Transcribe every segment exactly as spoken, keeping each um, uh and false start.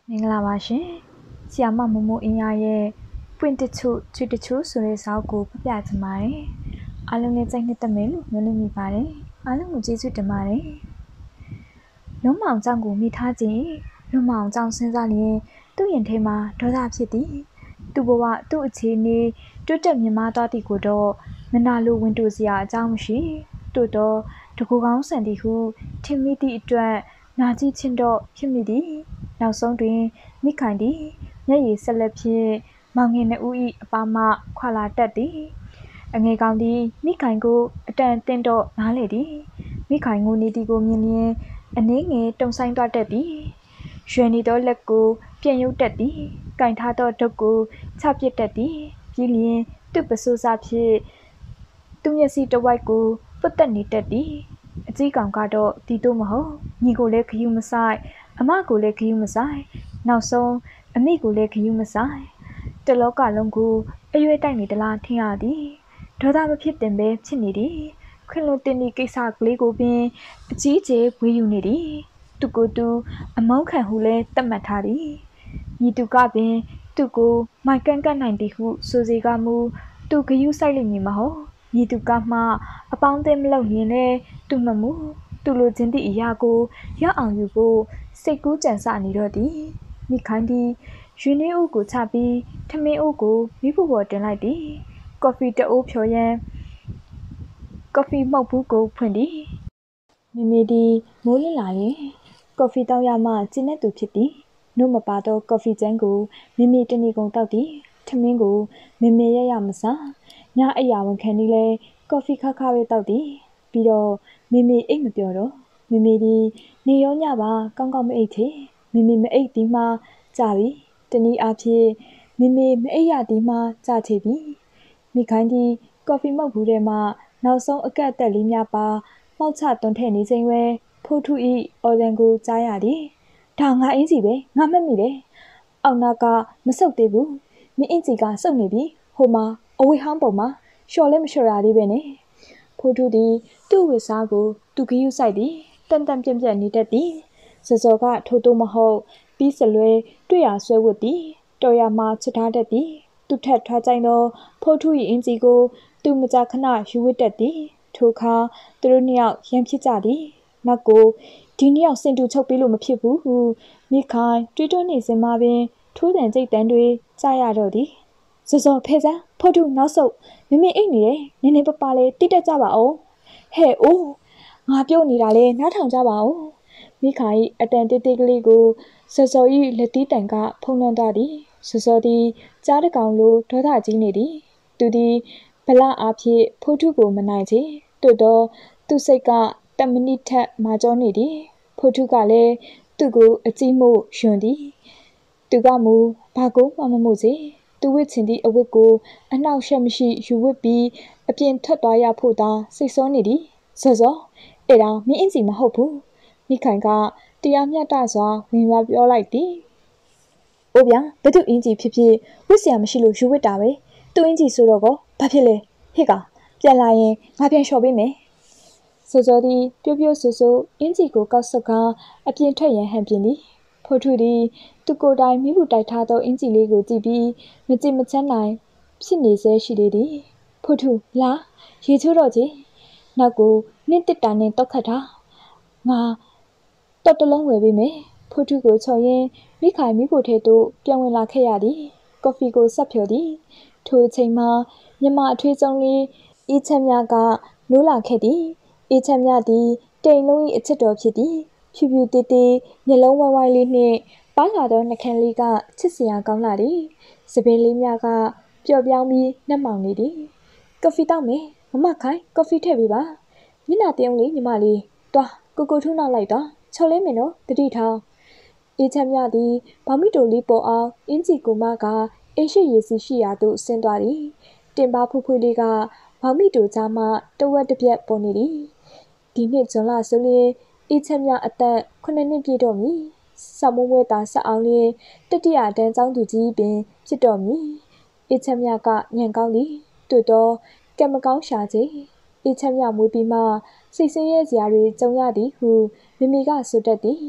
မင်္ဂလာပါရှင်။ဆီယာမမမိုးအင်းရရဲ့ပွင့်တချို့ချွတ်တချို့ဆိုတဲ့စာအုပ်ကိုဖတ်ပြချင်ပါတယ်။အားလုံးလည်းကြိုက်နှစ်သက်မယ်လို့မျှော်လင့်မိပါတယ်။အားလုံးကိုကျေးဇူးတင်ပါတယ်။လုံးမောင်ကြောင့်ကိုမိထားခြင်းလုံးမောင်ကြောင့်စဉ်းစားလျင်သူ့ရင်ထဲမှာဒေါသဖြစ်သည်။သူ့ဘဝသူ့အခြေအနေတွတ်တက်မြင်မာသွားသည်ကိုတော့မနာလိုဝင်တူစရာအကြောင်းမရှိ။တို့တော့တကူကောင်းဆန်သည်ဟုထင်မိသည့်အတွက်နာကြည့်ချင်းတော့ဖြစ်မိသည်။နောက်ဆုံးတွင်မိခိုင်သည်မျက်ရည်ဆက်လက်ဖြင့်မောင်ငယ်နှစ်ဦး၏အပါမှခွာလာတတ်သည်အငယ်ကောင်သည်မိခိုင်ကိုအတန်တင်းတော့နားလေသည်မိခိုင်ကိုနေသည်ကိုမြင်လျင်အနှင်းငယ်တုံဆိုင်သွားတတ်သည်ရွှယ်နေသောလက်ကိုပြန်ရုပ်တတ်သည်ကင်ထားသောဒုတ်ကိုချပစ်တတ်သည်ပြီးလျင်သူ့ပစိုးစားဖြင့်သူ့မျက်စိတစ်ဝိုက်ကိုပွတ်တက်နေတတ်သည်အကြီးကောင်ကတော့တီတို့မဟုတ်ညီကိုလည်းခယူးမဆိုင်အမကိုလည်းခယူးမဆိုင်နောက်ဆုံးအမိကိုလည်းခယူးမဆိုင်တလောကလုံးကိုအရွယ်တိုက်နေသလားထင်ရသည်ဒေါသမဖြစ်တင်ပဲဖြစ်နေသည်ခွင်လွန်တင်ဒီကိစ္စကလေးကိုပင်အကြီးကျယ်ဝေယူနေသည်သူကိုယ်သူအမုန်းခံဟုလည်းသတ်မှတ်ထားသည်ညီသူကပင်သူကိုမိုက်ကန့်ကန့်နိုင်သည်ဟုဆိုစီကမူသူခယူးဆိုင်လိမ့်မည်မဟုတ်ညီသူကမှအပေါင်းအသင်းမလုပ်ရင်လည်းသူမမှုသူလိုချင်သည့်အရာကိုရောက်အောင်ယူဖို့စိတ်ကူးကြံစနေတော့သည်မိခိုင်သည်ရွှေနှင်းဦးကိုချပြီးထမင်းဦးကိုမိဖို့ပေါ်တင်လိုက်သည်ကော်ဖီတအိုးဖြော်ရန်ကော်ဖီမှုတ်ဘူးကိုဖွင့်သည်မိမိသည်မိုးလင်းလာရင်ကော်ဖီတောက်ရမှကျင်းတဲ့သူဖြစ်သည်နှုတ်မပါသောကော်ဖီကျန်းကိုမိမိတနည်းကုန်တောက်သည်ထမင်းကိုမမေရရမစားညအရာဝန်ခံသည်လဲကော်ဖီခါခါပဲတောက်သည်ပြီးတော့မိမိအိတ်မပြောတော့မိမိဒီနေရောညပါကောင်းကောင်းမအိတ်ချေမိမိမအိတ်ဒီမှကြာပြီတနည်းအားဖြင့်မိမိမအိတ်ရဒီမှကြာချေပြီမိခိုင်းဒီကော်ဖီမောက်ဘူးထဲမှနောက်ဆုံးအကက်အသက်လေးများပါမောက်ချတွန်းထည့်နေချိန်ဝဲဖိုးထုဤအော်လန်ကိုကြားရသည်ဒါငါအင်းစီပဲငါမှတ်မိတယ်အောက်နာကမဆုပ်သေးဘူးမိအင်းစီကစုပ်နေပြီဟိုမှာအဝေးဟောင်းပုံမှာလျှော်လဲမလျှော်ရသေးပဲနဲ့ဖိုးထုသည်သူ့ဝစ်စားကိုသူခယူးဆိုင်သည်တန်တန်ပြန့်ပြန့်နေတတ်သည်စောစောကထိုးတိုးမဟုတ်ပြီးစလွဲတွေ့ရဆွဲဝတ်သည်တော်ရမှာချထားတတ်သည်သူထက်ထွားကြိုင်သောဖိုးထု၏အင်းကြီးကိုသူမကြာခဏယူဝတ်တတ်သည်ထိုအခါသူတို့နှစ်ယောက်ရန်ဖြစ်ကြသည်နောက်ကိုဒီနှစ်ယောက်စင်တူချုပ်ပြီးလို့မဖြစ်ဘူးဟုမိခိုင်တွေးတောနေစင်မှာပင်ထိုးတန်ကြိတ်တန်းတွေကြားရတော့သည်စောစောဖဲစမ်းဖိုးထုနောက်ဆုတ်မမေအိတ်နေတယ်နင်းနေပပလေးတိတက်ကြပါအောင်ဟဲ့အိုးငါပြုတ်နေတာလေနားထောင်ကြပါဦးမိခိုင်အတန်တေးသေးကလေးကိုစောစောဤလက်တီးတန်ကဖုံးလွှမ်းသွားသည်စောစောသည်ကြားတကောင်လိုဒေါသကြီးနေသည်သူသည်ဗလအားဖြင့်ဖိုးထုကိုမနိုင်ချေတို့တော့သူစိတ်ကတမနိထက်မာကြောနေသည်ဖိုးထုကလည်းသူ့ကိုအကြည့်မို့ယွန်သည်သူကမူဘာကိုမှမမှုစေသူဝစ်ချင်သည့်အဝတ်ကိုအနှောက်အယှက်မရှိယူဝတ်ပြီးအပြင်ထွက်သွားရဖို့သာစိတ်ဆောနေသည်စောစောအဲ့ဒါမင်းအင်းစီမဟုတ်ဘူးမိခိုင်ကတရားမျှတစွာဝင်သွားပြောလိုက်သည်။အိုးဗျာဘသူအင်းကြီးဖြစ်ဖြစ်ဝစ်စရာမရှိလို့ယူဝစ်တာပဲ။သူအင်းကြီးဆိုတော့ကောဘာဖြစ်လဲ။ဟေ့ကောင်ပြန်လာရင်ငါပြန်လျှော်ပေးမယ်။စောစောသည်ပြိုးပြိုးဆူဆူအင်းကြီးကိုကောက်ဆုပ်ကအပြင်ထွက်ရန်ဟန်ပြင်းသည်။ဖိုးထုသည်သူကိုယ်တိုင်မိဘူးတိုက်ထားသောအင်းကြီးလေးကိုကြည့်ပြီးမကြည့်မချမ်းနိုင်ဖြစ်နေစေရှိလေသည်။ဖိုးထုလာရေချိုးတော့ကြီးနောက်ကိုနင့်တစ်တာနဲ့တောက်ခတ်တာငါတော်တလုံးဝယ်ပေးမယ်ဖိုးထုကိုချော်ရင်မိခိုင်မိဖို့ထဲသို့ပြန်ဝင်လာခဲ့ရသည်ကော်ဖီကိုဆက်ဖြော်သည်ထိုအချိန်မှာမြမအထွေးဆုံးလေးအေးချမ်းမြကနိုးလာခဲ့သည်အေးချမ်းမြသည်တိမ်လုံး၏အချစ်တော်ဖြစ်သည်ဖြူဖြူတေးတေးမျက်လုံးဝိုင်းဝိုင်းလေးနှင့်ပါလာသောနှကန်းလေးကချစ်စရာကောင်းလာသည်စပင်းလေးများကပျော့ပြောင်းပြီးနှက်မောင်နေသည်ကော်ဖီတောက်မယ်မမခိုင်ကော်ဖီထည့်ပေးပါမျက်နှာပြုံးလေးညီမလေးတွားကိုကိုထူးနောက်လိုက်တော့ချော်လဲမယ်နော်တတိထောင်အေးချမ်းမြသည်ဘောင်မီတိုလေးပေါ်အောင်အင်းကြီးကိုမကအိရှိရစီရှိရာသို့ဆင်းသွားသည်တင်ပါဖူးဖွေးလေးကဘောင်မီတိုကြားမှတဝက်တစ်ပြက်ပေါ်နေသည်ဒီနှစ်ဇွန်လဆိုလျင်အေးချမ်းမြအသက်ခုနှစ်နှစ်ပြည့်တော့မည်ဆောင်းမွေးမွေးသာဆက်အောင်လျင်တတိယတန်းကျောင်းသူကြီးပင်ဖြစ်တော့မည်အေးချမ်းမြကညံကောင်းသည်တို့တော့ကံမကောင်းရှာခြင်းအေးချမ်းမြမွေးပြီးမှစိတ်ဆင်းရဲစရာတွေကြုံရသည်ဟုမိမိကဆိုတတ်သည်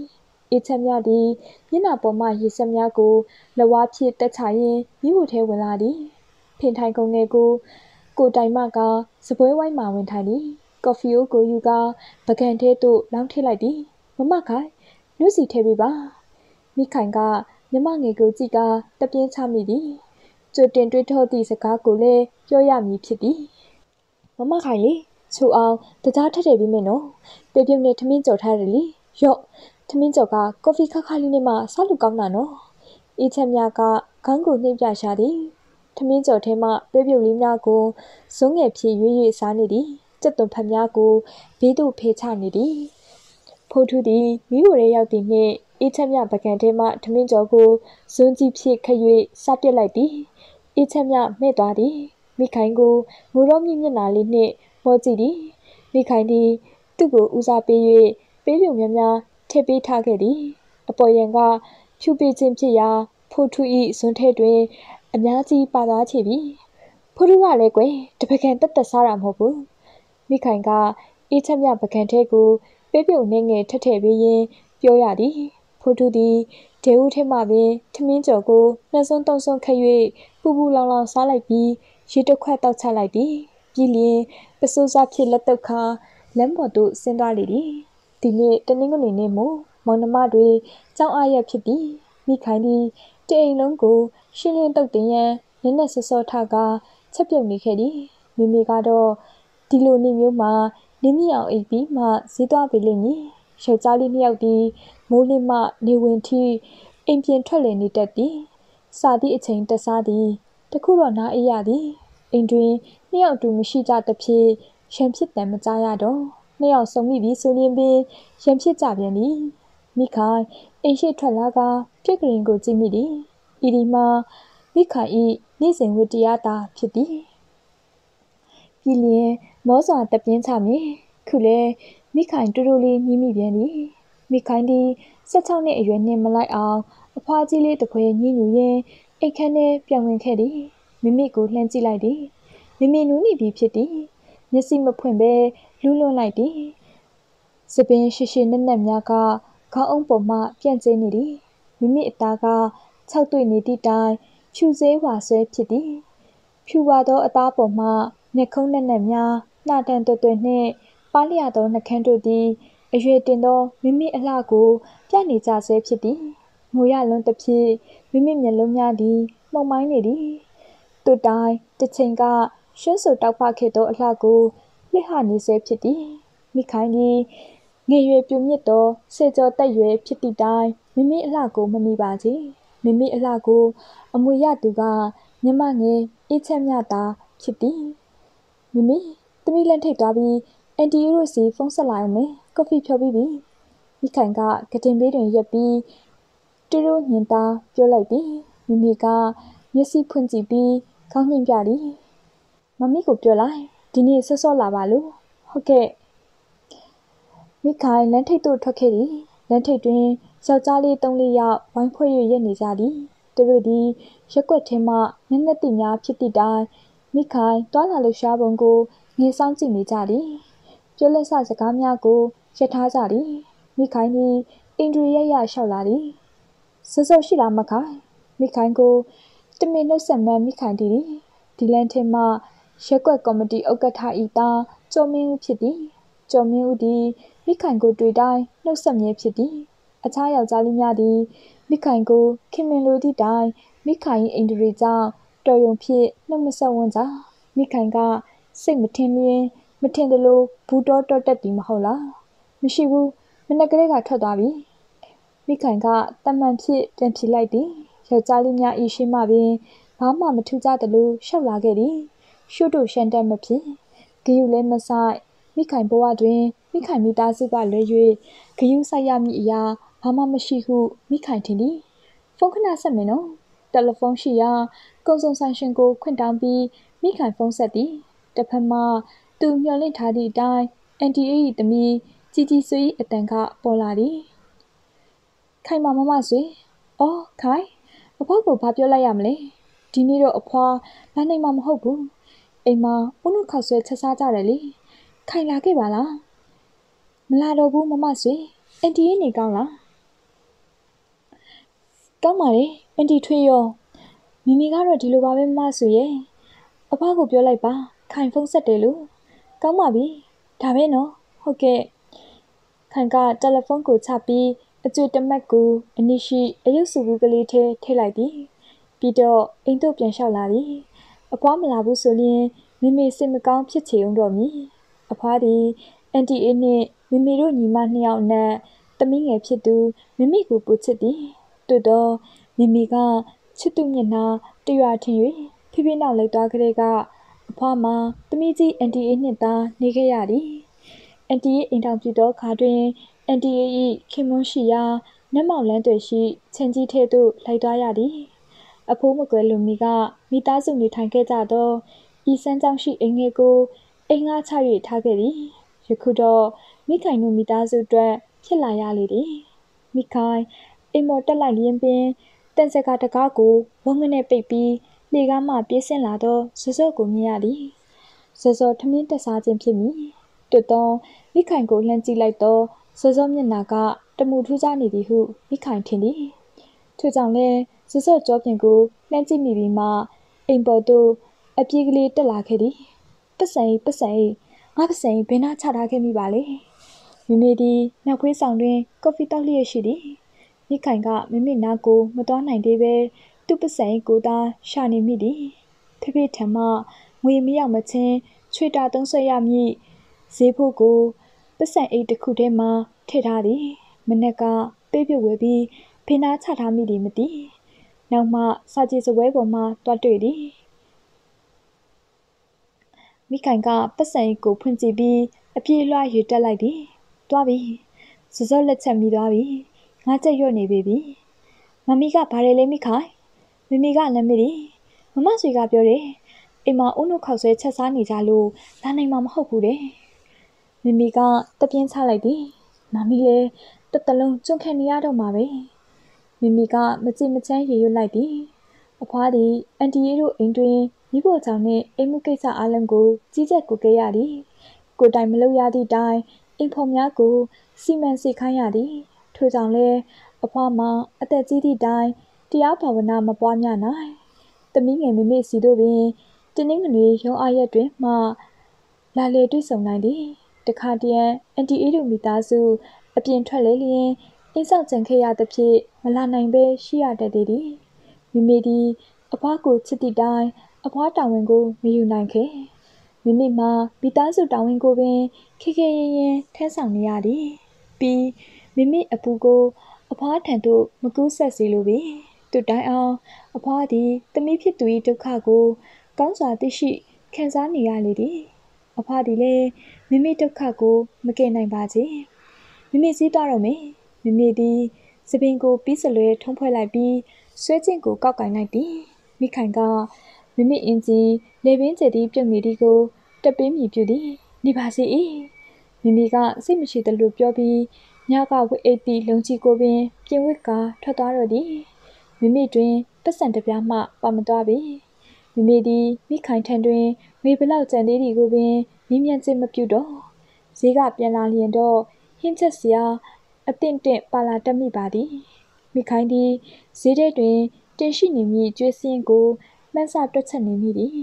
အေးချက်များသည်မျက်နှာပေါ်မှရေစက်များကိုလက်ဝါးဖြင့်တက်ချရင်မိဖို့ထဲဝင်လာသည်ဖင်ထိုင်ကုန်ငယ်ကိုကိုတိုင်မကစပွဲဝိုင်းမှဝင်ထိုင်သည်ကော်ဖီအိုကိုယူကပကံထဲသို့လောင်းထည့်လိုက်သည်မမခိုင်နှုတ်စီထည့်ပေးပါမိခိုင်ကမြမငယ်ကိုကြည့်ကတပြင်းချမိသည်ကြိုတင်တွေးထောသည့်စကားကိုလည်းပြောရမည်ဖြစ်သည်မမခိုင်လေချိုအောင်တကြားထက်ထည့်ပြီးမယ်နော်ပေပြုတ်နဲ့ထမင်းကြော်ထားတယ်လေရော့ထမင်းကြော်ကကော်ဖီခါခါလေးနဲ့မှစားလို့ကောင်းတာနော်အေးချက်များကခေါင်းကိုနှိပ်ပြရှာသည်ထမင်းကြော်ထဲမှပေပြုတ်လေးများကိုဇုံးငယ်ဖြည့်ရွေ့ရွေ့စားနေသည်ကြက်သွန်ဖက်များကိုဘေးသို့ဖေးချနေသည်ဖိုးထူးသည်မိဖို့ရဲရောက်သည်နှင့်အေးချက်မြပကံထဲမှထမင်းကြော်ကိုဇွန်းကြီးဖြည့်ခ၍စားပစ်လိုက်သည်အေးချက်မြမဲ့သွားသည်မိခိုင်ကိုငိုတော့မြင့်မျက်နှာလေးနှင့်မောကြည့်သည်မိခိုင်သည်သူ့ကိုဦးစားပေး၍ပေးပြုံများများထည့်ပေးထားခဲ့သည်အပေါ်ရန်ကဖြူပေးခြင်းဖြစ်ရာဖိုးထူး၏ဇွန်းထဲတွင်အများကြီးပါသွားချေပြီဖိုးထူးကလည်းကွယ်တပကံတက်တက်စားတာမဟုတ်ဘူးမိခိုင်ကအေးချက်မြပကံထဲကိုပေးပြုံနေငယ်ထက်ထည့်ပေးရင်းပြောရသည်ဖိုးထူးသည်ဒေဦးထဲမှပင်ထမင်းကြော်ကိုနှစ်စွန်းသုံးစွန်းခက်၍ပူပူလောင်လောင်စားလိုက်ပြီးရေတစ်ခွက်တောက်ချလိုက်သည်ပြီးလျင်ပစိုးစားဖြစ်လက်တုပ်ခါလမ်းပေါ်သို့ဆင်းသွားလေသည်ဒီနေ့တနင်္ဂနွေနေ့မို့မောင်နှမတွေကြောင်းအားရဖြစ်သည်မိခိုင်သည်တအိမ်လုံးကိုရှင်းလင်းတုတ်တင်ရန်နက်နက်စောစောထကချက်ပြုတ်နေခဲ့သည်မိမိကတော့ဒီလိုနေ့မျိုးမှာနင်းမြအောင်အိပ်ပြီးမှဈေးသွားပေးလိမ့်မည်ယောက်ျားလေးနှစ်ယောက်သည်မိုးလင်းမှနေဝင်ထိအိမ်ပြင်ထွက်လည်နေတတ်သည်စာသည့်အချိန်တက်စားသည်တခုတော့နားအေးရသည်အိမ်တွင်နှစ်ယောက်တူမရှိကြသဖြင့်ရံဖြစ်တံမကြားရတော့နှစ်ယောက်ဆုံမိပြီးဆိုရင်ပင်ရံဖြစ်ကြပြန်သည်မိခိုင်အိမ်ရှိထွက်လာကပြက်ကရင်ကိုကြည့်မိသည်ဤဒီမှာမိခိုင်၏နေ့စဉ်ဝတ္တရားသာဖြစ်သည်ပြီးလျင်မောစွာတပြင်းချမည်ခုလည်းမိခိုင်တူတူလေးညီးမိပြန်သည်မိခိုင်သည်၁၆နှစ်အရွယ်နှင့်မလိုက်အောင်အဖွားကြီးလေးတစ်ဖွဲညှိညူရင်းအိတ်ခမ်းထဲပြန်ဝင်ခဲ့သည်မိမိကိုလှမ်းကြည့်လိုက်သည်မိမိနူးနေပြီဖြစ်သည်မျက်စိမဖွင့်ဘဲလူးလွန်းလိုက်သည်စပင်းရှိရှိနက်နက်များကခေါင်းအုံးပေါ်မှပြန့်ကျဲနေသည်မိမိအသားကခြောက်သွေ့နေသည့်တိုင်ဖြူစဲဝါဆွဲဖြစ်သည်ဖြူဝါသောအသားပေါ်မှမျက်ခုံးနက်နက်များနှာတန်တွယ်တွယ်နှင့်ပါလျသောနှကန်းတို့သည်အရွယ်တင်သောမိမိအလှကိုပြနေကြဆဲဖြစ်သည်ငိုရလွန်းသဖြင့်မိမိမျက်လုံးများသည်မှုန်မိုင်းနေသည်သူတိုင်တစ်ချိန်ကရွှန်းဆူတောက်ဖခဲ့သောအလှကိုလှစ်ဟနေဆဲဖြစ်သည်မိခိုင်သည်ငယ်ရွယ်ပြူမြင့်သောစေကျော်တက်ရွယ်ဖြစ်သည့်တိုင်မိမိအလှကိုမမီပါစေမိမိအလှကိုအမွေရသူကမြမငယ်အေးချက်မြတာဖြစ်သည်မိမိသမီးလန့်ထိတ်သွားပြီးအန်တီတို့စီဖုန်းဆက်လာအောင်မယ်ကော်ဖီဖြောပြီးပြီမိခိုင်ကကတင်ပေးတွင်ရက်ပြီးတူတူညင်သားပြောလိုက်သည်မိမိကမျက်စိဖွင့်ကြည့်ပြီးခေါင်းညှိပြသည်မမီကိုပြောလိုက်ဒီနေ့စောစောလာပါလို့ဟုတ်ကဲ့မိခိုင်လမ်းထိပ်သို့ထွက်ခဲ့သည်လမ်းထိပ်တွင်ယောက်ျားလေးသုံးလေးယောက်ဝိုင်းဖွဲ့၍ရက်နေကြသည်သူတို့သည်ရက်ွက်ထဲမှနက်နက်တိများဖြစ်သည့်တိုင်မိခိုင်တွာလာလှရှားပုံကိုငေဆောင်ကြည့်နေကြသည်ပြောလက်ဆစကားများကိုရထားကြသည်မိခိုင်သည်အင်ဒရီရရလျှောက်လာသည်စောစောရှိလားမခိုင်မိခိုင်ကိုတမင်နှုတ်ဆက်မှန်းမိခိုင်တည်သည်ဒီလန်ထဲမှရက်ွက်ကော်မတီဥက္ကဋ္ဌဤသားကျော်မင်းဦးဖြစ်သည်ကျော်မင်းဦးသည်မိခိုင်ကိုတွေ့တိုင်းနှုတ်ဆက်မြဲဖြစ်သည်အခြားယောက်ျားလေးများသည်မိခိုင်ကိုခင်မင်လိုသည့်တိုင်မိခိုင်၏အင်ဒရီကြောင့်တော်ရုံဖြင့်နှုတ်မဆက်ဝန်းကြမိခိုင်ကစိတ်မထင်လျင်မထင်သလိုဘူးတော်တော်တက်သည်မဟုတ်လားမရှိဘူးမနေ့ကလေးကထွက်သွားပြီမိခိုင်ကတမန်ဖြစ်ပြန်ဖြေလိုက်သည်ယောက်ျားလေးများဤရှိမှပင်ဘာမှမထူးကြသလိုရှောက်လာခဲ့သည်ရှုတို့ရှန်တက်မဖြစ်ဂယုလည်းမဆိုင်မိခိုင်ဘဝတွင်မိခိုင်မိသားစုကလွဲ၍ဂယုဆိုင်ရမည့်အရာဘာမှမရှိဟုမိခိုင်ထင်သည်ဖုန်းခဏဆက်မယ်နော်တယ်လီဖုန်းရှိရာကုံစုံဆိုင်ရှင်ကိုခွင့်တောင်းပြီးမိခိုင်ဖုန်းဆက်သည်တစ်ဖက်မှသူမျှော်လင့်ထားသည့်အတိုင်းအန်တီ၏သမီးជីជីဆွေ၏အတန်ကပေါ်လာသည်ခိုင်မမမဆွေအော်ခိုင်အဖွားကိုဘာပြောလိုက်ရမလဲဒီနေ့တော့အဖွားလာနိုင်မှာမဟုတ်ဘူးအိမ်မှာဦးနှုတ်ခောက်ဆွဲချက်စားကြတယ်လေခိုင်လာခဲ့ပါလားမလာတော့ဘူးမမဆွေအန်တီရဲ့နေကောင်းလားကောင်းပါလေအန်တီထွေးရောမိမိကတော့ဒီလိုပါပဲမမဆိုရဲ့အဖကိုပြောလိုက်ပါခိုင်ဖုန်းဆက်တယ်လို့ကောင်းပါပြီဒါပဲနော်ဟုတ်ကဲ့ခိုင်ကတယ်လီဖုန်းကိုချပြီးအကျွေတမက်ကိုအနည်းရှိအယုတ်စုဘူးကလေးထဲထည့်လိုက်သည်ပြီးတော့အိမ်တို့ပြန်လျှောက်လာသည်အဖွားမလာဘူးဆိုရင်မိမိစိတ်မကောင်းဖြစ်ချေအောင်တော့မည်အဖွားသည်အန်တီအေးနှင့်မိမိတို့ညီမနှစ်ယောက်နဲ့သမီးငယ်ဖြစ်သူမိမိကိုပူချစ်သည်တို့တော့မိမိကချစ်သူမျက်နှာတရွာထင်၍ဖိဖိနောက်လိုက်သွားကြတဲ့ကအဖွားမှာသမီးကြီးအန်တီအေးနှင့်သာနေခဲ့ရသည်အန်တီအေးအိမ်ထောင်ပြတော့ခါတွင်အန်တီအေး၏ခင်မွန်းရှိရာနတ်မောက်လန်းတွေရှိချင်းကြီးထဲသို့လိုက်သွားရသည်အဖိုးမကွယ်လူမီကမိသားစုနေထိုင်ခဲ့ကြသောဤစမ်းကြောင်းရှိအိမ်ငယ်ကိုအိမ်ငှားချ၍ထားခဲ့သည်ယခုတော့မိခိုင်တို့မိသားစုအတွက်ဖြစ်လာရလေသည်မိခိုင်အိမ်မော်တက်လိုက်ရင်းပင်တန်စကာတကားကိုဝငနဲ့ပိတ်ပြီးလေကားမှပြေးဆင်းလာသောဇော့ကိုမြင်ရသည်ဇော့ထမင်းတက်စားခြင်းဖြစ်မည်တွတ်သောမိခိုင်ကိုလှမ်းကြည့်လိုက်သောဇော့မျက်နှာကတမှုထူးခြားနေသည်ဟုမိခိုင်ထင်သည်ထို့ကြောင့်လည်းဇော့ကြောပြင်ကိုလှမ်းကြည့်မိပြီးမှအိမ်ပေါ်သို့အပြေးကလေးတက်လာခဲ့သည်ပစံပစံငါပစံဘယ်နှချထားခဲ့မိပါလေမိမိသည်နောက်ခွေးဆောင်တွင်ကော်ဖီတောက်လျက်ရှိသည်မိခိုင်ကမိမိနားကိုမသွားနိုင်သေးပဲသူ့ပစံကိုသာရှာနေမိသည်ဖေဖေထံမှငွေမရောက်မချင်းချွေတာသုံးဆွဲရမည်ဈေးဖို့ကိုပစံအိတ်တစ်ခုထဲမှထည့်ထားသည်မနေ့ကပေးပြုတ်ဝဲပြီးဖေးနာချထားမိသည်မသိနောက်မှစာကြည့်စပွဲပေါ်မှတွားတွေ့သည်မိခိုင်ကပတ်စံကိုဖွင့်ကြည့်ပြီးအပြေးလွှားယူတက်လိုက်သည်တွားပြီစစောလက်ချက်မိသွားပြီငါချက်ရွတ်နေပြီပြီမမီကဘာလဲလဲမိခိုင်မမီကလည်းမေးသည်မမဆွေကပြောတယ်အိမ်မှာအုံနှုတ်ခောက်ဆွဲချက်စားနေကြလို့လာနိုင်မှာမဟုတ်ဘူးတဲ့မမီကတပြင်းချလိုက်သည်မမီလည်းတတလုံးကျွန့်ခန့်နေရတော့မှာပဲမမီကမကြည့်မချမ်းရေရွတ်လိုက်သည်အဖွားသည်အန်တီရီတို့အိမ်တွင်မိဖို့ကြောင့်နှင့်အိမ်မှုကိစ္စအလုံးကိုကြီးကြပ်ကိုခဲ့ရသည်ကိုတိုင်မလုပ်ရသည့်တိုင်အိမ်ဖော်များကိုစီမံစီခိုင်းရသည်ထို့ကြောင့်လည်းအဖွားမှာအသက်ကြီးသည့်တိုင်တရားဘာဝနာမပွားများနိုင်သမီးငယ်မမေစီတို့ပင်တင်းနှင်းငွေရုံအားရက်တွင်မှလာလေတွေ့ဆုံနိုင်သည်တခါတည်းအန်တီအေးတို့မိသားစုအပြင်ထွက်လေလျင်အိမ်ဆောင်ကြံခဲ့ရသဖြင့်မလာနိုင်ပဲရှိရတတ်သည်မိမိသည်အဖွားကိုချစ်သည့်တိုင်အဖွားတာဝန်ကိုမယူနိုင်ခဲ့မိမိမှာမိသားစုတာဝန်ကိုပင်ခေခေရင်ရင်ထမ်းဆောင်နေရသည်ပြီးမိမိအပူကိုအဖွားထံသို့မကူးဆက်စေလိုပြီသူတိုင်အောင်အဖွားသည်သမီးဖြစ်သူ၏ဒုက္ခကိုကောင်းစွာသိရှိခံစားနေရလေသည်အဖွားသည်လည်းမိမိဒုက္ခကိုမကယ်နိုင်ပါစေမိမိစည်းသွားတော့မယ်မိမိသည်စပင်ကိုပြီးစလွဲထုံးဖွဲ့လိုက်ပြီးဆွဲကျင့်ကိုကောက်ကင်လိုက်သည်မိခိုင်ကမိမိအင်ကြီးလေပင်ကျဲသည်ပြုတ်နေသည်ကိုတက်ပေးမိပြုသည်နေပါစေ၏မိမိကစိတ်မရှိသလိုပြောပြီးညကဝိအိတ်တီလုံချီကိုပင်ပြင်ဝစ်ကထွက်သွားတော့သည်မိမိတွင်ပတ်စံတပြားမှပါမသွားပြီမိမိသည်မိခိုင်ထံတွင်မေဘလောက်ကြံသေးသည်ကိုပင်မြင်းမြန်းခြင်းမပြုတော့ဈေးကပြန်လာလျင်တော့ဟင်းချက်စရာအတင့်တင့်ပါလာတတ်မိပါသည်မိခိုင်သည်ဈေးထဲတွင်တင်ရှိနေမည်ကျွေးစင်းကိုမှန်းဆတွက်ချက်နေမိသည်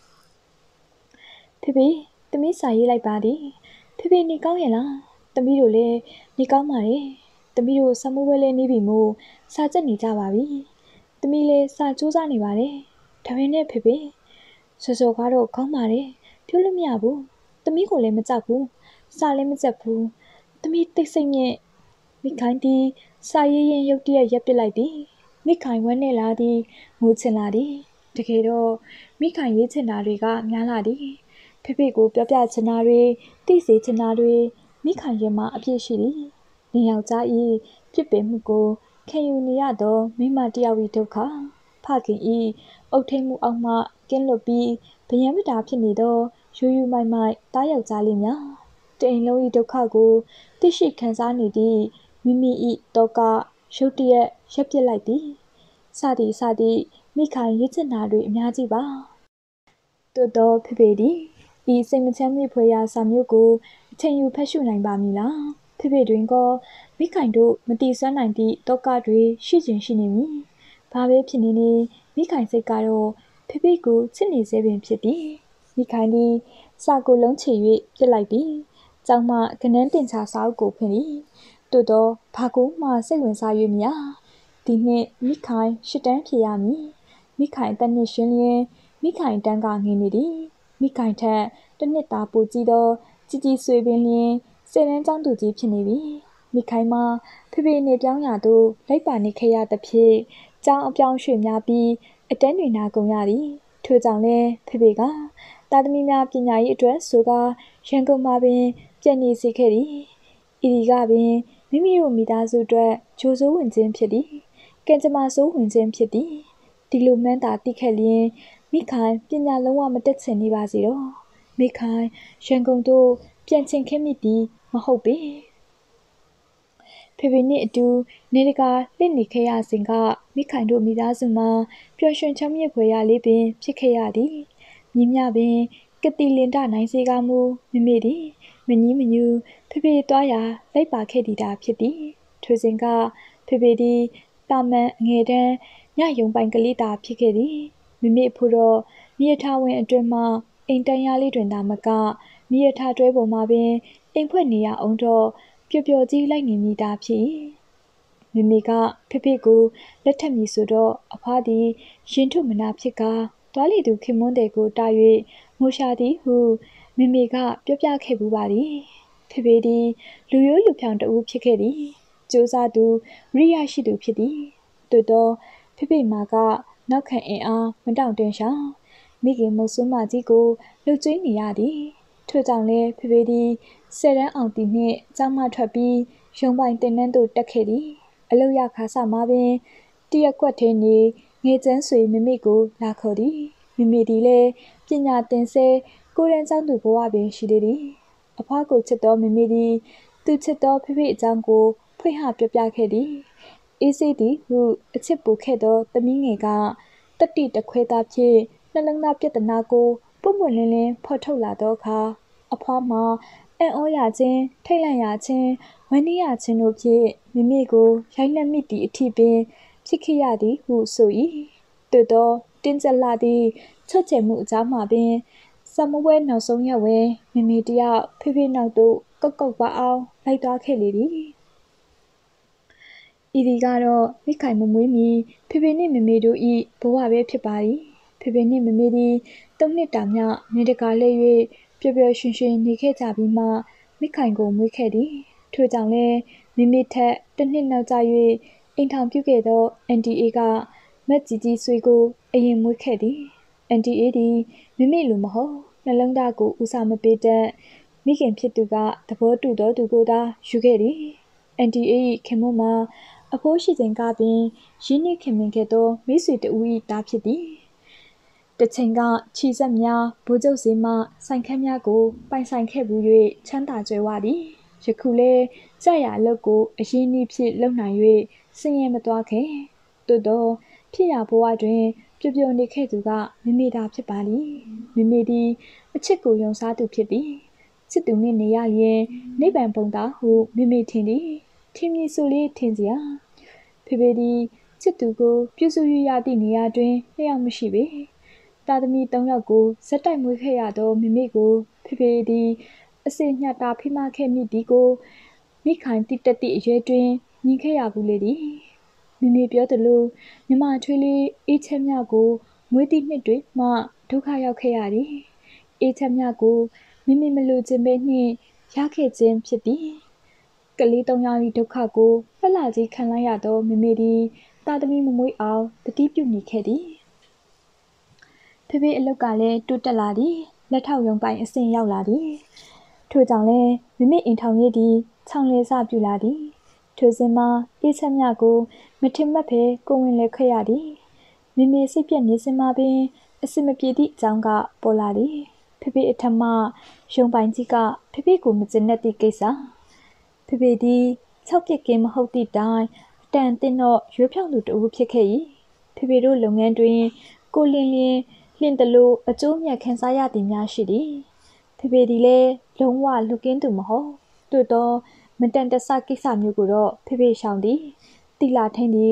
ဖေဖေသမီးစာရေးလိုက်ပါသည်ဖေဖေနေကောင်းရဲ့လားသမီးတို့လည်းနေကောင်းပါရဲ့သမီးတို့ဆမိုးပွဲလေးနေပြီမို့စာချက်နေကြပါပြီသမီးလည်းစာကြိုးစားနေပါတယ်ဒါပေမဲ့ဖေဖေစောစောကတော့ကောင်းပါတယ်ပြောလို့မရဘူးသမီးကိုလည်းမကြောက်ဘူးစာလည်းမကြက်ဘူးသမီးတိတ်ဆိတ်မြင့်မိခိုင်သည်စာရေးရင်ရုတ်တရက်ရပ်ပစ်လိုက်သည်မိခိုင်ဝမ်းနဲ့လာသည်ငိုချင်လာသည်တကယ်တော့မိခိုင်ရေးချင်တာတွေကများလာသည်ဖေဖေကိုပြောပြချင်တာတွေသိစေချင်တာတွေမိခိုင်ရဲ့မှာအပြည့်ရှိသည်နေယောက်ျား၏ဖြစ်ပင်မှုကိုခံယူနေရသောမိမတယောက်၏ဒုက္ခဖခင်၏အုတ်ထိန်မှုအောက်မှကင်းလွတ်ပြီးဗယံမတာဖြစ်နေသောယူယူမိုက်မိုက်တားယောက်ျားလေးများတအိမ်လုံး၏ဒုက္ခကိုသိရှိခံစားနေသည့်မိမိ၏တောကရုတ်တရက်ရပ်ပစ်လိုက်သည်စသည်စသည်မိခိုင်ရေးချင်တာတွေအများကြီးပါတိုးတော့ဖေဖေသည်ဤစိတ်မချမ်းမြေဖွယ်ရာစာမျိုးကိုအချိန်ယူဖတ်ရှုနိုင်ပါမည်လားဖေဖေတွင်ကမိခိုင်တို့မတိဆွမ်းနိုင်သည့်တောကတွေရှိခြင်းရှိနေမည်ဘာပဲဖြစ်နေနေမိခိုင်စိတ်ကတော့ဖေဖေကိုချစ်နေစေပင်ဖြစ်သည်မိခိုင်သည်စာကိုလုံးချေ၍ပြစ်လိုက်သည်ကျောင်းမှကနန်းတင်ချစာအုပ်ကိုဖွင့်သည်တိုးတော့ဘာကိုမှစိတ်ဝင်စား၍မရဒီနှစ်မိခိုင်ရှစ်တန်းဖြေရမည်မိခိုင်တက်နှစ်ရှင်လျင်မိခိုင်တန်းကငင်းနေသည်မိခိုင်ထက်တစ်နှစ်သားပိုကြီးသောជីជីဆွေပင်လျင်ဆယ်တန်းကျောင်းသူကြီးဖြစ်နေပြီမိခိုင်မှာဖေဖေနေပြောင်းရာသို့လိုက်ပါနေခဲ့ရသဖြင့်ကျောင်းအပြောင်းရွှေ့များပြီးအတန်းတွေနာကုန်ရသည်ထို့ကြောင့်လည်းဖေဖေကသားသမီးများပညာရေးအတွက်ဆိုကာရန်ကုန်မှာပင်ပြန်နေစေခဲ့သည်ဤဒီကပင်မိမိတို့မိသားစုအတွက်ဂျိုးစိုးဝင်ခြင်းဖြစ်သည်ကံကြမ္မာစိုးဝင်ခြင်းဖြစ်သည်ဒီလိုမှန်းသာသိခဲ့လျင်မိခိုင်ပညာလုံးဝမတက်ချင်နေပါစေတော့မိခိုင်ရန်ကုန်သို့ပြန်ချင်ခဲ့မိသည်မဟုတ်ပေဖေဖေနှင့်အတူနေတကာလင့်နေခဲ့ရစဉ်ကမိခိုင်တို့မိသားစုမှာပျော်ရွှင်ချမ်းမြေ့ဖွယ်ရလေးပင်ဖြစ်ခဲ့ရသည်မြင်းမြပင်ကတိလင်တနိုင်စေကမူမမေသည်မကြီးမညူဖေဖေသွားရာလိုက်ပါခဲ့သည်တာဖြစ်သည်ထိုစဉ်ကဖေဖေသည်တာမန်အငယ်တန်းညယုံပိုင်ကလေးတာဖြစ်ခဲ့သည်မမေအဖို့တော့မြေထားဝင်အတွင်မှအိမ်တန်းရလေးတွင်သာမကမြေထားတွဲပေါ်မှာပင်အိမ်ဖွဲ့နေရအောင်တော့ပျော်ပျော်ကြီးလိုက်နေမိတာဖြစ်မမေကဖေဖေကိုလက်ထပ်မိဆိုတော့အဖွားသည်ရင်ထုမနာဖြစ်ကာတွားလီသူခင်မွန်းတဲ့ကိုတာ၍ငိုရှာသည်ဟုမမေကပြောပြခဲ့ပူပါသည်ဖေဖေသည်လူရိုးလူဖြောင်တဦးဖြစ်ခဲ့သည်စူးစားသူရိယရှိသူဖြစ်သည်တိုးတော့ဖေဖေမာကနောက်ခံအင်အားမတောင့်တင်းရှောင်မိခင်မုတ်ဆွမ်းမကြီးကိုလှုပ်ကျွေးနေရသည်ထို့ကြောင့်လည်းဖေဖေသည်ဆယ်တန်းအောင်တီနှင့်ကျောင်းမထွက်ပြီးရုံပိုင်တင်နှန်းသို့တက်ခဲ့သည်အလုရခါစမှာပင်တရက်ကွက်ထဲနေငယ်ကျန်းဆွေမမေကိုလာခေါ်သည်မမေသည်လည်းပညာသင်ဆဲကိုရန်ကျောင်းသူဘဝပင်ရှိသေးသည်အဖွားကိုချစ်သောမမေသည်သူချစ်သောဖေဖေအကြောင်းကိုဖွင့်ဟပြောပြခဲ့သည်အေးစေးသည်ဟုအချစ်ပူခဲ့သောသမီးငယ်ကတတိတခွဲသားဖြင့်နှလုံးသားပြဿနာကိုပုံပွင့်လင်းလင်းဖော်ထုတ်လာသောအခါအဖွားမှာအံ့ဩရခြင်းထိတ်လန့်ရခြင်းဝမ်းနည်းရခြင်းတို့ဖြင့်မိမိကိုရိုက်နှက်မိသည့်အထိပင်ဖြစ်ခဲ့ရသည်ဟုဆို၏သို့သောတင်းကျပ်လာသည့်ချွတ်ချယ်မှုအကြောင်းမှာပင်စမပွဲနောက်ဆုံးရက်ဝဲမိမိတယောက်ဖေဖေနောက်သို့ကောက်ကောက်ပါအောင်လိုက်သွားခဲ့လေသည်ဤဒီကတော့မိခိုင်မမွေးမီဖေဖေနှင့်မမေတို့၏ဘဝပဲဖြစ်ပါသည်ဖေဖေနှင့်မမေသည်သုံးနှစ်တာမြောက်နေတကာလဲ၍ပျော်ပျော်ရွှင်ရွှင်နေခဲ့ကြပြီးမှမိခိုင်ကိုမွေးခဲ့သည်ထို့ကြောင့်လည်းမိမိထက်တစ်နှစ်နောက်ကျ၍အိမ်ထောင်ပြုခဲ့သော အန် တီ အေး ကမက်ကြီးကြီးဆွေကိုအရင်မွေးခဲ့သည် အန် တီ အေး သည်မိမိလိုမဟုတ်နှလုံးသားကိုဦးစားမပေးတတ်မိခင်ဖြစ်သူကသဘောတူသောသူကိုသာယူခဲ့သည် အန် တီ အေး ၏ခင်မွန်းမှာအဖိုးရှိစဉ်ကပင်ရင်းနှီးခင်မင်ခဲ့သောမိတ်ဆွေတဦး၏သားဖြစ်သည်တချိန်ကခြိစက်များဗိုလ်ချုပ်စီမှဆိုင်ခန်းများကိုပိုင်ဆိုင်ခဲ့ဘူး၍ချမ်းသာကြွယ်ဝသည်ယခုလဲကြာရအလုပ်ကိုအရင်းနှီးဖြစ်လုပ်နိုင်၍စင်ရဲမသွားခဲ့သို့သောဖြစ်ရဘဝတွင်ပျော်ပျော်နေခဲ့သူကမိမိသာဖြစ်ပါသည်မိမိသည်အချစ်ကိုယုံစားသူဖြစ်သည်ချစ်သူနှင့်နေရရင်နိဗ္ဗာန်ပုံသာဟုမိမိထင်သည်ထင်မည်ဆိုလေထင်စရာဖေဖေသည်ချစ်သူကိုပြုစုရရသည့်နေရာတွင်လျှောက်မရှိပေသားသမီးသုံးယောက်ကိုဇက်တိုက်မွေးခဲ့ရသောမိမိကိုဖေဖေသည်အစေညှတာဖိမခဲ့မိသည်ကိုမိခိုင်တိတက်သည့်အရွယ်တွင်မြင်ခဲ့ရဘူးလေသည်မိမိပြောသလိုမြမထွေးလေးအေးချမ်းမြကိုမွေးသည့်နှစ်တွေမှဒုက္ခရောက်ခဲ့ရသည်အေးချမ်းမြကိုမိမိမလိုချင်ပဲနှင့်ရခဲ့ခြင်းဖြစ်သည်ကလေးသုံးယောက်၏ဒုက္ခကိုလှလှကြီးခံလိုက်ရသောမိမိသည်သားသမီးမမွေးအောင်တတိပြုနေခဲ့သည်ဖေဖေအလုတ်ကလည်းတိုးတက်လာသည်လက်ထောက်ရုံပိုင်အဆင့်ရောက်လာသည်ထို့ကြောင့်လည်းမိမိအိမ်ထောင်ရေးသည်ခြောင်လဲစပြူလာသည်ထိုစဉ်မှာအေးချမ်းမြကိုမထင်မှတ်ဘဲကိုဝင်လဲခဲ့ရသည်မိမိစိတ်ပြက်နေစဉ်မှာပင်အစင်မပြေသည့်အကြောင်းကပေါ်လာသည်ဖေဖေအထက်မှရုံပိုင်ကြီးကဖေဖေကိုမကျင်တတ်သည့်ကိစ္စဖေဖေသည်၆ပြက်ကင်းမဟုတ်သည့်တိုင်အတန်တင်းတော့ရွေးဖြောင်းသူတဦးဖြစ်ခဲ့၏ဖေဖေတို့လုပ်ငန်းတွင်ကိုလင်းလင်းလင့်တလို့အကျိုးမြတ်ခံစားရသည်များရှိသည်ဖေဖေသည်လည်းလုံးဝလူကင်းသူမဟုတ်သို့သောမတန်တဆကိစ္စမျိုးကိုတော့ဖေဖေရှောင်သည်တိလာထင်းသည်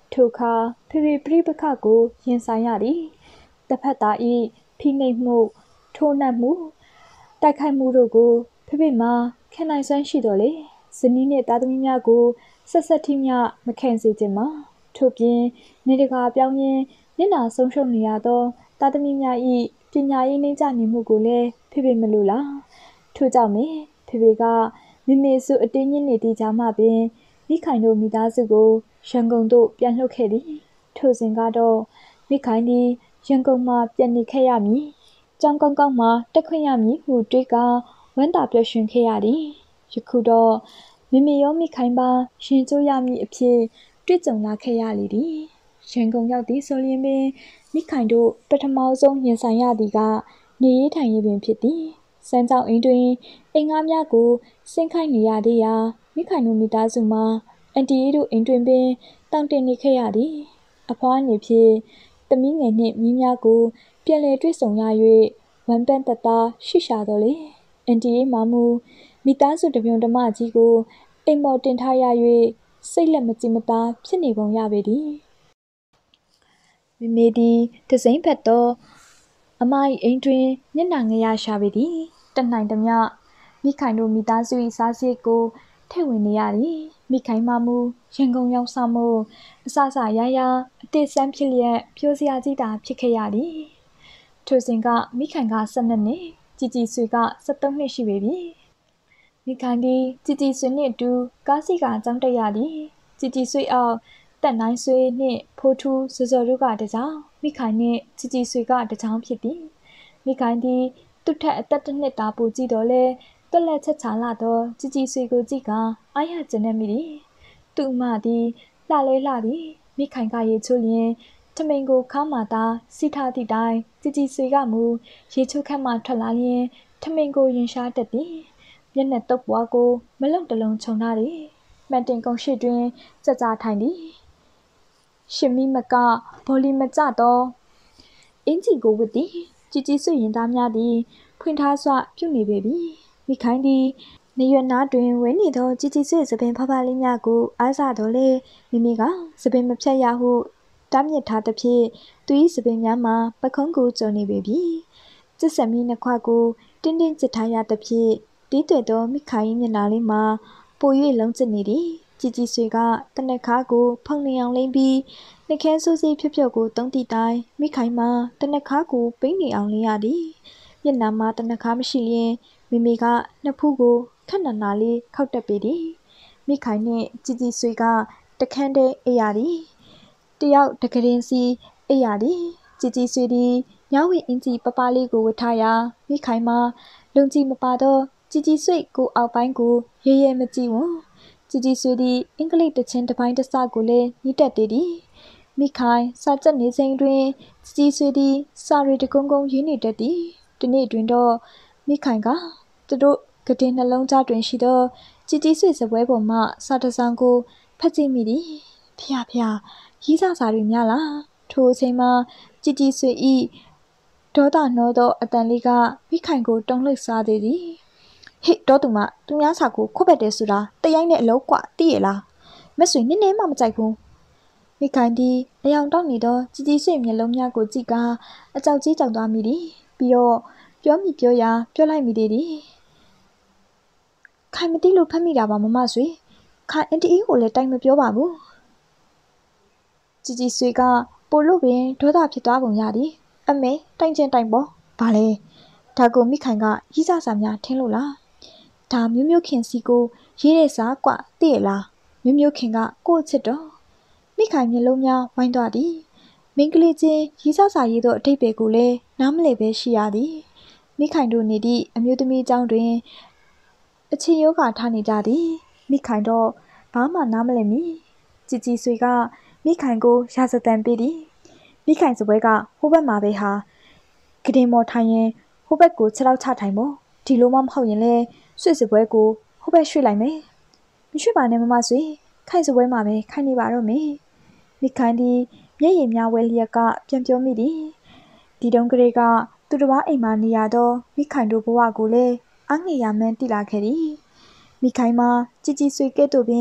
ထိုအခါဖေဖေပရိပခကိုရင်ဆိုင်ရသည်တစ်ဖက်သား၏ဖိနှိပ်မှုထိုးနှက်မှုတိုက်ခိုက်မှုတို့ကိုဖေဖေမှာခံနိုင်စွမ်းရှိတော်လေဇနီးနှင့်သားသမီးများကိုဆက်ဆက်ထိမြမခံစေခြင်းမှာထို့ပြင်နေတကာပြောင်းရင်းမျက်နှာဆုံးရှုံးနေရသောသားသမီးများ၏ပညာရေးနှိမ့်ချနေမှုကိုလည်းဖေဖေမလိုလားထို့ကြောင့်ပင်ဖေဖေကမိမိစုအတင်းညစ်နေသည့်ကြားမှပင်မိခိုင်တို့မိသားစုကိုရန်ကုန်သို့ပြန်လှုပ်ခဲ့သည်ထိုစဉ်ကတော့မိခိုင်သည်ရန်ကုန်မှာပြန်နေခဲ့ရမည်ကျောင်းကောင်းကောင်းမှာတက်ခွင့်ရမည်ဟုတွေးကဝမ်းသာပျော်ရွှင်ခဲ့ရသည်ယခုတော့မိမိရောမိခိုင်ပါရင်ကျိုးရမည်အဖြစ်တွေ့ကြုံလာခဲ့ရလေသည်ရန်ကုန်ရောက်သည်ဆိုလျှင်ပင်မိခိုင်တို့ပထမဆုံးရင်ဆိုင်ရသည်ကနေရေးထိုင်ရေးပင်ဖြစ်သည်စမ်းကြောင်းအိမ်တွင်အိမ်ငါးများကိုဆင်းခိုင်းနေရသေးရာမိခိုင်တို့မိသားစုမှာအန်တီတို့အိမ်တွင်ပင်တောင်တင်နေခဲ့ရသည်အဖွားအနေဖြင့်သမီးငယ်နှင့်မိများကိုပြန်လည်တွေ့ဆုံရ၍ဝမ်းပန်းတသားရှိရှာတော်လေအန်တီမှမူမိသားစုတပြုံတမကြီးကိုအိမ်ပေါ်တင်ထားရ၍စိတ်လက်မကြည်မသားဖြစ်နေပုံရပေသည်မိမိသည်တစိမ့်ဖက်သောအမ၏အိမ်တွင်မျက်နှာငယ်ရရှာပေသည်တနိုင်သမျှမိခိုင်တို့မိသားစု၏စားစရိတ်ကိုထည့်ဝင်နေရသည်မိခိုင်မှမူရန်ကုန်ရောက်ဆောင်မှုအစစရရအတစ်ဆန်းဖြစ်လျက်ပြိုစရာကြီးတာဖြစ်ခဲ့ရသည်ထိုစဉ်ကမိခိုင်ကဆယ်နှစ်နှစ်ជីជីဆွေကဆယ်သုံးနှစ်ရှိပေပြီမိခိုင်သည်ជីជីဆွေနှင့်အတူကားစီကအကြောင်းတက်ရသည်ជីជីဆွေအောက်တက်နိုင်ဆွေနှင့်ဖိုးထူးစောစောတို့ကတကြောင်မိခိုင်နှင့်ជីជីဆွေကတကြောင်ဖြစ်သည်မိခိုင်သည်သူ့ထက်အသက်တစ်နှစ်သာပိုကြည့်တော်လဲတွက်လက်ချက်ချလာတော့ជីជីဆွေကိုကြည့်ကအားရကျဉ်နေမိသည်သူ့အမသည်လှလဲလှသည်မိခိုင်ကရေချိုးလျင်ထမိန်ကိုခါမှသာစီထားသည့်တိုင်ជីជីဆွေကမူရေချိုးခတ်မှထွက်လာလျင်ထမိန်ကိုရင်ရှားတတ်သည်မျက်နှာတုပ်ပွားကိုမလုံတလုံးခြုံထားသည်မှန်တင်ကုန်းရှိတွင်ကြကြထိုင်သည်ရှင်မိမကဘောလီမကြတော့အင်းကြီးကိုဝတ်သည်ជីជីဆွေရင်သားများသည်ဖွင့်ထားစွပြုနေပေပြီမိခိုင်သည်နေရွယ်နာတွင်ဝဲနေသောជីជីဆွေသပင်ဖဖလေးများကိုအားစားတော်လေမိမိကသပင်မဖြတ်ရဟုတားမြစ်ထားသဖြင့်သူ၏သပင်များမှာပခုံးကိုကျုံနေပေပြီကျစ်ဆက်မီနှစ်ခွကိုတင်းတင်းကျစ်ထားရသဖြင့်တီးတွေ့သောမိခိုင်၏မျက်နှာလေးမှာပို၍လုံးကျစ်နေသည်ជីជីဆွေကတနက်ခါကိုဖုန်နေအောင်လိမ့်ပြီးနှခဲဆိုးစီးဖြော့ဖြော့ကိုတုံးတိတိုင်းမိခိုင်မှာတနက်ခါကိုပိန်းနေအောင်လင်းရသည်မျက်နှာမှာတနက်ခါမရှိလျင်မိမိကနှစ်ဖူးကိုခက်နနာလေးခောက်တက်ပေသည်မိခိုင်နှင့်ជីជីဆွေကတခန်းတည်းအိပ်ရသည်တယောက်တကရင်စီအိပ်ရသည်ជីជីဆွေသည်ညဝင်းအင်ကြီးပပလေးကိုဝတ်ထားရာမိခိုင်မှာလုံကြီးမပါတော့ជីជីဆွေကိုအောက်ပိုင်းကိုရဲရဲမကြည့်ဝွန်းជីជីဆွေသည်အင်္ဂလိပ်တချင်းတစ်ပိုင်းတစ်စကိုလည်းညှိတက်သေးသည်မိခိုင်စာကြက်နေချိန်တွင်ជីជីဆွေသည်စာရီတကုန်းကုန်းရေးနေတတ်သည်ဒီနေ့တွင်တော့မိခိုင်ကသူတို့ကတင်နှလုံးသားတွင်ရှိသောជីជីဆွေစပွဲပေါ်မှစာတစောင်ကိုဖတ်ကြည့်မိသည်ဖျားဖျားရေးစားစာတွေများလားထိုအချိန်မှာជីជីဆွေဤဒေါသနှောသောအတန်လေးကမိခိုင်ကိုတုန်လှုပ်စားသေးသည်ဟေ့တော့သူမသူများစာကိုခွတ်ပက်တယ်ဆိုတာတရိုက်နဲ့အလုံးကွသိရလားမဆွေနည်းနည်းမှမကြိုက်ဘူးမိခိုင်သည်အယောင်တောက်နေသောជីជីဆွေမျက်လုံးများကိုကြည့်ကအကြောက်ကြီးကြောက်သွားမိသည်ပြီးတော့ပြောမိပြောရာပြောလိုက်မိသေးသည်ခိုင်မသိလို့ဖတ်မိတာပါမမဆွေခိုင်အန်တီအီကိုလည်းတိုင်မပြောပါဘူးជីជីဆွေကပို့လို့ပင်ဒေါသဖြစ်သွားပုံရသည်အမေတိုင်ချင်တိုင်ပေါ့ဘာလဲဒါကိုမိခိုင်ကရေးစားစာများထင်းလို့လားဒါမျိုးမျိုးခင်စီကိုရေးတဲ့စာကွသိရလားမျိုးမျိုးခင်ကကို့ချစ်တော့မိခိုင်မျက်လုံးများဝိုင်းသွားသည်မင်းကလေးချင်းရေးစားစာရေးသောအထိပ္ပယ်ကိုလည်းနားမလည်ပဲရှိရသည်မိခိုင်တို့နေသည့်အမျိုးသမီးเจ้าတွင်အချစ်ယောဂထားနေကြသည်မိခိုင်တော့ဘာမှနားမလည်မီជីជីဆွေကမိခိုင်ကိုရာဇသံပေးသည်မိခိုင်စပွဲကဟိုဘက်မှာပဲဟာကတင်မော်ထိုင်ရင်ဟိုဘက်ကိုခြေထောက်ချထိုင်ပေါ့ဒီလိုမှမဟုတ်ရင်လဲဆွေစပွဲကိုဟိုဘက်ရွှေ့လိုက်မယ်မရွှေ့ပါနဲ့မမဆွေခိုင်စပွဲမှာပဲခိုင်နေပါတော့မေမိခိုင်သည်မျက်ရည်များဝဲလျက်ကပြန်ပြောမိသည်ဒီတုန်းကလေးကသူတစ်ပါးအိမ်မှာနေရတော့မိခိုင်တို့ဘဝကိုလည်းအငှေ့ရမှန်းတိလာခဲ့သည်မိခိုင်မှာជីជីဆွေကဲ့သို့ပင်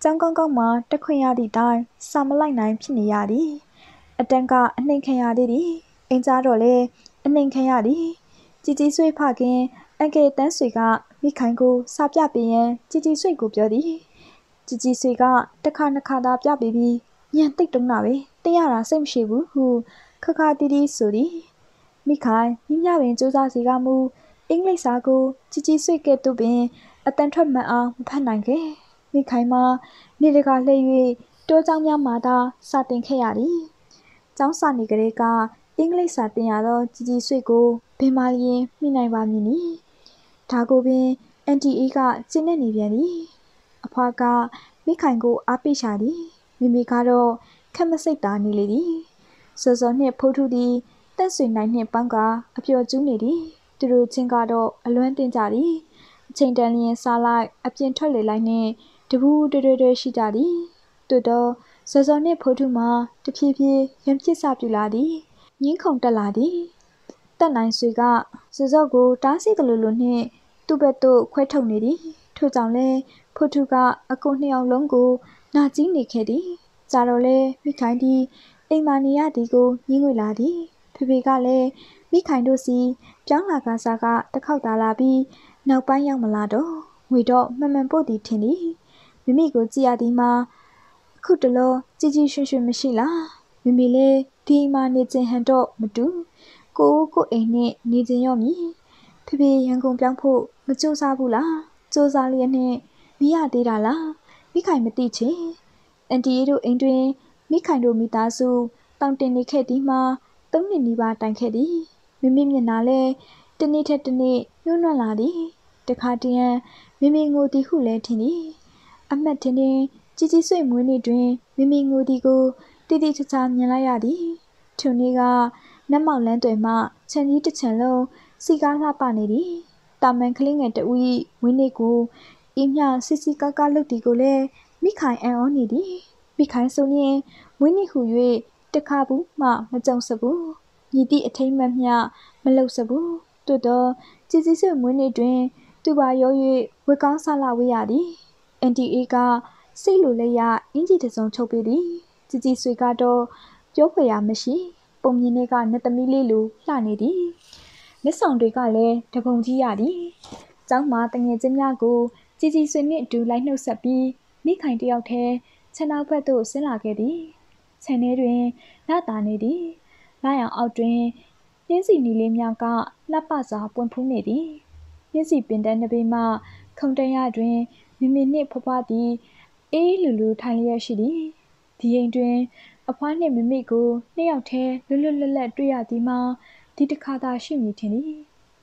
ကျောင်းကောင်းကောင်းမှာတက်ခွင့်ရသည့်တိုင်စာမလိုက်နိုင်ဖြစ်နေရသည်အတန်းကအနှိမ်ခံရသေးသည်အင်းကြားတော့လေအနှိမ်ခံရသည်ជីជីဆွေဖခင်အကယ်တန်းဆွေကမိခိုင်ကိုစာပြပေးရန်ជីជីဆွေကိုပြောသည်ជីជីဆွေကတစ်ခါနှစ်ခါသာပြပေးပြီးညံတိတ်တုံးတာပဲတင်ရတာစိတ်မရှိဘူးဟုခခတီးတီးဆိုသည်မိခိုင်မိမြပင်စူးစမ်းစီကမူအင်္ဂလိပ်စာကိုជីជីဆွေကဲ့သို့ပင်အတန်ထွက်မှန်အောင်မဖတ်နိုင်ခဲ့မိခိုင်မှာနေတကာလှည့်၍တိုးကြောင်များမှာသာစာတင်ခဲ့ရသည်ကျောင်းစာနေကလေးကအင်္ဂလိပ်စာတင်ရသောជីជីဆွေကိုဘယ်မှလျင်မိနိုင်ပါမည်နီဒါကိုပင်အန်တီအေးကကျင်းနေနေပြန်သည်အဖွားကမိခိုင်ကိုအားပေးရှာသည်မိမိကတော့ခက်မစိတ်သာနေလေသည်စောစောနှင့်ဖိုးထူးသည်တက်ဆွေနိုင်နှင့်ပေါင်းကအပျော်ကျူးနေသည်သူတို့ချင်းကတော့အလွမ်းတင်ကြသည်အချိန်တန်လျင်စားလိုက်အပြင်ထွက်လေလိုက်နှင့်တပူးတွေ့တွေ့ရှိကြသည်သို့တော့စောစောနှင့်ဖိုးထူးမှာတဖြည်းဖြည်းရံဖြစ်စပြူလာသည်ငင်းခုန်တက်လာသည်တက်နိုင်ဆွေကစောစောကိုတားဆီးတယ်လို့လို့နှင့်သူ့ဘက်သို့ခွဲထုတ်နေသည်ထို့ကြောင့်လဲဖိုးထူးကအကိုနှစ်ယောက်လုံးကိုနာကျည်းနေခဲ့သည်ကြာတော့လဲမိခိုင်သည်အိမ်မာနေရသည်ကိုညင်းငွေလာသည်ဖေဖေကလည်းမိခိုင်တို့စီပြောင်းလာကစားကတခေါက်သာလာပြီးနောက်ပိုင်းရောက်မလာတော့ငွေတော့မှန်မှန်ပို့သည်ထင်သည်မိမိကိုကြည့်ရသည်မှာအခုတလောជីជីရွှင်ရွှင်မရှိလားမိမိလည်းဒီမှာနေခြင်းဟန်တော့မတူကိုကိုအိမ်နဲ့နေခြင်းရောမည်ဖေဖေရန်ကုန်ပြောင်းဖို့မကြိုးစားဘူးလားကြိုးစားလျက်နဲ့မရသေးတာလားမိခိုင်မသိချေအန်တီတို့အိမ်တွင်မိခိုင်တို့မိသားစုတောင်တင်နေခဲ့သည်မှာသုံးနှစ်နီးပါးတိုင်ခဲ့သည်မိမိမျက်နှာလဲတနေ့ထက်တနေ့ညှိုးနွမ်းလာသည်တခါတည်းရန်မိမိငိုသည်ဟုလဲထင်သည်အမှတ်ထင်ထင်ជីជីဆွေမွေးနေ့တွင်မိမိငိုသည်ကိုတိတိကျကျမြင်လိုက်ရသည်ထိုနေ့ကနတ်မောက်လန်းတွေမှခြံကြီးတစ်ခြံလုံးစီကားလှပနေသည်တာမန်ကလေးငယ်တဦး၏ဝင်းနေ့ကိုအေးမြစီစီကားကားလုပ်သည်ကိုလည်းမိခိုင်အံ့ဩနေသည်မိခိုင်ဆိုရင်ဝင်းနေ့ဟု၍တခါဘူးမှမကြုံစဘူးမြည်သည့်အထိမ်းမှတ်မျှမလုပ်စဘူးသို့တော့ជីជីဆွေမွေးနေ့တွင်သူပါရော၍ဝေကောင်းစားလာဝေးရသည်အန်တီအေးကစိတ်လိုလက်ရအင်ကြီးတစ်စုံချုပ်ပေးသည်ជីជីဆွေကတော့ပြောဖွယ်ရမရှိပုံမြင်တွေကနတ်သမီးလေးလိုလှနေသည်လက်ဆောင်တွေကလည်းတပုံကြီးရသည်ကျောင်းမှာတငယ်ချင်းများကိုជីជីဆွေနှင့်အတူလိုက်နှုတ်ဆက်ပြီးမိခိုင်တယောက်တည်းခြံနောက်ဘက်သို့ဆင်းလာခဲ့သည်ခြံထဲတွင်လာတာနေသည်လာရောင်အောက်တွင်နှင်းစီနီလေးများကလှပစွာပွင့်ဖူးနေသည်နှင်းစီပင်တန်းနှစ်ဘေးမှခုံတန်းရတွင်မိမိနှင့်ဖွားဖွားသည်အေးလူလူထိုင်လျက်ရှိသည်ဒီအိမ်တွင်အဖွားနှင့်မိမိကိုနှစ်ယောက်တည်းလွတ်လွတ်လပ်လပ်တွေ့ရသည်မှာဒီတစ်ခါသာရှိမည်ထင်သည်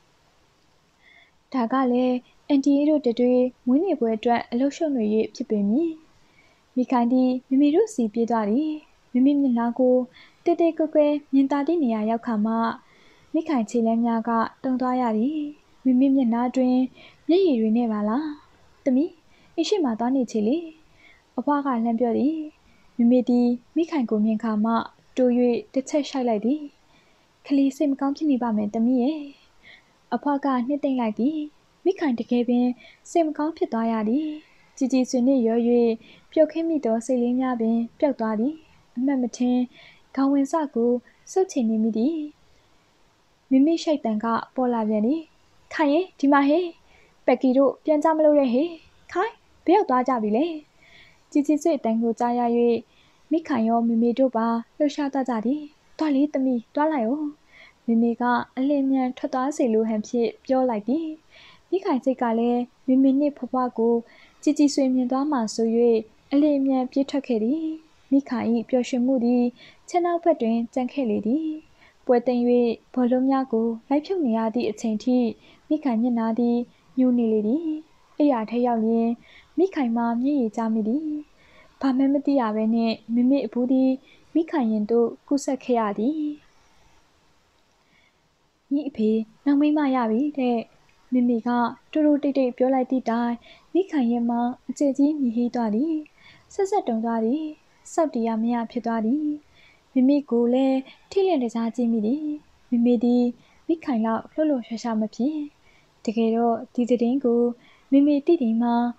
ဒါကလည်းအန်တီတို့တတွေမွေးနေ့ပွဲအတွက်အလုပ်ရှုပ်နေ၍ဖြစ်ပေမည်မိခိုင်သည်မိမိတို့စီပြေးသွားသည်မိမိမျက်နှာကိုတဲတဲကွဲကွဲမြင်သာသည့်နေရာရောက်ခါမှမိခိုင်ခြေလမ်းများကတုံသွားရသည်မိမိမျက်နှာတွင်မျက်ရည်တွေနဲ့ပါလားသမီးအိရှိမှသွားနေချေလေအဖွားကလှမ်းပြောသည်မိမိသည်မိခိုင်ကိုမြင်ခါမှတိုး၍တစ်ချက်ရှိုက်လိုက်သည်ခလီစိတ်မကောင်းဖြစ်နေပါမယ်သမီးရဲ့အဖွားကနှစ်သိမ့်လိုက်သည်မိခိုင်တကယ်ပင်စိတ်မကောင်းဖြစ်သွားရသည်ជីជីဆွေနှင့်ရော၍ပျော်ခင်းမိသောစိတ်လေးများပင်ပျောက်သွားသည်အမှတ်မထင်ခေါင်းဝင်စကိုစုပ်ချင်နေမိသည်မိမိရှိတ်တန်ကပေါ်လာပြန်သည်ခိုင်ရဲ့ဒီမှာဟေးပက်ကီတို့ပြန်ကြမလို့တဲ့ဟေးခိုင်ဘယ်ရောက်သွားကြပြီလဲជីជីဆွေတန်ကိုကြားရ၍မိခိုင်ရောမိမိတို့ပါလှူရှားသွားကြသည်တွားလေသမီးတွားလိုက်哦မိမိကအလင်းမြန်ထွက်သွားစေလိုဟန်ဖြင့်ပြောလိုက်သည်မိခိုင်စိတ်ကလည်းမိမိနှင့်ဖွားဖွားကိုជីជីဆွေမြင်သွားမှဆို၍အလင်းမြန်ပြေးထွက်ခဲ့သည်မိခိုင်၏ပျော်ရွှင်မှုသည်ခြံနောက်ဘက်တွင်ကြံခဲ့လေသည်ပွဲသိမ်း၍ဘောလုံးများကိုလိုက်ဖြုတ်နေရသည့်အချိန်ထိမိခိုင်မျက်နှာသည်ညှိုးနေလေသည်အိယာထဲရောက်ရင်မိခိုင်မှမျက်ရည်ကျမိသည်ဘာမှမသိရဘဲနှင့်မိမိအဘူးသည်မိခိုင်ရင်တို့ကူးဆက်ခဲ့ရသည်ညီအဖေနောက်မိမရပြီတဲ့မိမိကတူတူတိတ်တိတ်ပြောလိုက်သည့်တိုင်မိခိုင်ရဲ့မှအကျယ်ကြီးမြည်ဟီးသွားသည်ဆက်ဆက်တုံသွားသည်စောက်တရားမရဖြစ်သွားသည်မိမိကိုလည်းထိလျက်တကြားကြည့်မိသည်မိမိသည်မိခိုင်လောက်လှုပ်လှုပ်ရှားရှားမဖြစ်တကယ်တော့ဒီသတင်းကိုမိမိတိတိမှ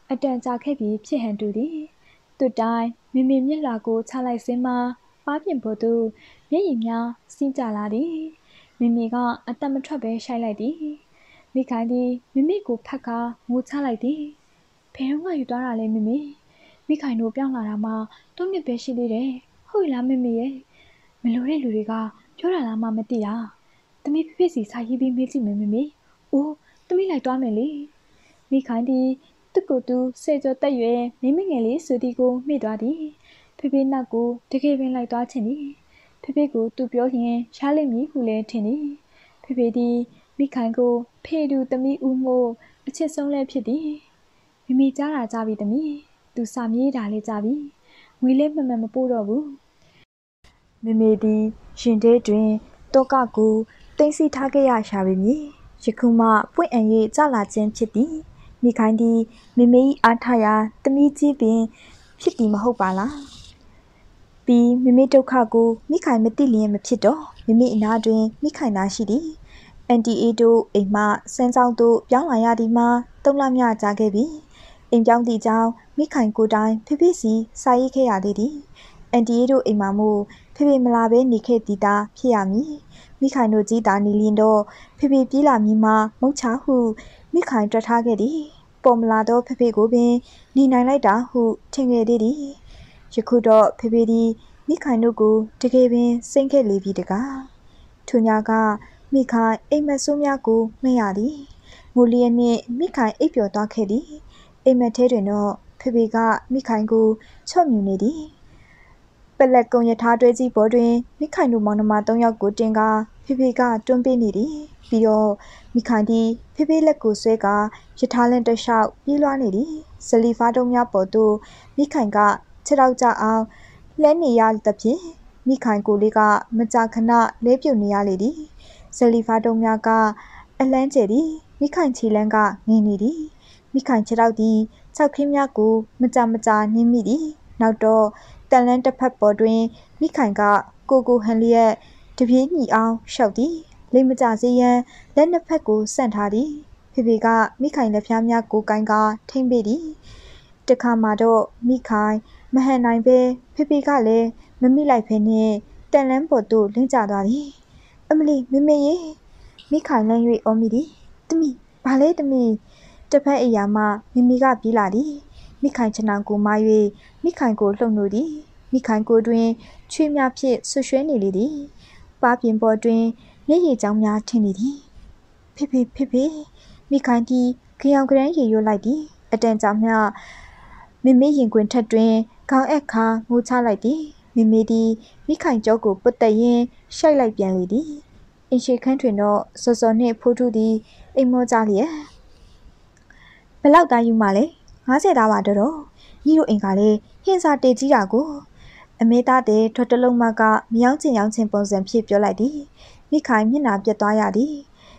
အတန်ကြာခဲ့ပြီးဖြစ်ဟန်တူသည်သူတိုင်းမိမိမျက်လွှာကိုချလိုက်စင်းမှပါးပြင်ဖို့သူမျက်ရည်များစီးကြလာသည်မိမိကအတမထွက်ပဲရှိုက်လိုက်သည်မိခိုင်သည်မိမိကိုဖက်ကငိုချလိုက်သည်ဘယ်တော့မှယူသွားတာလဲမိမိမိခိုင်တို့ပြောင်းလာတာမှသုံးနှစ်ပဲရှိသေးတယ်ဟုတ်လားမိမိရဲ့မလိုတဲ့လူတွေကပြောတာလားမှမသိတာသမီးဖေဖေစီစာရေးပြီးမေးကြည့်မယ်မိမိအိုးသမီးလိုက်သွားမယ်လေမိခိုင်သည်သူ့ကိုယ်သူစေကျော်တက်ရွယ်မိမငယ်လေးဆိုသည်ကိုမိသွားသည်ဖေဖေနောက်ကိုတကယ်ပင်လိုက်သွားခြင်းသည်ဖေဖေကိုသူပြောရင်ရှားလိမ့်မည်ဟုလည်းထင်သည်ဖေဖေသည်မိခိုင်ကိုဖေတူသမီးဦးမို့အချစ်ဆုံးလည်းဖြစ်သည်မိမိကြားတာကြားပြီသမီးသူစာမြေးတာလည်းကြားပြီငွေလည်းမှန်မှန်မပို့တော့ဘူးမိမိသည်ရင်ထဲတွင်တောကကိုတင်းစီထားခဲ့ရရှာပေမည်ယခုမှပွင့်အံ့၍ကြလာခြင်းဖြစ်သည်မိခိုင်သည်မိမိအားထားရာသမီးကြီးပင်ဖြစ်သည်မဟုတ်ပါလားပြီးမိမိဒုက္ခကိုမိခိုင်မသိလျင်မဖြစ်တော့မိမိအနာတွင်မိခိုင်သာရှိသည်အန်တီအေတို့အိမ်မှစမ်းဆောင်သို့ပြောင်းလာရသည်မှာသုံးလမြကြာခဲ့ပြီအိမ်ပြောင်းသည့်ကြောင့်မိခိုင်ကိုတိုင်ဖိဖိစီစာရေးခဲ့ရသေးသည်အန်တီအေတို့အိမ်မှမို့ဖိဖိမလာဘဲနေခဲ့သည်သာဖြစ်ရမည်မိခိုင်တို့ကြီးသာနေလျင်တော့ဖိဖိပြေးလာမည်မှာမုတ်ချဟုမိခိုင်တွက်ထားခဲ့သည်ပေါ်မလာတော့ဖိဖိကိုပင်နေနိုင်လိုက်တာဟုထင်ခဲ့သေးသည်ယခုတော့ဖိဖိသည်မိခိုင်တို့ကိုတကယ်ပင်စိတ်ခဲ့လေပြီတကားထိုညကမိခိုင်အိမ်မက်ဆိုးများကိုမရသည်မိုးလျက်နှင့်မိခိုင်အိပ်ပျော်သွားခဲ့သည်အိမ်မက်ထဲတွင်တော့ဖိဖိကမိခိုင်ကိုချော့မြူနေသည်ပလက်ကုံရထားတွဲကြီးပေါ်တွင်မိခိုင်တို့မောင်နှမသုံးယောက်ကိုတင်ကာဖိဖိကတွန်းပေးနေသည်ပြီးတော့မိခိုင်သည်ဖိဖိလက်ကိုဆွဲကာရထားလင်းတစ်လျှောက်ပြေးလွှားနေသည်ဇလီဖားတုံးများပေါ်သို့မိခိုင်ကခြေထောက်ကျအောင်လှဲနေရသဖြင့်မိခိုင်ကိုလေးကမကြာခဏလဲပြုတ်နေရလေသည်ဇလီဖားတုံးများကအလန်းကျဲသည်မိခိုင်ခြေလန်းကငင်နေသည်မိခိုင်ခြေထောက်သည်ခြောက်ခင်းများကိုမကြာမကြာနင်းမိသည်နောက်တော့တန်လန်းတစ်ဖက်ပေါ်တွင်မိခိုင်ကကိုကိုဟန်လျက်တပြေးညီအောင်ရှောက်သည်လိမ်မကြစေရန်လက်နှစ်ဖက်ကိုဆန့်ထားသည်ဖေဖေကမိခိုင်လက်ဖျားများကိုကိုင်းကာထိမ့်ပေးသည်တခါမှတော့မိခိုင်မဟန်နိုင်ပဲဖေဖေကလည်းမမိလိုက်ဖဲနှင့်တန်လန်းပေါ်သို့လင်းကျသွားသည်အမလီမေမေရေမိခိုင်လန်း၍အော်မိသည်တမီဘာလဲတမီတစ်ဖက်အိယာမှမိမိကပြေးလာသည်မိခိုင်ချနောင်ကိုမာ၍မိခိုင်ကိုလှုပ်နိုးသည်မိခိုင်ကိုတွင်ချွေးများဖြင့်ဆွရွှဲနေလေသည်ပါးပြင်ပေါ်တွင်မျက်ရည်ကြောင်းများထင်နေသည်ဖေဖေဖေဖေမိခိုင်သည်ကြောင်ကရန်းရေရွတ်လိုက်သည်အတန်ကြာမျှမိမိရင်ခွင်ထက်တွင်ခေါင်းအခါငိုချလိုက်သည်မိမိသည်မိခိုင်ကြောကိုပုတ်တက်ရင်းရှိုက်လိုက်ပြန်လေသည်အင်ရှိခန်းတွင်တော့စောစောနှင့်ဖိုးထုသည်အိမ်မောကြလျက်ဘလောက်သားယူမှလဲငါးဆယ်သားပါတော့တော့ညီတို့အိမ်ကလည်းဟင်းစားတေးကြီးတာကိုအမေသားတဲ့ထွက်တလုံးမကမယောင်းချင်ယောင်းချင်ပုံစံဖြစ်ပြောလိုက်သည်မိခိုင်မျက်နှာပြတ်သွားရသည်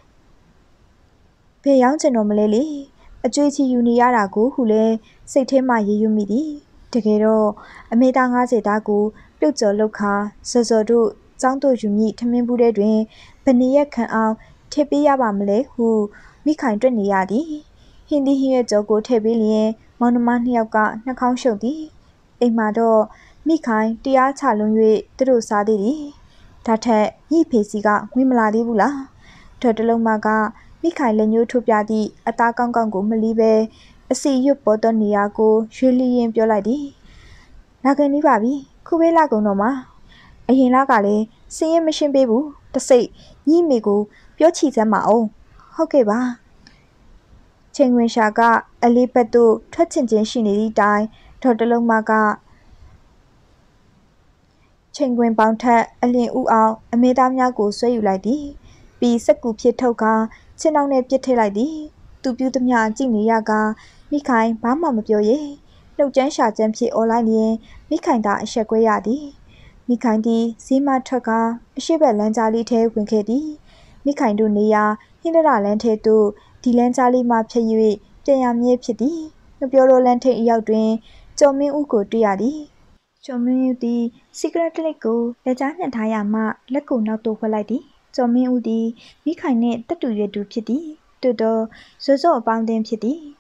ဘယ်ယောင်းချင်တော့မလဲလေအကျွေးချီယူနေရတာကိုဟုလဲစိတ်ထဲမှရေရွမိသည်တကယ်တော့အမေသားငါးဆယ်သားကိုပြုတ်ကျော်လောက်ခါစောစောတို့ចောင်းတို့ယူမိထမင်းဘူးထဲတွင်ဘယ်နည်းရခံအောင်ထည့်ပေးရပါမလဲဟုမိခိုင်တွက်နေရသည်ဟင်းသီးဟင်းရွက်ကြောကိုထည့်ပေးလျင်မောင်နှမနှစ်ယောက်ကနှာခေါင်းရှုပ်သည်အိမ်မှာတော့မိခိုင်တရားချလွန်၍သူတို့စားသေးသည်ဒါထက်ညိဖေစီကငွေမလာသေးဘူးလားထွက်တလုံးမကမိခိုင်လက်ညှိုးထိုးပြသည့်အသားကောင်းကောင်းကိုမလီးပဲအစီရွတ်ပေါ်သောနေရာကိုရွှေလီရင်ပြောလိုက်သည်လာခင်နေပါပြီခုဘေးလာကုန်တော့မှာအရင်လကလည်းစင်းရင်မရှင်းပေးဘူးတစိတ်ညိမေကိုပြောချီစမ်းမအောင်ဟုတ်ကဲ့ပါချိန်ဝင်ရှာကအလေးပတ်သို့ထွက်ချင်ချင်းရှိနေသည့်တိုင်ဒေါ်တလုံးမကချိန်ခွင်ပေါင်းထက်အလင်းဥအောင်အမေသားများကိုဆွဲယူလိုက်သည်ပြီးစက်ကူဖြစ်ထုတ်ကာချင်းနောက်နဲ့ပြစ်ထည့်လိုက်သည်သူပြူးသမျှကြည့်နေရကမိခိုင်ဘာမှမပြောရဲနှုတ်ကျန်းရှာကျန်းဖြစ်အော်လိုက်လျင်မိခိုင်သာအဆက်ကွဲရသည်မိခိုင်သည်ဈေးမထွက်ကာအရှိဘက်လမ်းကြားလေးထဲဝင်ခဲ့သည်မိခိုင်တို့နေရာဟင်းရလန်းထဲသို့ဒီလမ်းကြားလေးမှဖြည့်၍ပြန်ရမြဲဖြစ်သည်မပြောတော့လမ်းထိပ်အရောက်တွင်ကျော်မင်းဦးကိုတွေ့ရသည်ကျော်မင်းဦးသည်စီကရက်တလစ်ကိုလက်ကြားညှက်ထားရမှလက်ကိုနောက်သို့ဝှက်လိုက်သည်ကျော်မင်းဦးသည်မိခိုင်နှင့်တက်တူရွယ်တူဖြစ်သည်တို့တော့ဇောဇောအပေါင်းအသင်းဖြစ်သည်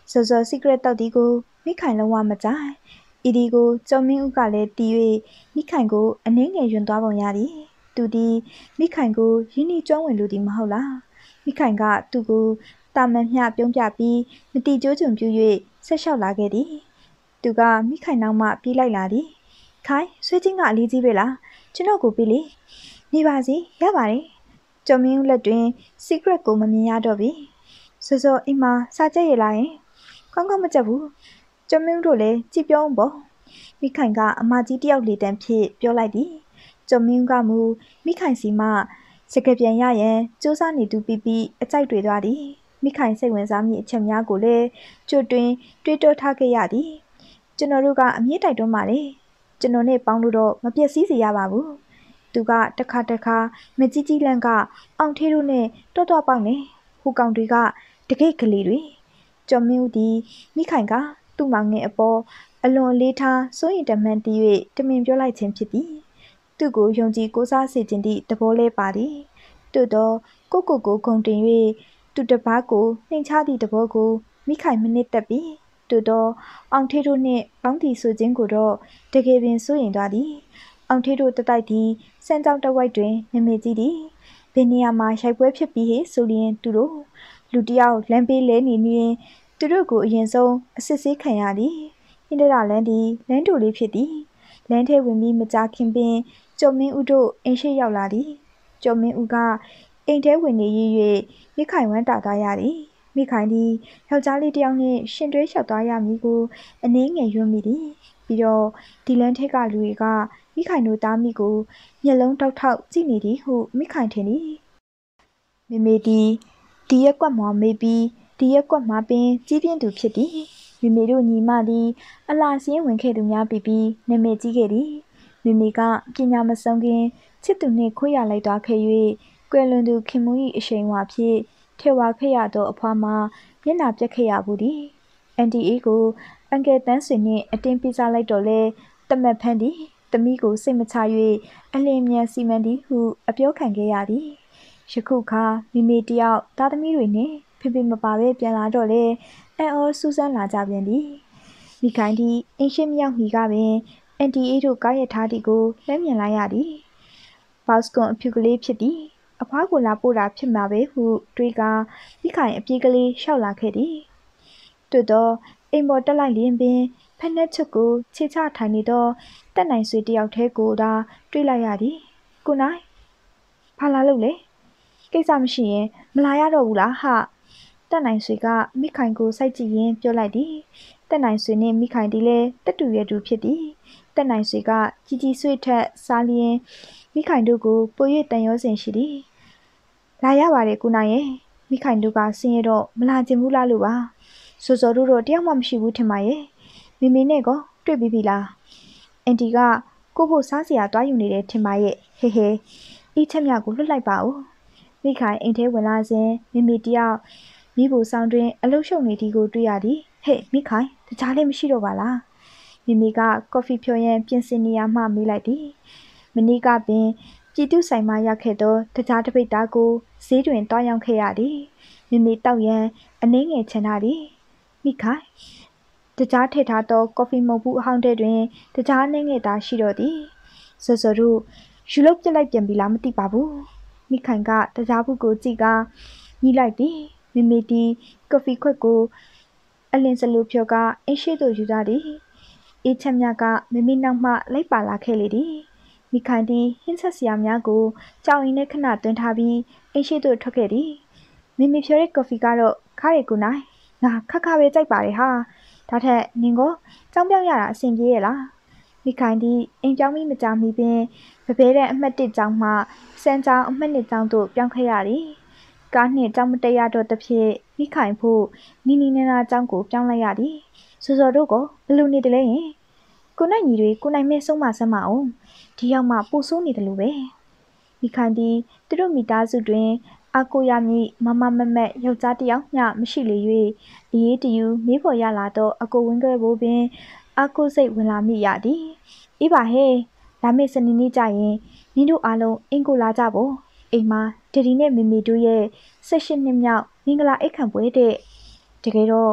စောစော secret တောက်ဒီကိုမိခိုင်လုံးဝမကြိုက်ဤဒီကိုကျော်မင်းဦးကလည်းတီး၍မိခိုင်ကိုအနှင်းငယ်ယွန်းသွားပုံရသည်သူဒီမိခိုင်ကိုရင်းနှီးကျွမ်းဝင်လူသည်မဟုတ်လားမိခိုင်ကသူ့ကိုတာမန်မျှပြုံးပြပြီးမတိကျိုးချွန်ပြူ၍ဆက်လျှောက်လာခဲ့သည်သူကမိခိုင်နောက်မှပြေးလိုက်လာသည်ခိုင်ဆွေးချင်းကအလေးကြီးပဲလားကျွန်တော်ကိုပြေးလေနေပါစီရပါတယ်ကျော်မင်းဦးလက်တွင် secret ကိုမမြင်ရတော့ပြီစောစောအိမ်မှာစားကြရလားယင်ကောင်းကောင်းမကြက်ဘူးကျော်မင်းဦးတို့လည်းကြည်ပြောင်းပေါ့မိခိုင်ကအမကြီးတယောက်လေတန်းဖြစ်ပြောလိုက်သည်ကျော်မင်းဦးကမူမိခိုင်စီမှစကပြန်ရရန်စူးစမ်းနေသူပြီးပြီးအကြိုက်တွေသွားသည်မိခိုင်စိတ်ဝင်စားမိအချက်များကိုလည်းကြွတွင်တွေးတောထားခဲ့ရသည်ကျွန်တော်တို့ကအမြင့်တိုက်တွန်းပါလေကျွန်တော်နဲ့ပေါင်းလို့တော့မပြည့်စည်စေရပါဘူးသူကတခါတခါမကြီးကြီးလန့်ကအောင်ထေးတို့နဲ့တော့တော့ပေါက်နေဟိုကောင်တွေကတကိတ်ကလေးတွေကျော်မင်းဦးသည်မိခိုင်ကသူ့မောင်ငယ်အပေါ်အလွန်လေးထားစိုးရင်တမန်တီး၍တမင်ပြောလိုက်ခြင်းဖြစ်သည်သူ့ကိုယုံကြည်ကိုးစားစေခြင်းသည့်သဘောလဲပါသည်သို့သောကိုကိုကိုဂုံတင်၍သူတပားကိုနှိမ်ချသည့်သဘောကိုမိခိုင်မနစ်သက်ပြီးသို့သောအောင်ထေးတို့နှင့်ပေါင်းတီဆိုခြင်းကိုတော့တကယ်ပင်စိုးရင်သွားသည်အောင်ထေးတို့တတိုက်သည်စမ်းကြောင်းတဝိုက်တွင်နမေကြီးသည်ဘယ်နေရာမှာရိုက်ပွဲဖြစ်ပြီးဟေဆိုလျင်သူတို့လူတယောက်လမ်းပေးလဲနေနေသူတို့ကိုအရင်ဆုံးအစစ်ဆေးခံရသည်ဟင်းတရလန်းသည်လမ်းတူလေးဖြစ်သည်လမ်းထဲဝင်ပြီးမကြာခင်ပင်ကျော်မင်းဦးတို့အိမ်ရှိရောက်လာသည်ကျော်မင်းဦးကအိမ်ထဲဝင်နေရ၍မိခိုင်ဝမ်းတာသွားရသည်မိခိုင်သည်ယောက်ျားလေးတယောက်နှင့်ရှင်တွဲလျှောက်သွားရမည်ကိုအနည်းငယ်ယွန်းမိသည်ပြီးတော့ဒီလန်းထဲကလူတွေကမိခိုင်တို့သားမိကိုမျက်လုံးတောက်ထောက်ကြည့်နေသည်ဟုမိခိုင်ထင်သည်မေမေဒီဒီရက်ကွက်မှာမေးပြီးဒီရက်ကွက်မှာပင်ကြီးပြင်းသူဖြစ်သည်မေမေတို့ညီမသည်အလားစင်းဝင်ခဲ့သူများပြီးပြီးနာမည်ကြီးခဲ့သည်မေမေကပညာမဆုံးခင်ချစ်သူနှင့်ခွေးရလိုက်သွားခဲ့၍ကွယ်လွန်သူခင်မူ၏အရှိန်ဝါဖြင့်ထေဝါခဲ့ရသောအဖွားမှာမျက်နှာပြက်ခဲ့ရဘူးသည်အန်တီအေးကိုအန်ကယ်တန်းဆွေနှင့်အတင်းပြစားလိုက်တော့လဲတမက်ဖန်းသည်သမီးကိုစိတ်မချ၍အလင်းမြန်စီမံသည်ဟုအပြောခံခဲ့ရသည်ယခုခါမိမိတယောက်သားသမီးတွေနှင့်ဖေဖေမပါပဲပြန်လာတော့လဲအံ့ဩစူးစမ်းလာကြပြန်သည်မိခိုင်သည်အင်းရှိမြောက်မီကပင်အန်တီအေးတို့ကားရထားသည်ကိုလှမ်းမြင်လိုက်ရသည်ဘောက်စကွန်အဖြူကလေးဖြစ်သည်အဖွားကိုလာပို့တာဖြစ်မှာပဲဟုတွေးကမိခိုင်အပြေးကလေးလျှောက်လာခဲ့သည်သို့တော့အိမ်ပေါ်တက်လိုက်လျင်ပင်ဖက်နှက်ချွတ်ကိုခြေချထိုင်နေသောတက်နိုင်ဆွေတယောက်တည်းကိုသာတွေးလိုက်ရသည်ကိုနိုင်ဖာလာလို့လေကိစ္စမရှိရင်မလာရတော့ဘူးလားဟတက်နိုင်ဆွေကမိခိုင်ကိုစိုက်ကြည့်ရင်းပြောလိုက်သည်တက်နိုင်ဆွေနှင့်မိခိုင်သည်လည်းတက်တူရဲ့တူဖြစ်သည်တက်နိုင်ဆွေကကြီးကြီးဆွေထက်စားလျင်မိခိုင်တို့ကိုပို၍တန်ရောစင်ရှိသည်လာရပါတယ်ကိုနိုင်ရဲ့မိခိုင်တို့ကဆင်းရဲတော့မလာခြင်းဘူးလားလို့ပါစောစောတို့တော့တယောက်မှမရှိဘူးထင်ပါရဲ့မိမိနဲ့ကောတွေ့ပြီးပြီလားအန်တီကကိုဖို့စားစရာတွားယူနေတယ်ထင်ပါရဲ့ဟေဟေဤချက်မြကိုလွတ်လိုက်ပါဦးမိခိုင်အိမ်ထဲဝင်လာစဉ်မိမိတယောက်မိဖို့ဆောင်တွင်အလုရှုံနေသည်ကိုတွေ့ရသည်ဟဲ့မိခိုင်တခြားလေးမရှိတော့ပါလားမိမိကကော်ဖီဖြော်ရန်ပြင်ဆင်နေရမှမေးလိုက်သည်မနေ့ကပင်ပြည်သူဆိုင်မှရောက်ခဲ့သောတခြားတစ်ပိတ်သားကိုဈေးတွင်တွားရောက်ခဲ့ရသည်မိမိတောက်ရန်အနှင်းငယ်ချင်ထားသည်မိခိုင်တခြားထည့်ထားသောကော်ဖီမုတ်ဘူးအဟောင်းတဲတွင်တခြားနှင်းငယ်သားရှိတော့သည်စောစောတို့ယူလုတ်ပြစ်လိုက်ပြန်ပြီလားမသိပါဘူးမိခိုင်ကတခြားဘူးကိုကြည့်ကညီးလိုက်သည်မိမိတီကော်ဖီခွက်ကိုအလင်းစလိုဖြော်ကအင်းရှိသို့ယူသားသည်အေးချက်မြကမိမိနောက်မှလိုက်ပါလာခဲ့လေသည်မိခိုင်သည်ဟင်းဆက်စရာများကိုကြောင်ရင်နဲ့ခဏသွင်းထားပြီးအင်းရှိသို့ထွက်ခဲ့သည်မိမိဖြော်တဲ့ကော်ဖီကတော့ခါရီကူနိုင်ငါခက်ခါပဲကြိုက်ပါတယ်ဟာဒါထက်နင်ကိုကြောင်ပြောင်းရတာအဆင်ပြေရဲ့လားမိခိုင်သည်အိမ်ပြောင်းပြီးမကြာမီပင်ဗဘဲတဲ့အမှတ်တစ်ကျောင်းမှစမ်းကျောင်းအမှတ်နှစ်ကျောင်းသို့ပြောင်းခဲ့ရသည်ကားနှင့်ကျောင်းမတက်ရတော့တဖြင့်မိခိုင်ဖို့နီနီနာနာကျောင်းကိုပြောင်းလိုက်ရသည်စောစောတို့ကဘယ်လိုနေတယ်လဲယင်ကိုနိုင်ညီတွေကိုနိုင်မဲဆုံးမဆမ်းမအောင်ဒီရောက်မှပို့ဆိုးနေတယ်လို့ပဲမိခိုင်သည်သူတို့မိသားစုတွင်အကိုရမည်မမမမက်ယောက်ျားတစ်ယောက်မျှမရှိလေ၍အေးတူမေးဖို့ရလာတော့အကိုဝင်းကလေးဘိုးပင်အကိုစိတ်ဝင်လာမိရသည်အေးပါဟဲ့လာမေစနေနေ့ကျရင်နင်တို့အားလုံးအင်ကိုလာကြဖို့အိမ်မှာဒဒီနဲ့မီမီတို့ရဲ့ဆက်ရှိနှစ်မြောက်မင်္ဂလာအိတ်ခံပွဲတဲ့တကယ်တော့ဒ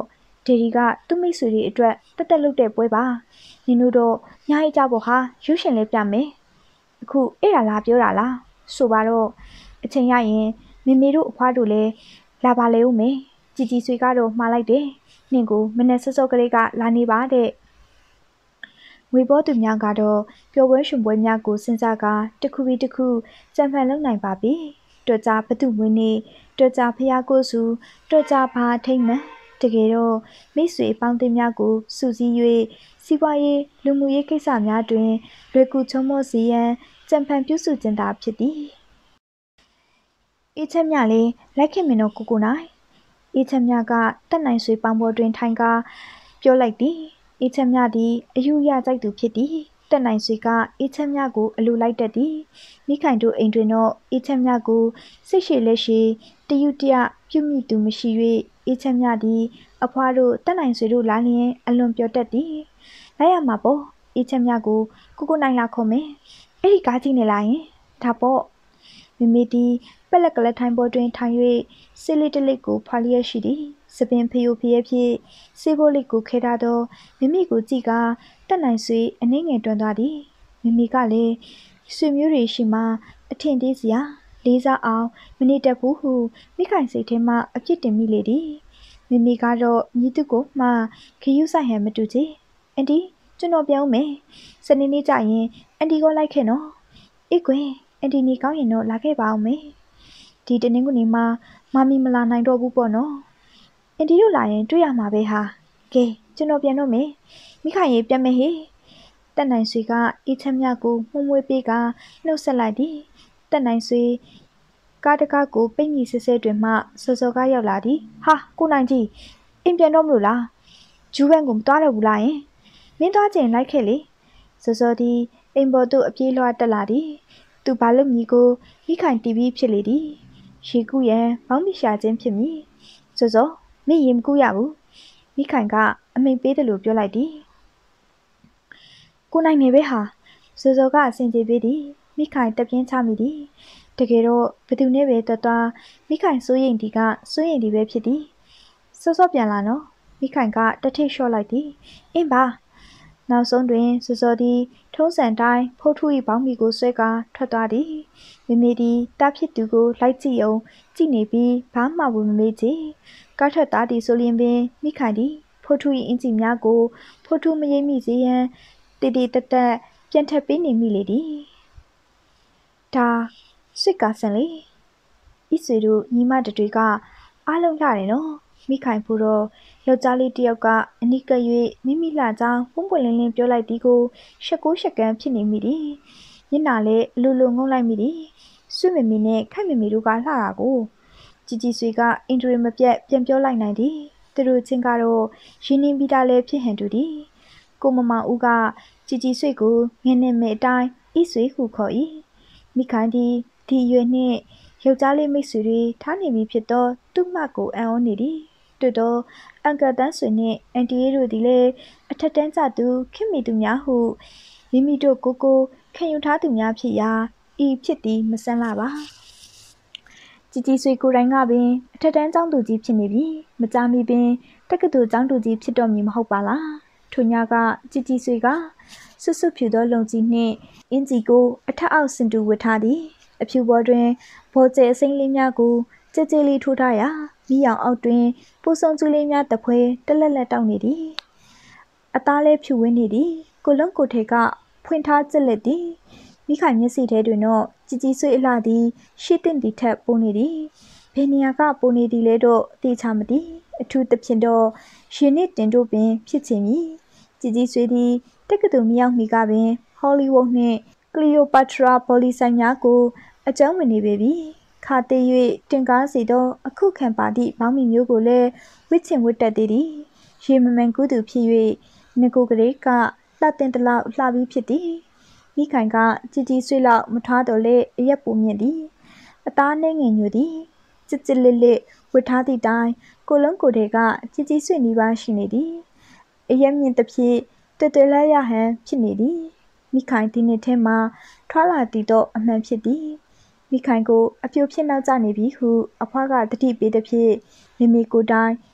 ဒေဒီကသူ့မိတ်ဆွေတွေအတွက်တက်တက်လုပ်တဲ့ပွဲပါနင်တို့တော့ညားကြဖို့ဟာရုပ်ရှင်လေးပြမယ်အခုအဲ့ဒါလားပြောတာလားဆိုပါတော့အချိန်ရရင်မေမေတို့အဖွားတို့လည်းလာပါလေဦးမယ်ជីជីဆွေကတော့မှားလိုက်တယ်နင့်ကိုမနဲ့စောစောကလေးကလာနေပါတဲ့ငွေပေါ်သူများကတော့ပျော်ပွဲရှင်ပွဲများကိုစဉ်းစားကတခုပြီးတခုကြံဖန်လုပ်နိုင်ပါပြီတော်ကြဘသူမွေးနေတော်ကြဖျားကိုစုတော်ကြဘာထိမ့်မှန်တကယ်တော့မိတ်ဆွေပေါင်းတင်များကိုစုစည်း၍စီးပွားရေးလူမှုရေးကိစ္စများတွင်လွယ်ကူချုံမောစီရန်ကြံဖန်ပြုစုခြင်းသာဖြစ်သည်အေးချက်မြလေးလိုက်ခင်မင်းတို့ကိုကိုနိုင်အေးချက်မြကတက်နိုင်ဆွေပေါင်းပေါ်တွင်ထိုင်ကားပြောလိုက်သည်အေးချက်မြသည်အယူရကြိုက်သူဖြစ်သည်တက်နိုင်ဆွေကအေးချက်မြကိုအလိုလိုက်တတ်သည်မိခိုင်တို့အိမ်တွင်တော့အေးချက်မြကိုစိတ်ရှိလက်ရှိတယူတရပြုမိသူမရှိ၍အေးချက်မြသည်အဖွားတို့တက်နိုင်ဆွေတို့လာလျင်အလွန်ပြောတတ်သည်လိုက်ရမှာပေါ့အေးချက်မြကိုကိုကိုနိုင်လာခေါ်မယ်အဲ့ဒီကားကြီးနေလာရင်ဒါပေါ့မမေတီပက်လက်ကလေးထိုင်ပေါ်တွင်ထိုင်၍ဆေးလေးတစ်လိပ်ကိုဖွာလျက်ရှိသည်စပင်ဖျို့ဖျဲဖြင့်ဆေးဘိုးလေးကိုခဲထားသောမမေကိုကြည့်ကတက်နိုင်ဆွေအနှင်းငယ်တွန်းသွားသည်မမေကလည်းဆွေမျိုးတွေရှိမှအထင်သေးစရာလေးစားအောင်မနေတတ်ဘူးဟုမိခိုင်စိတ်ထဲမှအပြစ်တင်မိလေသည်မမေကတော့ညီသူကိုမှခရူးဆိုင်ဟန်မတူချေအန်တီကျွန်တော်ပြောင်းမယ်စနေနေ့ကျရင်အန်တီကိုလိုက်ခဲ့နော်အေးကွယ်အန်တီနေကောင်းရင်တော့လာခဲ့ပါအောင်မေဒီတနင်္ဂနွေမှာမမီမလာနိုင်တော့ဘူးပေါ့နော်အန်တီတို့လာရင်တွေ့ရမှာပဲဟာကဲကျွန်တော်ပြန်တော့မယ်မိခိုင်ရေပြန်မယ်ဟေတက်နိုင်ဆွေကအေးချမ်းမြကိုမှုံမွေးပေးကနှုတ်ဆက်လိုက်သည်တက်နိုင်ဆွေကားတကားကိုပိတ်မိဆဲဆဲတွင်မှစောစောကရောက်လာသည်ဟာကိုနိုင်ကြီးအိမ်ပြန်တော့မလို့လားဂျူးဘန်ကိုမသွားတော့ဘူးလားယင်မင်းသွားချိန်လိုက်ခဲ့လေစောစောဒီအိမ်ပေါ်သို့အပြေးလွှားတက်လာသည်သူဘာလို့မြည်ကိုမိခိုင်တီဗီဖြစ်လေသည်ရေကူးရန်ဘောင်းမီရှာခြင်းဖြစ်မည်စောစောမင်းရင်မကူရဘူးမိခိုင်ကအမိန်ပေးတယ်လို့ပြောလိုက်သည်ကိုနိုင်နေပဲဟာစောစောကအဆင်ပြေပေးသည်မိခိုင်တပြင်းချမိသည်တကယ်တော့ဘသူနဲ့ပဲတော်တော်မိခိုင်စိုးရင်ဒီကစိုးရင်ဒီပဲဖြစ်သည်စောစောပြန်လာနော်မိခိုင်ကတထိတ်လျှော့လိုက်သည်အင်းပါနောက်ဆုံးတွင်စောစောသည်ထုံးစံတိုင်းဖိုးထူ၏ဘောင်းမီကိုဆွဲကာထွက်သွားသည်မမေသည်တားဖြစ်သူကိုလိုက်ကြည့်အောင်ကြည့်နေပြီးဘာမှမမေ့ကြည့်ကားထွက်သားသည်ဆိုလျင်ပင်မိခိုင်သည်ဖိုးထူ၏အင်ဂျင်များကိုဖိုးထူမရိပ်မိစေရန်တေတေတက်တက်ပြန်ထပ်ပေးနေမိလေသည်ဒါဆွစ်ကာဆန်လေဤဆွေတို့ညီမတတွေကအားလုံးလှတယ်နော်မိခိုင်ဖို့တော့ယောက်ျားလေးတယောက်ကအနိက၍မိမိလှကြောင်းပုံပွင့်လင်းလင်းပြောလိုက်သည်ကိုရှက်ကိုရှက်ကန်းဖြစ်နေမိသည်မျက်နှာလည်းအလိုလိုငုံလိုက်မိသည်ဆွေမမီနဲ့ခိုင်မမီတို့ကလှတာကိုជីជីဆွေကအင်ဒရီမပြတ်ပြန်ပြောလိုက်နိုင်သည်သူတို့ချင်းကတော့ရင်းနှီးပြီးသားလည်းဖြစ်ဟန်တူသည်ကိုမမဦးကជីជីဆွေကိုငင်းနေမဲ့အတိုင်းဤဆွေဟုခေါ်၏မိခိုင်သည်ဒီရွယ်နှင့်ယောက်ျားလေးမိတ်ဆွေတွေထားနေပြီဖြစ်သောသူ့မကိုအံ့ဩနေသည်တို့တော့အန်ကတန်းဆွေနှင့်အန်တီတို့သည်လည်းအထက်တန်းကျသူခင်မီသူများဟုမိမိတို့ကိုကိုခံယူထားသူများဖြစ်ရာဤဖြစ်သည်မဆန်းလာပါជីជីဆွေကိုယ်တိုင်ကပင်အထက်တန်းကျောင်းသူကြီးဖြစ်နေပြီမကြမီပင်တက္ကသိုလ်ကျောင်းသူကြီးဖြစ်တော်မူမဟုတ်ပါလားထိုညကជីជីဆွေကဆွတ်ဆွတ်ဖြူသောလုံကြီးနှင့်အင်ဂျီကိုအထက်အောက်စင်တူဝတ်ထားသည်အဖြူပေါ်တွင်ဘောကျဲအစိမ့်လေးများကိုကြဲကြဲလေးထိုးထားရာမိရောင်အောက်တွင်ပူဆုံကျူးလေးများတပွဲတလက်လက်တောက်နေသည်အသားလေးဖြူဝင်းနေသည်ကိုလုံးကိုထေကဖွင့်ထားကျက်လက်သည်မိခိုင်မျက်စိထဲတွင်တော့ជីជីဆွေအလှသည်ရှေ့တင်သည်ထက်ပိုနေသည်ဘယ်နေရာကပိုနေသည်လဲတော့သိချမသည်အထူးသဖြင့်တော့ရှင်နစ်တင်တို့ပင်ဖြစ်ချင်မည်ជីជីဆွေသည်တက္ကသိုလ်မြောက်မီကပင်ဟောလီဝုဒ်နှင့်ကလီယိုပါထရာဘော်လီဆိုင်များကိုအကြောင်းဝင်နေပေပြီခါသေး၍တင်ကားစီသောအခုခံပါသည့်ဘောင်းမီမျိုးကိုလည်းဝစ်ချင်ဝစ်တတ်သေးသည်ရေမမှန်ကူးသူဖြစ်၍ငကိုကလေးကလှတင်တလောက်လှပြီးဖြစ်သည်မိခိုင်ကជីជីဆွေလောက်မထွားတော်လေအရက်ပူမြင့်သည်အသားနှဲငယ်ညိုသည်ကြစ်ကြစ်လစ်လစ်ဝတ်ထားသည့်တိုင်ကိုလုံးကိုတွေကជីជីဆွေနီးပါးရှိနေသည်အရက်မြင့်တစ်ဖြစ်တဲတဲလဲရဟန်ဖြစ်နေသည်မိခိုင်ဒီနှစ်ထဲမှာထွာလာတည်တော့အမှန်ဖြစ်သည်မိခိုင်ကိုအပြိုဖြစ်နောက်ကျနေပြီဟုအဖွားကတတိပေးသည်ဖြင့်မိမိကိုယ်တိုင်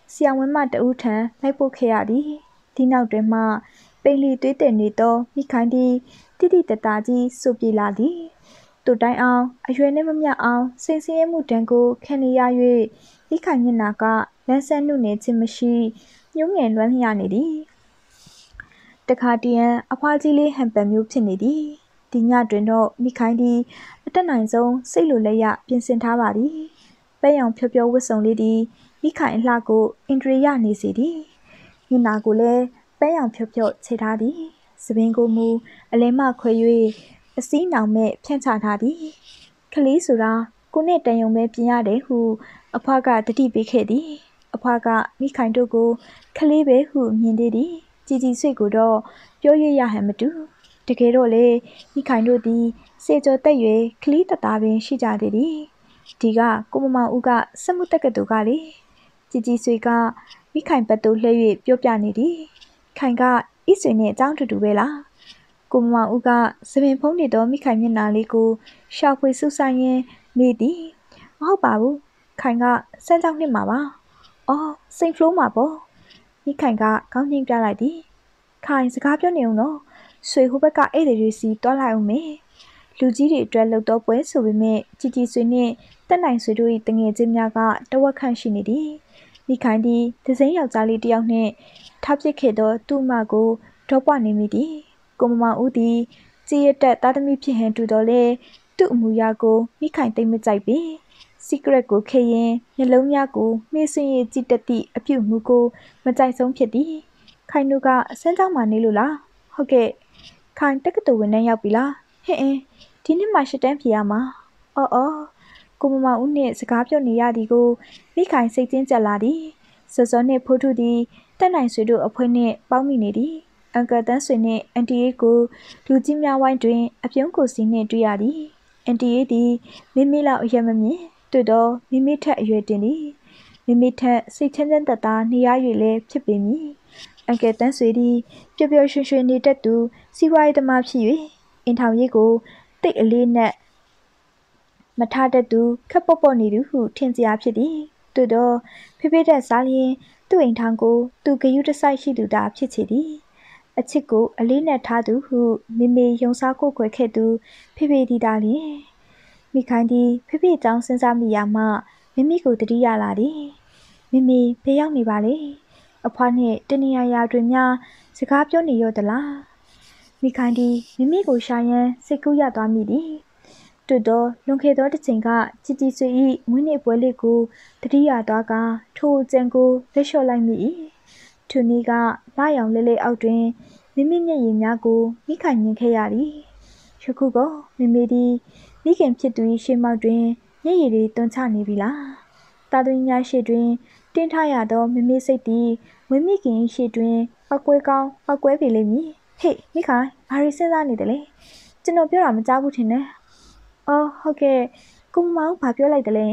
ဆရာဝန်မတဦးထံလိုက်ပို့ခဲ့ရသည်ဒီနောက်တွင်မှပိန်လီသွေးတဲ့နေသောမိခိုင်သည်တိတိတတကြီးဆိုပြေလာသည်တူတိုင်းအောင်အရွယ်နှင့်မမျှအောင်စိန်ဆင်းရဲမှုတန်ကိုခံနေရ၍မိခိုင်မျက်နှာကလန်းဆန်းနှုတ်နေခြင်းမရှိညှိုးငယ်လွမ်းလျနေသည်တခါတည်းရန်အဖွားကြီးလေးဟန်ပန်မျိုးဖြစ်နေသည်ဒီညတွင်တော့မိခိုင်သည်အတက်နိုင်ဆုံးစိတ်လိုလက်ရပြင်ဆင်ထားပါသည်ပဲရောင်ဖြောဖြောဝတ်စုံလေးသည်မိခိုင်အလှကိုအင်ဒရီယနေစေသည်မျက်နှာကိုလည်းပဲရောင်ဖြောဖြောခြေထားသည်စပင်းကိုမူအလဲမှခွဲ၍အစည်းနောင်မဲ့ဖြန့်ချထားသည်ကလေးဆိုတာကိုနဲ့တန်ယုံပဲပြင်ရတယ်ဟုအဖွားကတတိပေးခဲ့သည်အဖွားကမိခိုင်တို့ကိုကလေးပဲဟုမြင်သေးသည်ជីជីဆွေကိုတော့ပြောရရဟန်မတူတကယ်တော့လေမိခိုင်တို့သည်စေကျော်တက်၍ကလေးတသားပင်ရှိကြသေးသည်ဒီကကိုမမောင်ဦးကစက်မှုတက္ကသိုလ်ကလေជីជីဆွေကမိခိုင်ဘက်သို့လှည့်၍ပြောပြနေသည်ခိုင်ကဤဆွေနဲ့အကြောင်းတူတူပဲလားကိုမမောင်ဦးကစပင်ဖုံးနေသောမိခိုင်မျက်နှာလေးကိုရှာဖွေစူးစိုက်ရင်းမေးသည်မဟုတ်ပါဘူးခိုင်ကစမ်းကြောင်းနှစ်မှာပါအော်စိန်ဖလိုးမှာပေါ့မိခိုင်ကခေါင်းညှိပြလိုက်သည်ခိုင်စကားပြောနေအောင်နော်ဆွေဟိုဘက်ကဧည့်သည်တွေစီတွားလိုက်အောင်မေလူကြီးတွေအတွက်လှုပ်တော့ပွဲဆိုပေမဲ့ជីជីဆွေနှင့်တက်နိုင်ဆွေတို့၏တငယ်ချင်းများကတဝက်ခန့်ရှိနေသည်မိခိုင်သည်ဒဇိမ်းယောက်ျားလေးတစ်ယောက်နှင့်ထားပစ်ခဲ့သောသူ့အမကိုဒေါပွားနေမိသည်ကိုမမောင်ဦးသည်ကြည်ရတက်သားသမီးဖြစ်ဟန်တူတော်လဲသူ့အမူအရာကိုမိခိုင်သိမ့်မကြိုက်ပေစီကရက်ကိုခေရင်မျက်လုံးများကိုမှေးဆွင့်ရကြည့်တတ်သည့်အပြုတ်မှုကိုမကြိုက်ဆုံးဖြစ်သည်ခိုင်တို့ကဆန်းကြောင်းမှနေလို့လားဟုတ်ကဲ့ခိုင်တက္ကသိုလ်ဝင်နှန်းရောက်ပြီလားဟင်အင်းဒီနှစ်မှရှစ်တန်းဖြေရမှာအော်အော်ကိုမမောင်ဦးနှင့်စကားပြောနေရသည်ကိုမိခိုင်စိတ်ချင်းကြက်လာသည်စောစောနှင့်ဖိုးထုသည်တက်နိုင်ဆွေတို့အဖွဲနှင့်ပေါင်းမိနေသည်အန်ကယ်တန်းဆွေနှင့်အန်တီအေးကိုလူကြီးများဝိုင်းတွင်အပြုံးကိုစီနှင့်တွေ့ရသည်အန်တီအေးသည်မိမိလောက်အရက်မမြင်တွေ့တော့မိမိထက်အရွယ်တင်သည်မိမိထက်စိတ်ချမ်းချမ်းသက်သာနေရ၍လည်းဖြစ်ပေမည်အန်ကယ်တန်းဆွေသည်ပျော်ပျော်ရွှင်ရွှင်နေတတ်သူစီးပွားရေးသမားဖြစ်၍အင်ထောင်ရေးကိုတိတ်အလေးနက်မထားတတ်သူခက်ပေါ့ပေါ့နေသူဟုထင်စရာဖြစ်သည်တွေ့တော့ဖေဖေတက်စားလျင်သူ့အိမ်ထောင်ကိုသူဂယုတစိုက်ရှိသူသာဖြစ်ချေသည်အချစ်ကိုအလေးနက်ထားသူဟုမိမိယုံစားကိုခွဲခဲ့သူဖေဖေဒီတာလျင်မိခိုင်သည်ဖေဖေကြောင့်စဉ်းစားမိရာမှမိမိကိုတတိယလာသည်မိမိဘယ်ရောက်နေပါလဲအဖွားနှင့်တနေရာရာတွင်များစကားပြောနေရသလားမိခိုင်သည်မိမိကိုရှာရန်စိတ်ကူးရသွားမိသည်တွေ့တော့လွန်ခဲ့သောတစ်ချိန်ကជីជីဆွေ၏မွေးနေ့ပွဲလေးကိုတတိယသွားကထိုအကျံကိုလက်လျှော့လိုက်မိ၏ထိုနေ့ကလာရောင်လဲလဲအောက်တွင်မိမိမျက်ရည်များကိုမိခိုင်မြင်ခဲ့ရသည်ယခုကမိမိသည်မိခင်ဖြစ်သူ၏ရှေ့မှောက်တွင်မျက်ရည်တွေတွန်းချနေပြီလားတာသွင်းများရှေ့တွင်တင်းထားရသောမိမိစိတ်သည်မွေးမိခင်၏ရှေ့တွင်ပောက်ကွဲကောင်းပောက်ကွဲပေလိမ့်မည်ဟေ့မိခိုင်ဘာတွေစဉ်းစားနေတယ်လဲကျွန်တော်ပြောတာမကြားဘူးထင်တယ်အော်ဟုတ်ကဲ့ကိုမောင်ဘာပြောလိုက်တယ်လဲ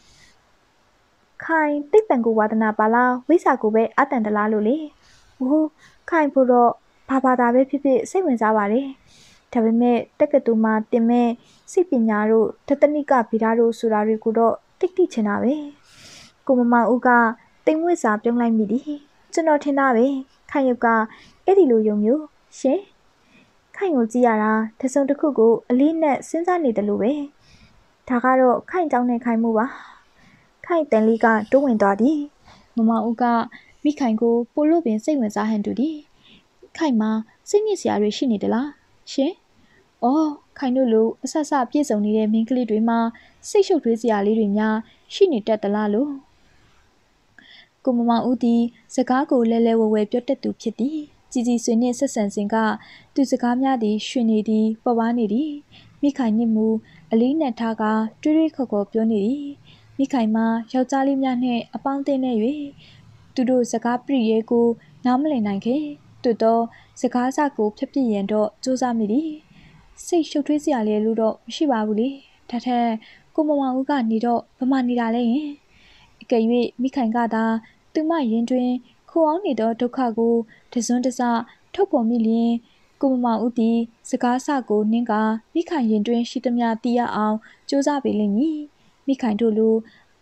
ခိုင်တိတ်တန်ကိုဝါဒနာပါလားဝိစာကိုပဲအတန်တလားလို့လေဟိုးခိုင်ဖို့တော့ဘာဘာသာပဲဖြစ်ဖြစ်စိတ်ဝင်စားပါတယ်ဒါပေမဲ့တက္ကသိုလ်မှာတင်မဲ့စိတ်ပညာတို့တသနိကဗီဒတို့ဆိုတာတွေကိုတော့တိတ်တိချင်တာပဲကိုမမောင်ဦးကတိမ်မွေ့စာပြုံးလိုက်မိသည်ကျွန်တော်ထင်တာပဲခိုင်ရုပ်ကအဲ့ဒီလိုယုံမျိုးရှင်ခိုင်ကိုကြည့်ရတာတစုံတစ်ခုကိုအလေးနဲ့စဉ်းစားနေတယ်လို့ပဲဒါကတော့ခိုင်ကြောင်းနဲ့ခိုင်မှုပါခိုင်တန်လေးကတိုးဝင်သွားသည်မမဦးကမိခိုင်ကိုပို့လို့ပင်စိတ်ဝင်စားဟန်တူသည်ခိုင်မှာစိတ်ညစ်စရာတွေရှိနေသလားရှင်အော်ခိုင်တို့လိုအဆက်ဆက်ပြည့်စုံနေတဲ့မိန်းကလေးတွေမှာစိတ်ရှုပ်ထွေးစရာလေးတွေများရှိနေတတ်သလားလို့ကိုမမဦးသည်စကားကိုလဲလဲဝဲဝဲပြောတတ်သူဖြစ်သည်ជីជីဆွေနှင့်ဆက်ဆံစဉ်ကသူစကားများသည်ရွှင်နေသည်ပေါ်ပါနေသည်မိခိုင်နှင့်မူအလေးနက်ထားကတွေးတွေးခေါ်ခေါ်ပြောနေသည်မိခိုင်မှာယောက်ျားလေးများနှင့်အပေါင်းအသင်းနဲ့၍သူတို့စကားပြည့်ရဲကိုနားမလည်နိုင်ခဲ့တွေ့တော့စကားစကိုဖြတ်ပြည့်ရန်တော့စူးစမ်းမိသည်စိတ်ရှုပ်ထွေးစရာလေးလို့တော့မရှိပါဘူးလေဒါထက်ကိုမမောင်ဦးကနေတော့ဗမာနေတာလဲရင်အကယ်၍မိခိုင်ကသာသူမရင်တွင်ခိုအောင်နေသောဒုက္ခကိုတစွန်းတစထုတ်ပေါ်မိလျင်ကိုမမောင်ဦးသည်စကားစကိုနင်းကမိခိုင်ရင်တွင်ရှိသမျှသိရအောင်စူးစမ်းပေလိမ့်မည်မိခိုင်တို့လို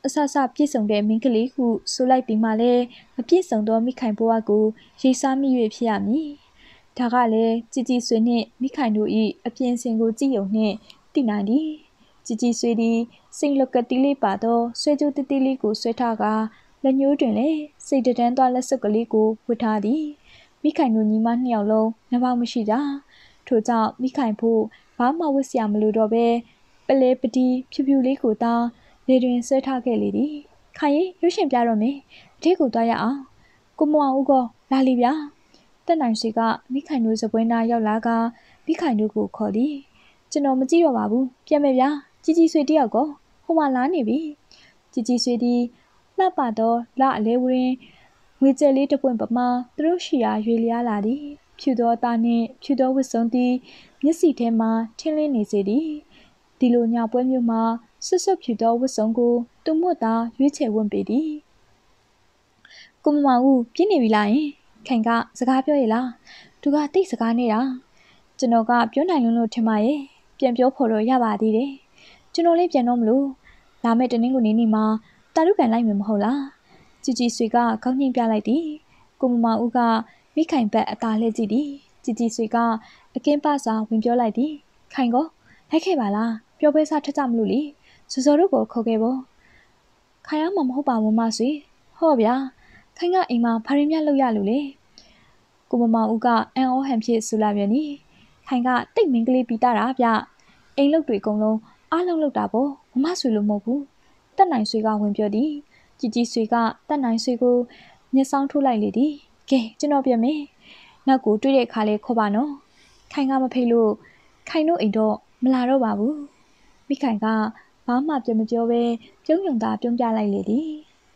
အဆအဆပြည့်စုံတဲ့မင်းကလေးဟုဆိုလိုက်ပြီးမှလည်းမပြည့်စုံသောမိခိုင်ဘဝကိုရိပ်စားမိ၍ဖြစ်ရမည်ဒါကလည်းជីជីဆွေနှင့်မိခိုင်တို့၏အပြင်စင်ကိုကြည့်ုံနှင့်သိနိုင်သည်ជីជីဆွေသည်စိန်လကတိလေးပါသောဆွဲကြိုးတိတိလေးကိုဆွဲထားကာလက်ညှိုးတွင်လည်းစိတ်တန်းသွားလက်စွပ်ကလေးကိုဝတ်ထားသည်မိခိုင်တို့ညီမနှစ်ယောက်လုံးနှပေါင်းမရှိကြထို့ကြောင့်မိခိုင်ဖို့ဘာမှဝတ်စရာမလိုတော့ဘဲပလဲပတိဖြူဖြူလေးကိုသာလေတွင်ဆွဲထားခဲ့လေသည်ခိုင်ရင်ရွှေရှင်ပြတော့မယ်အထက်ကိုသွားရအောင်ကိုမောင်ဦးကလာလီဗျာတက်နိုင်စီကမိခိုင်တို့စပွဲနာရောက်လာကမိခိုင်တို့ကိုခေါ်သည်ကျွန်တော်မကြည့်တော့ပါဘူးပြန်မယ်ဗျာជីជីဆွေတယောက်ကဟိုမှာလာနေပြီជីជីဆွေသည်လှပတော့လအလဲဝရင်းငွေကြက်လေးတစ်ပွင့်ပမာသူတို့ရှိရာရွေလျားလာသည်ဖြူသောသားနှင့်ဖြူသောဝတ်စုံသည်မျက်စိထဲမှထင်းလင်းနေစေသည်ဒီလိုညပွဲမျိုးမှာဆွတ်ဆွတ်ဖြူသောဝတ်စုံကိုသူ့မွတ်သာရွေးချယ်ဝတ်ပေသည်ကိုမမောင်ဦးပြင်းနေပြီလားယင်ခိုင်ကစကားပြောရလားသူကတိတ်စကားနေတာကျွန်တော်ကပြောနိုင်လို့လို့ထင်ပါရဲ့ပြန်ပြောဖို့တော့ရပါသေးတယ်ကျွန်တော်လည်းပြန်တော့မလို့လာမယ့်တနင်္ဂနွေနေ့မှာတာရုကန်လိုက်မယ်မဟုတ်လားជីជីဆွေကခေါင်းညှိပြလိုက်သည်ကိုမမောင်ဦးကမိခိုင်ဘက်အသာလှည့်ကြည့်သည်ជីជីဆွေကအကင်းပစာဝင်ပြောလိုက်သည်ခိုင်ကောလိုက်ခဲ့ပါလားပြောပွဲစားထက်ကြမလို့လေစောစောတို့ကိုခေါ်ခဲ့ပေါ့ခိုင်ရမှာမဟုတ်ပါဘူးမဆွေဟော့ဗျာခိုင်ကအိမ်မှာဘာရင်းမြလောက်ရလို့လေကိုမမောင်ဦးကအန်အောဟန်ဖြစ်ဆူလာပြန်သည်ခိုင်ကတိတ်မင်းကလေးပြီးတာတာဗျအိမ်လုတ်တွေအကုန်လုံးအားလုံးလောက်တာပေါ့မမဆွေလို့မဟုတ်ဘူးတက်နိုင်ဆွေကဝင်ပြောသည်ជីជីဆွေကတက်နိုင်ဆွေကိုမျက်စောင်းထိုးလိုက်လေသည်ကဲကျွန်တော်ပြန်မယ်နောက်ကိုတွေ့တဲ့အခါလေးခေါ်ပါနော်ခိုင်ကမဖိတ်လို့ခိုင်တို့အိမ်တော့မလာတော့ပါဘူးမိခိုင်ကဘာမှပြန်မပြောဘဲပြုံးယုံသာပြုံးပြလိုက်လေသည်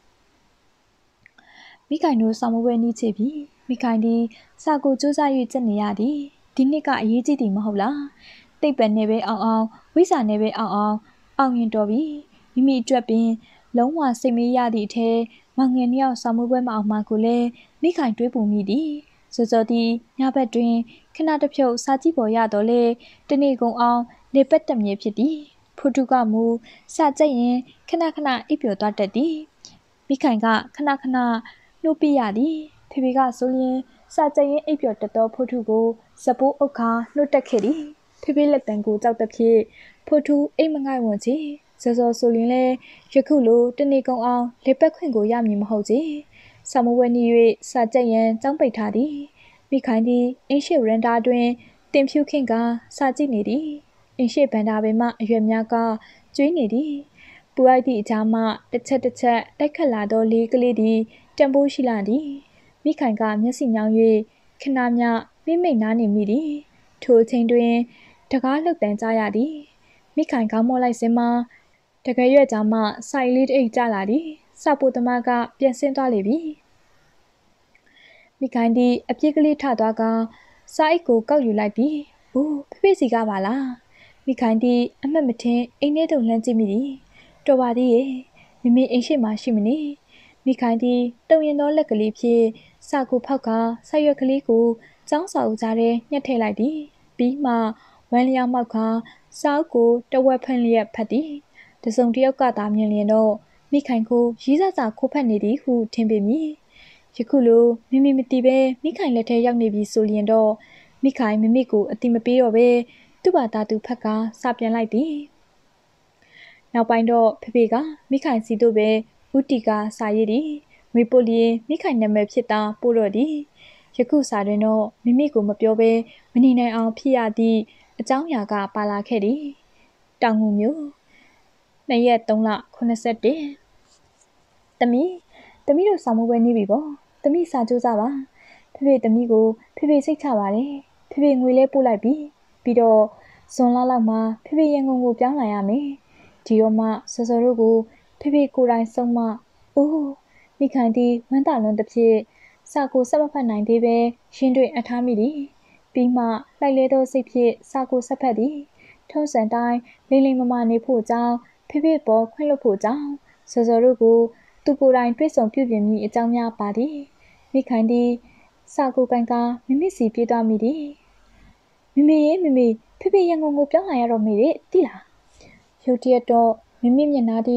မိခိုင်တို့ဆောင်းမပွဲနီးချပြီမိခိုင်ဒီစာကိုစူးစမ်း၍ကျက်နေရသည်ဒီနှစ်ကအရေးကြီးတယ်မဟုတ်လားတိတ်ပံနဲ့ပဲအောင်အောင်ဝိစာနဲ့ပဲအောင်အောင်အောင်ရင်တော်ပြီမိမိအတွက်ပင်လုံးဝစိတ်မေးရသည့်အထဲမောင်ငယ်နှစ်ယောက်ဆောင်းမပွဲမအောင်မှကိုလည်းမိခိုင်တွေးပူမိသည်စောစောသည်ညဘက်တွင်ခဏတစ်ဖြုတ်စာကြည့်ပေါ်ရတော့လေတနေ့ကုန်အောင်နေပတ်တမြေဖြစ်သည်ဖူတုကမူစာကြက်ရင်ခဏခဏအိပ်ပျော်သွားတတ်သည်မိခိုင်ကခဏခဏနှုတ်ပြရသည်ဖေဖေကဆိုရင်စာကြက်ရင်အိပ်ပျော်တတ်သောဖူတုကိုဇပိုးအုပ်ခါနှုတ်တက်ခဲ့သည်ဖေဖေလက်တံကိုကြောက်တဖြင့်ဖူတုအိမ်မငိုက်ဝင်ချေစောစောဆိုရင်လည်းယခုလိုတနေ့ကုန်အောင်လေပတ်ခွင့်ကိုရမည်မဟုတ်ချေဆောင်းမဝဲနေ၍စာကြက်ရန်ကြောင်းပိတ်ထားသည်မိခိုင်သည်အင်းရှိရန်တာတွင်တင်ဖြူခင့်ကစာကြည့်နေသည်အင်းရှိဗန္ဒာပေမှအရွယ်များကကျွေးနေသည်ပူအိုက်သည့်အကြားမှတစ်ချက်တစ်ချက်တိုက်ခတ်လာသောလေးကလေးသည်တံပိုးရှိလာသည်မိခိုင်ကမျက်စိညောင်း၍ခဏမျှမိမိတ်နားနေမိသည်ထိုအချိန်တွင်တကားလှုပ်တန်ကြရသည်မိခိုင်ခေါင်းမော့လိုက်စင်မှာတကယ်ရွက်ကြားမှဆိုင်လေးအိတ်ကျလာသည်စပိုသမားကပြန်ဆင်းသွားလေပြီမိခိုင်သည်အပြစ်ကလေးထသွားကစာအိတ်ကိုကောက်ယူလိုက်သည်။အိုးဖေဖေစီကပါလား။မိခိုင်သည်အမှတ်မထင်အိမ်ထဲသို့လှမ်းကြည့်မိသည်။တော်ပါသေးရဲ့။မိမိအိမ်ရှိမှရှိမနေ။မိခိုင်သည်တုံရင်သောလက်ကလေးဖြင့်စာကိုဖောက်ကဆရွက်ကလေးကိုကျောင်းစာအုပ်ကြားထဲညှက်ထည့်လိုက်သည်။ပြီးမှဝမ်းလျောင်းမောက်ခါစာအုပ်ကိုတဝက်ဖန်လျက်ဖတ်သည်။တစုံတစ်ယောက်ကသာမြင်လျင်တော့မိခိုင်ကိုရီးစားစာခိုးဖက်နေသည်ဟုထင်ပေမည်။ယခုလိုမိမိမတီးပဲမိခိုင်လက်ထဲရောက်နေပြီဆိုလျင်တော့မိခိုင်မိမိကိုအတိမပေးတော့ပဲသူ့ဘာသာသူဖက်ကစာပြန်လိုက်သည်နောက်ပိုင်းတော့ဖေဖေကမိခိုင်စီတို့ပဲဦးတီကစာရေးသည်ငွေပို့လျင်မိခိုင်နာမည်ဖြစ်တာပို့တော့သည်ယခုစာတွင်တော့မိမိကိုမပြောဘဲမနေနိုင်အောင်ဖြစ်ရသည့်အကြောင်းအရာကပါလာခဲ့သည်တောင်ငူမျိုးနှစ်ရက်သုံးလခုနှစ်ဆက်တစ်သမီးသမီးတို့ဆောင်းမပွဲနေပြီပေါ့သမီးစာကြိုးစားပါဖေဖေသမီးကိုဖေဖေစိတ်ချပါတယ်ဖေဖေငွေလဲပို့လိုက်ပြီပြီးတော့ဇွန်လလောက်မှာဖေဖေရန်ကုန်ကိုပြောင်းလာရမယ်ဒီတော့မှစောစောတို့ကိုဖေဖေကိုယ်တိုင်ဆုံးမအိုးမိခိုင်သည်ဝမ်းသာလွန်တစ်ဖြစ်စာကိုဆက်မဖတ်နိုင်သေးပဲရှင်းတွေ့အထားမိသည်ပြီးမှလိုက်လဲသောစိတ်ဖြင့်စာကိုဆက်ဖတ်သည်ထုံးစံတိုင်းလိမ့်လိမ့်မမနေဖို့ကြောင်းဖေဖေပေါ်ခွင့်လွှတ်ဖို့ကြောင်းစောစောတို့ကိုသူကိုယ်တိုင်တွေ့ဆုံပြုပြင်မိအကြောင်းများပါသည်မိခိုင်သည်စာကိုကန်ကမိမိစီပြေးသွားမိသည်မိမိရေမိမိဖေဖေရန်ကုန်ကိုပြောင်းလာရတော့မိတယ်တိလားရုတ်တရက်တော့မိမိမျက်နှာသည်င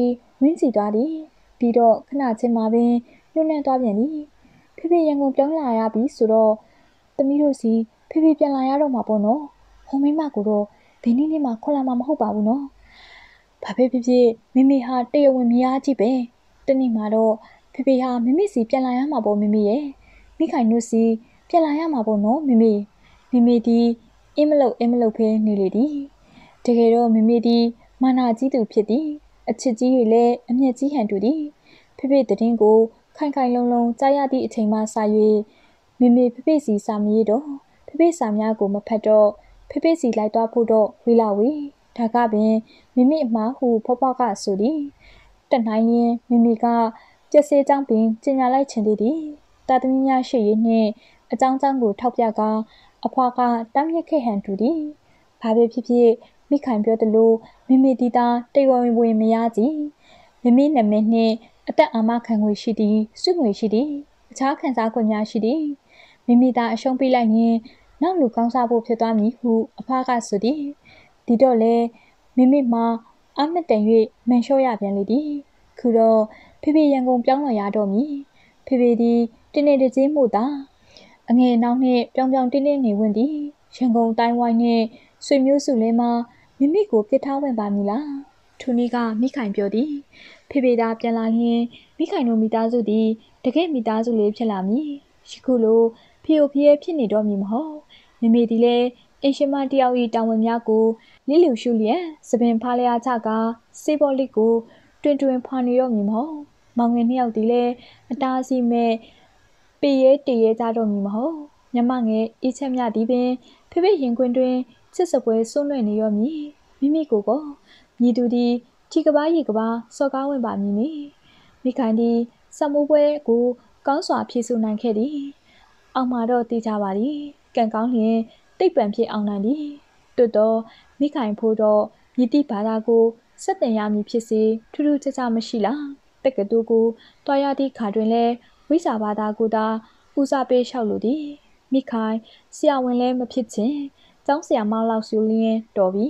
ဝင်းစီသွားသည်ပြီးတော့ခဏချင်းမှာပင်လွတ်လပ်သွားပြန်သည်ဖေဖေရန်ကုန်ပြောင်းလာရပြီဆိုတော့သမီးတို့စီဖေဖေပြန်လာရတော့မှာပေါ့နော်ဟိုမိမကိုတော့ဒီနေ့နေ့မှခေါ်လာမှာမဟုတ်ပါဘူးနော်ဘာပဲဖြစ်ဖြစ်မိမိဟာတရဝင်မရကြည့်ပဲတနေ့မှာတော့ဖေဖေဟာမိမိစီပြန်လာရမှာပေါ့မိမိရဲ့မိခိုင်တို့စီပြန်လာရမှာပေါ့နော်မိမိမိမိဒီအင်းမလို့အင်းမလို့ဖဲနေလေသည်တကယ်တော့မိမိဒီမာနာကြီးသူဖြစ်သည်အချစ်ကြီးတွေလည်းအမျက်ကြီးဟန်တူသည်ဖေဖေတည်င်းကိုခိုင်ခိုင်လုံလုံကြားရသည့်အချိန်မှစ၍မိမိဖေဖေစီစာမရတော့ဖေဖေစာများကိုမဖတ်တော့ဖေဖေစီလိုက်သွားဖို့တော့ဝေးလာဝေးဒါကပင်မိမိအမှားဟုဖွားဖွားကဆိုသည်တနိုင်ရင်မိမိကကျက်စေးကြောင်းပင်ကျင်ညာလိုက်ချင်သည်သည်တာသမီးများရှိရနှင့်အကြောင်းကြောင်းကိုထောက်ပြကအဖွားကတမ်းမြက်ခဲ့ဟန်တူသည်ဘာပဲဖြစ်ဖြစ်မိခိုင်ပြောသလိုမိမိတီတာတိတ်ဝင်ဝင်မရကြည်မိမိနာမည်နှင့်အသက်အာမခံငွေရှိသည်စုငွေရှိသည်အခြားခံစား권များရှိသည်မိမိသာအရှုံးပေးလိုက်ရင်နောက်လူကောင်းစားဖို့ဖြစ်သွားမည်ဟုအဖွားကဆိုသည်ဒီတော့လေမိမိမှာအမတန်၍မန်လျှော့ရပြန်လေသည်ခုတော့ဖေဖေရန်ကုန်ပြောင်းလာရတော့မည်ဖေဖေသည်တင်းနေတကြီးမှုသာအငယ်နောက်နှင့်ပြောင်ပြောင်တင်းတင်းနေဝင်သည်ရန်ကုန်တိုင်းဝိုင်းနှင့်ဆွေမျိုးစုလဲမှာမိမိကိုပြစ်ထားဝင်ပါမည်လားထူနီကမိခိုင်ပြောသည်ဖေဖေသာပြန်လာရင်မိခိုင်တို့မိသားစုသည်တကယ့်မိသားစုလေးဖြစ်လာမည်ယခုလိုဖီယိုဖီရဲဖြစ်နေတော့မည်မဟုတ်မိမိဒီလဲအင်ရှင်မတယောက်၏တာဝန်များကိုလိလူရှုလျက်စပင်ဖားလျာချကစေဘော်လစ်ကိုတွင်တွင်ဖွာနေတော့မည်မဟုတ်မောင်ငယ်နှစ်ယောက်ဒီလဲအတားအဆီးမဲ့ပေရဲတရဲကြတော့မည်မဟုတ်ညမငယ်အေးချက်မြသည်ပင်ဖေဖေရင်ခွင်တွင်ချစ်စပွဲဆွန့်လွှဲနေရောမည်မိမိကိုကောမြည်သူသည်ထီကဘာရီကဘာစော်ကားဝင်ပါမည်နိမိခိုင်သည်စမိုးပွဲကိုကောင်းစွာဖြည့်ဆူနိုင်ခဲ့သည်အောင်မှာတော့သိကြပါသည်ကံကောင်းလျင်တိတ်ပံဖြစ်အောင်နိုင်သည်တွတ်တော့မိခိုင်ဖို့တော့မြည်သည့်ဘာသာကိုစက်တင်ရမည်ဖြစ်စေထူးထူးခြားခြားမရှိလားတက္ကသိုလ်ကိုတွားရသည့်ခါတွင်လဲဝိစာဘာသာကိုသာဦးစားပေးလျှောက်လိုသည်မိခိုင်ဆရာဝန်လဲမဖြစ်ခြင်းကျောင်းဆရာမလောက်ဆိုလျင်တော်ပြီ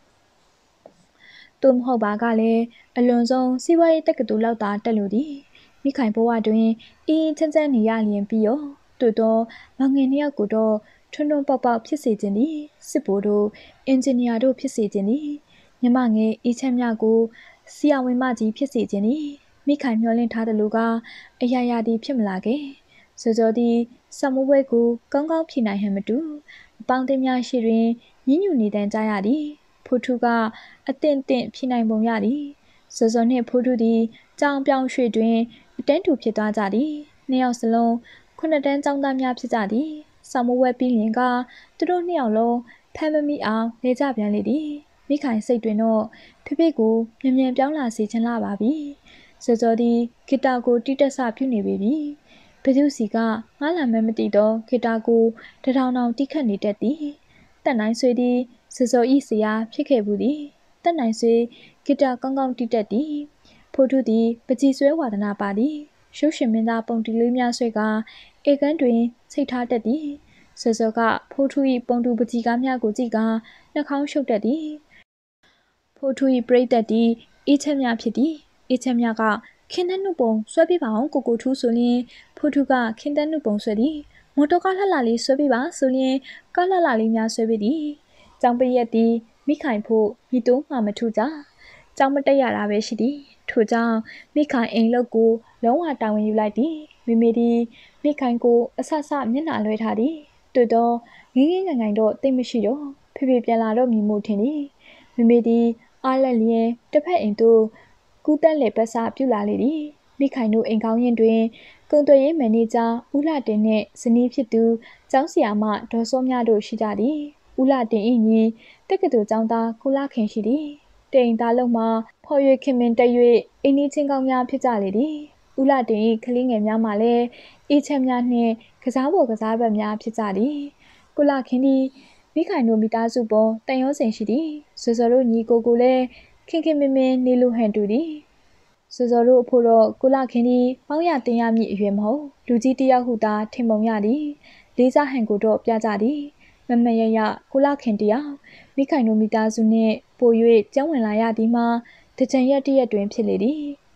သူမဟုတ်ပါကလည်းအလွန်ဆုံးစီးပွားရေးတက္ကသိုလ်လောက်သာတက်လို့သည်မိခိုင်ဘဝတွင်အင်းချမ်းချမ်းနေရလျင်ပြီးရောတို့တော့မောင်ငယ်နှစ်ယောက်ကိုတော့ထွန်းထွန်းပေါက်ပေါက်ဖြစ်စေခြင်းသည်စစ်ဘိုလ်တို့အင်ဂျင်နီယာတို့ဖြစ်စေခြင်းသည်မြမငယ်အေးချမ်းမြကိုဆရာဝန်မကြီးဖြစ်စေခြင်းသည်မိခိုင်မျှော်လင့်ထားသလိုကအရာရာသည်ဖြစ်မလာခဲ့စောစောသည်စမိုးပွဲကိုကောင်းကောင်းဖြေနိုင်ဟန်မတူအပေါင်းအသင်းများရှိတွင်ညှဉ်းညူနေတန်ကြရသည်ဖိုးထုကအသင့်တင့်ဖြေနိုင်ပုံရသည်စောစောနှင့်ဖိုးထုသည်ကြောင်ပြောင်ရွှေတွင်အတန်းတူဖြစ်သွားကြသည်နှစ်ယောက်စလုံးခုနှစ်တန်းကျောင်းသားများဖြစ်ကြသည်စမိုးပွဲပြီးလျင်ကသူတို့နှစ်ယောက်လုံးဖမ်းမမိအောင်နေကြပြန်လေသည်မိခိုင်စိတ်တွင်တော့ဖေဖေကိုမြန်မြန်ပြောင်းလာစေချင်လာပါပြီစောစောသည်ဂီတာကိုတီးတက်ဆပြုနေပေပြီဘသူစီကငားလာမှမသိတော့ဂီတာကိုတထောင်ထောင်တီးခတ်နေတတ်သည်တက်နိုင်ဆွေသည်စောစောဤဆရာဖြစ်ခဲ့ဘူးသည်တက်နိုင်ဆွေဂီတာကောင်းကောင်းတီးတတ်သည်ဖိုးထုသည်ပကြီးဆွဲဝါဒနာပါသည်ရုပ်ရှင်မင်းသားပုံတီလေးများဆွဲကအေကန်းတွင်စိတ်ထားတတ်သည်စောစောကဖိုးထု၏ပုံတူပကြီးကားများကိုကြည့်ကနှာခေါင်းရှုပ်တတ်သည်ဖိုးထု၏ပရိသတ်သည်အေးချက်များဖြစ်သည်အေးချက်များကခင်းတဲ့နှုတ်ပုံဆွဲပြပါအောင်ကိုကိုထူးဆိုရင်ဖိုးထုကခင်းတဲ့နှုတ်ပုံဆွဲသည်မော်တော်ကားလှလှလေးဆွဲပြပါဆိုရင်ကားလှလှလေးများဆွဲပြသည်ကျောင်းပရက်သည်မိခိုင်ဖို့မိတိုးမှမထူကြကျောင်းမတက်ရတာပဲရှိသည်ထို့ကြောင့်မိခိုင်အိမ်လုပ်ကိုလုံးဝတာဝန်ယူလိုက်သည်မိမိသည်မိခိုင်ကိုအဆဆမျက်နှာလွှဲထားသည်တွေ့တော့ငင်းငင်းငိုင်ငိုင်တော့သိမရှိတော့ဖေဖေပြန်လာတော့မြည်မှုထင်သည်မိမိသည်အားလက်လျင်တစ်ဖက်အိမ်သို့ကူးတက်လေပတ်စာပြုလာလေသည်မိခိုင်တို့အိမ်ကောင်းရင်တွင်ကုံသွေးရေးမန်နေဂျာဦးလာတင်နှင့်ဇနီးဖြစ်သူကျောင်းဆရာမဒေါ်စောမြတို့ရှိကြသည်ဦးလာတင်၏ညီတက္ကသိုလ်ကျောင်းသားကိုလာခင်ရှိသည်တိမ်သားလုံးမှာဖော်ရွေခင်မင်တက်၍အိမ်နီးချင်းကောင်းများဖြစ်ကြလေသည်ဦးလာတင်၏ကလေးငယ်များမှလည်းအေးချမ်းများနှင့်ကစားပေါ်ကစားဘက်များဖြစ်ကြသည်ကိုလာခင်သည်မိခိုင်တို့မိသားစုပေါ်တန်ရောစင်ရှိသည်စောစောတို့ညီကိုကိုလည်းခင်ခင်မင်မင်နေလိုဟန်တူသည်စောစောတို့အဖို့တော့ကိုလာခင်သည်ပေါင်းရတင်ရမည့်အရွယ်မဟုတ်လူကြီးတစ်ယောက်ဟုသာထင်ပုံရသည်လေးစားဟန်ကိုတော့ပြကြသည်မမရရကိုလာခင်တယောက်မိခိုင်တို့မိသားစုနှင့်ပို၍ကျန်းဝင်လာရသည်မှာတကြံရက်တရက်တွင်ဖြစ်လေသည်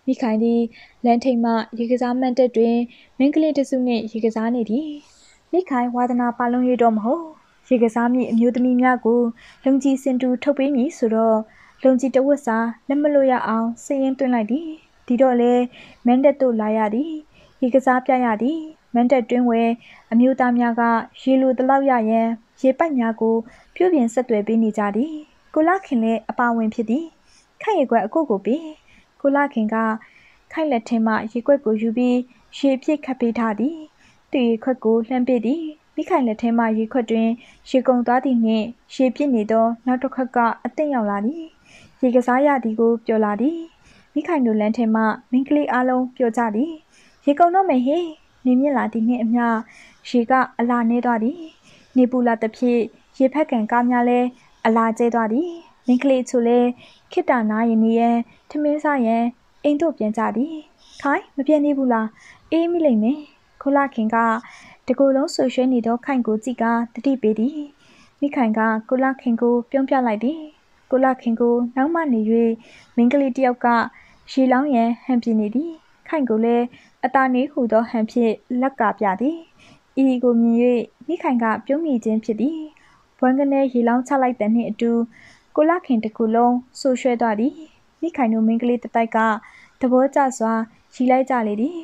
မိခိုင်သည်လန်ထိန်မှရေကစားမန်တက်တွင်မင်းကလေးတစုနှင့်ရေကစားနေသည်မိခိုင်ဝါသနာပါလုံးရတော့မဟုတ်ရေကစားမည့်အမျိုးသမီးများကိုလုံကြီးစင်တူထုတ်ပေးမည်ဆိုတော့လုံကြီးတဝတ်စာလက်မလို့ရအောင်စည်ရင်သွင်းလိုက်သည်ဒီတော့လေမန်တက်တို့လာရသည်ရေကစားပြရသည်မန်တက်တွင်းဝဲအမျိုးသားများကရေလိုတလောက်ရရန်ရေပိုက်များကိုပြုပြင်ဆက်သွယ်ပေးနေကြသည်ကိုလာခင်လည်းအပါဝင်ဖြစ်သည်ခိုင်ရကွက်အကုတ်ကိုပေးကိုလာခင်ကခိုင်လက်ထဲမှရေကွက်ကိုယူပြီးရေပြစ်ခတ်ပေးထားသည်သူရေခွက်ကိုလှမ်းပစ်သည်မိခိုင်လက်ထဲမှရေခွက်တွင်ရေကုန်သွားသည်နှင့်ရေပြစ်နေသောနောက်တစ်ခွက်ကအသင့်ရောက်လာသည်ရေကစားရသည်ကိုပြောလာသည်မိခိုင်တို့လမ်းထဲမှမင်းကလေးအားလုံးပြောကြသည်ရေကုန်တော့မယ်ဟေးနေမြင့်လာသည်နှင့်အမျှရေကအလာနေသွားသည်နေပူလာသဖြင့်ရေဖက်ကန်ကားများလဲအလာကျဲသွားသည်မင်းကလေးချို့လဲခိတ္တနာရင်နေရန်ထမင်းစားရန်အိမ်တို့ပြန်ကြသည်ခိုင်မပြန်သေးဘူးလားအေးမိလိမ့်မယ်ခိုလာခင်ကတကူလုံးဆူရွှဲနေသောခိုင်ကိုကြည့်ကတတိပေးသည်မိခိုင်ကကိုလာခင်ကိုပြုံးပြလိုက်သည်ကိုလာခင်ကိုနောက်မှနေ၍မင်းကလေးတယောက်ကရေလောင်းရန်ဟန်ပြနေသည်ခိုင်ကိုလည်းအတာနေဟူသောဟန်ဖြင့်လက်ကပြသည်ဤကိုမြင်၍မိခိုင်ကပြုံးမိခြင်းဖြစ်သည်ဘွမ်ကနေရေလောင်းချလိုက်တဲ့နှင့်အတူကိုလာခင်တကူလုံးဆူရွှဲသွားသည်မိခိုင်တို့မင်းကလေးတတိုက်ကသဘောကျစွာရီလိုက်ကြလေသည်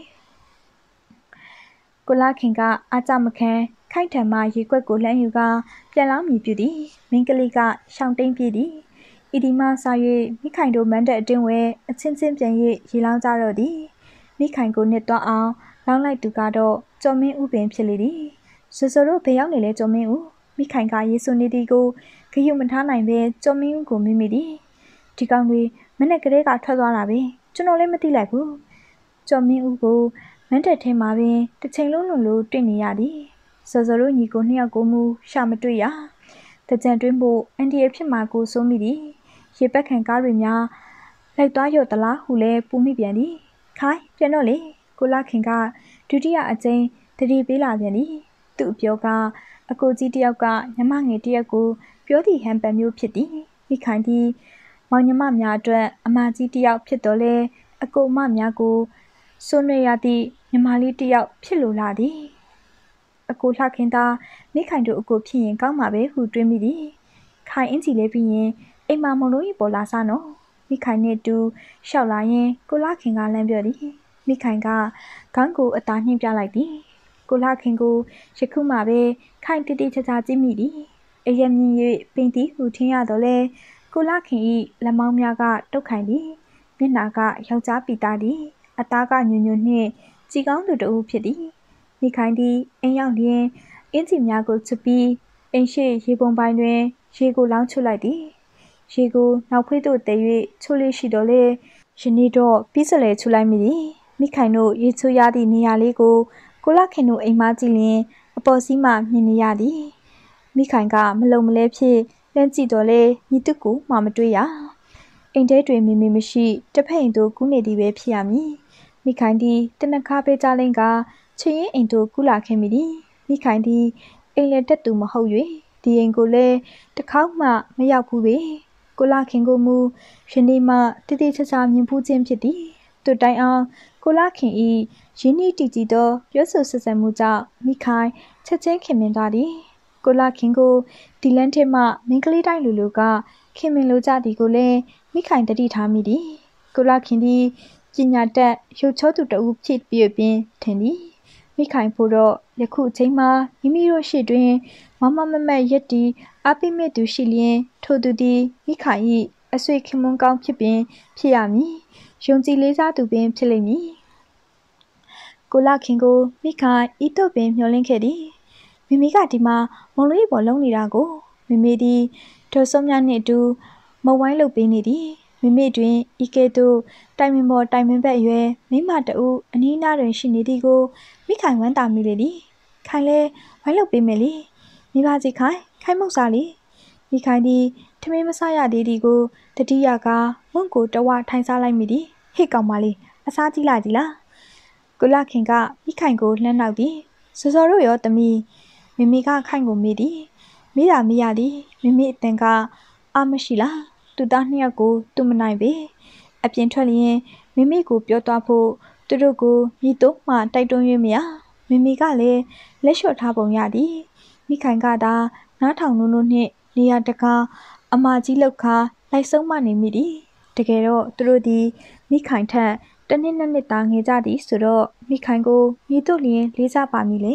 ကိုလာခင်ကအားကြမခံခိုင်ထံမှရေကွက်ကိုလှမ်းယူကပြန်လောင်းမြည်ပြုသည်မင်းကလေးကရှောင်းတိန်ပြေးသည်ဤဒီမှဆာ၍မိခိုင်တို့မန်းတက်အတွင်းဝဲအချင်းချင်းပြန်၍ရေလောင်းကြတော့သည်မိခိုင်ကိုနှစ်သွားအောင်လောင်းလိုက်သူကတော့ကျော်မင်းဦးပင်ဖြစ်လေသည်ဆွဆွတို့ဘယ်ရောက်နေလဲကျော်မင်းဦးမိခိုင်ကရေဆွနေသည်ကိုဂရုမထားနိုင်ပဲကျော်မင်းဦးကိုမိမိသည်ဒီကောင်တွေမနေ့ကလေးကထွက်သွားတာပဲကျွန်တော်လည်းမသိလိုက်ဘူးကျော်မင်းဦးကိုမန်းတက်ထဲမှာပင်တစ်ချိန်လုံးလုံးလို့တွေ့နေရသည်စောစောတို့ညီကိုနှစ်ယောက်ကိုမူရှာမတွေ့ရတကြံတွင်းဖို့အန်ဒီအဖြစ်မှာကိုစိုးမိသည်ရေပက်ခံကားတွေများလိုက်သွားရော့သလားဟုလဲပူမိပြန်သည်ခိုင်ပြန်တော့လေကိုလာခင်ကဒုတိယအကျိန်တတိပေးလာပြန်သည်သူ့အပြောကအကိုကြီးတယောက်ကညမငယ်တယောက်ကိုပြောသည့်ဟန်ပန်မျိုးဖြစ်သည်မိခိုင်သည်မောင်ညမများအတွက်အမကြီးတယောက်ဖြစ်တော်လဲအကိုမများကိုဆွနေရသည့်ညီမလေးတယောက်ဖြစ်လိုလာသည်အကိုလှခင်သားမိခိုင်တို့အကိုဖြစ်ရင်ကောင်းမှာပဲဟုတွေးမိသည်ခိုင်အင်းကြီးလေးပြီးရင်အိမ်မမုံလုံးကြီးပေါ်လာစားနော်မိခိုင်နဲ့တူရှောက်လာရင်ကိုလာခင်ကလမ်းပြောသည်မိခိုင်ကခေါင်းကိုအသာနှင်းပြလိုက်သည်ကိုလာခင်ကိုယခုမှပဲခိုင်တိတိချာချာကြည့်မိသည်အယက်မြင်၍ပင်သည်ဟုထင်ရတော့လဲကိုလာခင်၏လက်မောင်းများကတုတ်ခိုင်သည်မျက်နာကယောက်ျားပီတာသည်အသားကညွညွနှင့်ကြည်ကောင်းသူတဦးဖြစ်သည်မိခိုင်သည်အိမ်ရောက်လျင်အင်းကြီးများကိုချပြီးအိမ်ရှိရေပုံပိုင်းတွင်ရေကိုလောင်းချလိုက်သည်ရေကိုနောက်ဖေးသို့တည်၍ချိုးလေးရှိတော်လေယနေ့တော့ပြီးစလဲချူလိုက်မိသည်မိခိုင်တို့ရေချိုးရသည့်နေရာလေးကိုကိုလာခင်တို့အိမ်မကြည့်လျင်အပေါ်စီးမှမြင်နေရသည်မိခိုင်ကမလုံမလဲဖြစ်လမ်းကြည့်တော်လေညီတုကိုမှမတွေ့ရအိမ်ထဲတွင်မိမိမရှိတစ်ဖက်အိမ်သို့ကူးနေသည်ပဲဖြစ်ရမည်မိခိုင်သည်တနခါပေးကြလိမ့်ကချင်ရင်အိမ်သို့ကူးလာခဲ့မိသည်မိခိုင်သည်အိမ်လက်တက်သူမဟုတ်၍ဒီအိမ်ကိုလည်းတစ်ခေါက်မှမရောက်ဘူးပေကိုလာခင်ကိုမူယနေ့မှတိတိကျကျမြင်ဖူးခြင်းဖြစ်သည်သူတိုင်အောင်ကိုလာခင်၏ရင်းနှီးတည်ကြည်သောပြောဆိုဆက်ဆံမှုကြောင့်မိခိုင်ချက်ချင်းခင်မင်သွားသည်ကိုလာခင်ကိုဒီလန်းထဲမှမင်းကလေးတိုင်းလူလူကခင်မင်လိုကြသည်ကိုလည်းမိခိုင်တတိထားမိသည်ကိုလာခင်သည်ပညာတတ်ရုပ်ချောသူတဦးဖြစ်ပြီးပင်ထင်သည်မိခိုင်ဖို့တော့ယခုအချိန်မှာမိမိတို့ရှေ့တွင်မမမမတ်ရက်တီအပိမဲ့သူရှိလျင်ထိုသူသည်မိခိုင်၏အဆွေခင်မွန်းကောင်းဖြစ်ပင်ဖြစ်ရမည်ယုံကြည်လေးစားသူပင်ဖြစ်လိမ့်မည်ကိုလာခင်ကိုမိခိုင်ဤသို့ပင်မျှော်လင့်ခဲ့သည်မိမိကဒီမှာမုံလေးပေါ်လုံးနေတာကိုမိမိသည်ဒေါ်စုံများနှင့်အတူမဝိုင်းလုပ်ပေးနေသည်မိမိတွင်ဤကဲ့သို့တိုင်ပင်ပေါ်တိုင်ပင်ဘက်ရွယ်မိမတအူအနီးနားတွင်ရှိနေသည်ကိုမိခိုင်ဝမ်းသာမိလေသည်ခိုင်လဲဝိုင်းလုပ်ပေးမယ်လေမိပါစီခိုင်ခိုင်မုတ်စားလေမိခိုင်သည်ထမင်းမစားရသေးသည်ကိုတတိယကမုံကိုတဝထိုင်စားလိုက်မိသည်ဟေ့ကောင်မလေးအစားကြည့်လိုက်သည်လားကိုလာခင်ကမိခိုင်ကိုလှမ်းနောက်သည်စောစောတို့ရောသမီးမိမိကခိုင်ကိုမေးသည်မိတာမရသည်မိမိအတန်ကအာမရှိလားသူသားနှစ်ယောက်ကိုသူမနိုင်ပေအပြင်ထွက်လျင်မိမိကိုပြောသွားဖို့သူတို့ကိုမြည်တော့မှတိုက်တွန်း၍မရမိမိကလည်းလက်လျှော့ထားပုံရသည်မိခိုင်ကသာနားထောင်နိုးနိုးနှင့်နေရာတကာအမကြီးလောက်ခါလိုက်ဆုံးမနေမိသည်တကယ်တော့သူတို့သည်မိခိုင်ထက်တနည်းနှစ်နှစ်သားငယ်ကြသည်ဆိုတော့မိခိုင်ကိုမြည်တော့လျင်လေးစားပါမည်လေ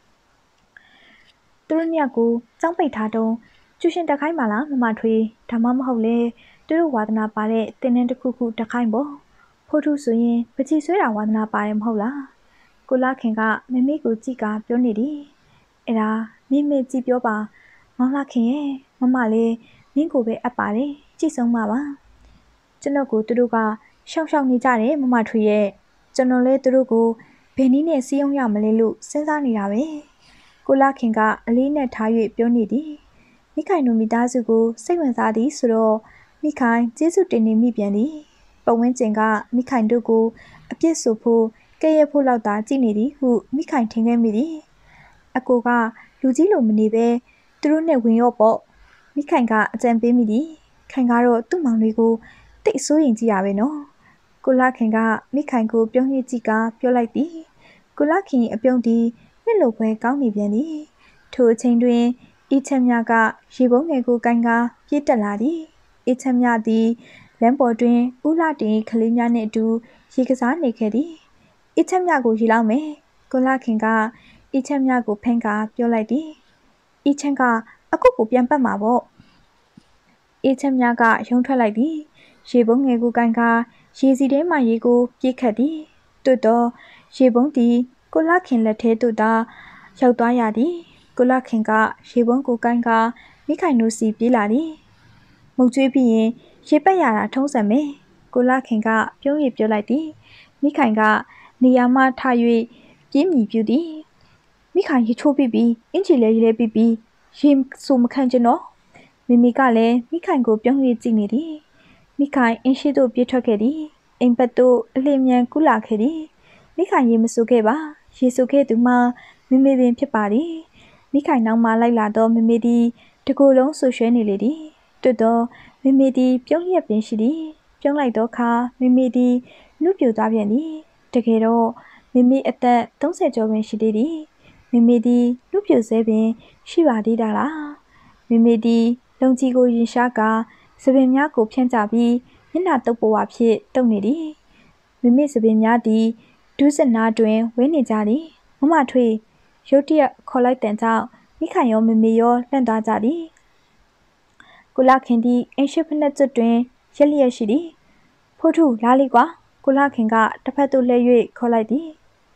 သူတို့ညကိုကြောင်းပိတ်ထားတုံးကျူရှင်တက်ခိုင်းပါလားမမထွေးဒါမှမဟုတ်လေသူတို့ဝါသနာပါတဲ့တင်းနှင်းတစ်ခုခုတက်ခိုင်းပေါ့ဖိုးထုဆိုရင်ပချီဆွဲတာဝါသနာပါတယ်မဟုတ်လားကိုလာခင်ကမမေကိုကြည့်ကပြောနေသည်အဲ့ဒါမိမေကြည့်ပြောပါမောင်လာခင်ရဲ့မမလေးမင်းကိုပဲအပ်ပါတယ်ကြည့်ဆုံးပါပါကျွန်တော်ကိုသူတို့ကရှောက်ရှောက်နေကြတယ်မမထွေရဲ့ကျွန်တော်လည်းသူတို့ကိုဘယ်နည်းနဲ့စီးအောင်ရမလဲလို့စဉ်းစားနေတာပဲကိုလာခင်ကအလေးနဲ့ထား၍ပြောနေသည်မိခိုင်တို့မိသားစုကိုစိတ်ဝင်စားသည်ဆိုတော့မိခိုင်ကျေးဇူးတင်နေမိပြန်သည်ပဝင်းကျင်ကမိခိုင်တို့ကိုအပြစ်ဆိုဖို့ကဲ့ရဲ့ဖို့လောက်သာကြည့်နေသည်ဟုမိခိုင်ထင်ခဲ့မိသည်အကိုကလူကြီးလိုမနေပဲသူတို့နဲ့ဝင်ရော့ပေါ့မိခိုင်ကအကြံပေးမိသည်ခိုင်ကတော့သူ့မောင်လေးကိုတိတ်ဆိုးရင်ကြည့်ရပဲနော်ကိုလာခင်ကမိခိုင်ကိုပြုံးရကြည့်ကပြောလိုက်သည်ကိုလာခင်အပြုံးသည်နှစ်လိုပွဲကောင်းနေပြန်သည်ထိုအချိန်တွင်အချက်မြကရေပုံးငယ်ကိုကိုင်းကပြေးတက်လာသည်အချက်မြသည်လမ်းပေါ်တွင်ဦးလာတင်ကလေးများနှင့်အတူရေကစားနေခဲ့သည်အချက်မြကိုရေလောက်မယ်ကိုလာခင်ကအချက်မြကိုဖင်းကပြောလိုက်သည်အချက်ကအကုတ်ကိုပြန်ပတ်မှာပေါ့အချက်မြကရုံထွက်လိုက်သည်ရေပုံးငယ်ကိုကိုင်းကရေစီထဲမှရေကိုပြေးခတ်သည်တွတ်တော့ရေပုံးသည်ကိုလာခင်လက်ထဲသို့သာရောက်သွားရသည်ကိုလာခင်ကရေပုံးကိုကိုင်းကမိခိုင်တို့စီပြေးလာသည်မုတ်ကျွေးပြီးရင်ရေပက်ရတာထုံးစံပဲကိုလာခင်ကပြုံးရပြောလိုက်သည်မိခိုင်ကနေရာမှထ၍ပြေးမြည်ပြူသည်မိခိုင်ရေချိုးပြီးပြီးအင်ချီလဲရေလဲပြီးပြီးရေဆိုမခံချင်တော့မိမိကလည်းမိခိုင်ကိုပြုံးရကြည့်နေသည်မိခိုင်အင်းရှိသို့ပြေးထွက်ခဲ့သည်အိမ်ဘက်သို့အလင်းမြန်ကူးလာခဲ့သည်မိခိုင်ရေမဆိုခဲ့ပါရေဆိုခဲ့သူမှမိမိပင်ဖြစ်ပါသည်မိခိုင်နောက်မှလိုက်လာတော့မိမိသည်တကိုယ်လုံးဆူရွှဲနေလေသည်တွတ်တော့မိမိသည်ပြုံးရက်ပင်ရှိသည်ပြုံးလိုက်တော့ခါမိမိသည်နှုတ်ပြသွားပြန်သည်တကယ်တော့မိမိအသက်သုံးဆယ်ကျော်ပင်ရှိသေးသည်မိမိသည်နှုတ်ပြဆဲပင်ရှိပါသေးတာလားမိမိသည်လုံကြီးကိုရင်ရှားကစပင်များကိုဖြန့်ကြပြီးမျက်နှာတုပ်ပေါ်ဖြင့်တုပ်နေသည်မိမိစပင်များသည်ဒူးစနာတွင်ဝဲနေကြသည်မမထွေးရုတ်တရက်ခေါ်လိုက်တဲ့ကြောင့်မိခိုင်ရောမမေရောလန့်သွားကြသည်ကိုလာခင်သည်အင်းရှိဖက်နှက်ကျွတ်တွင်ရက်လျက်ရှိသည်ဖိုးထုလာလိကွာကိုလာခင်ကတစ်ဖက်သို့လှည့်၍ခေါ်လိုက်သည်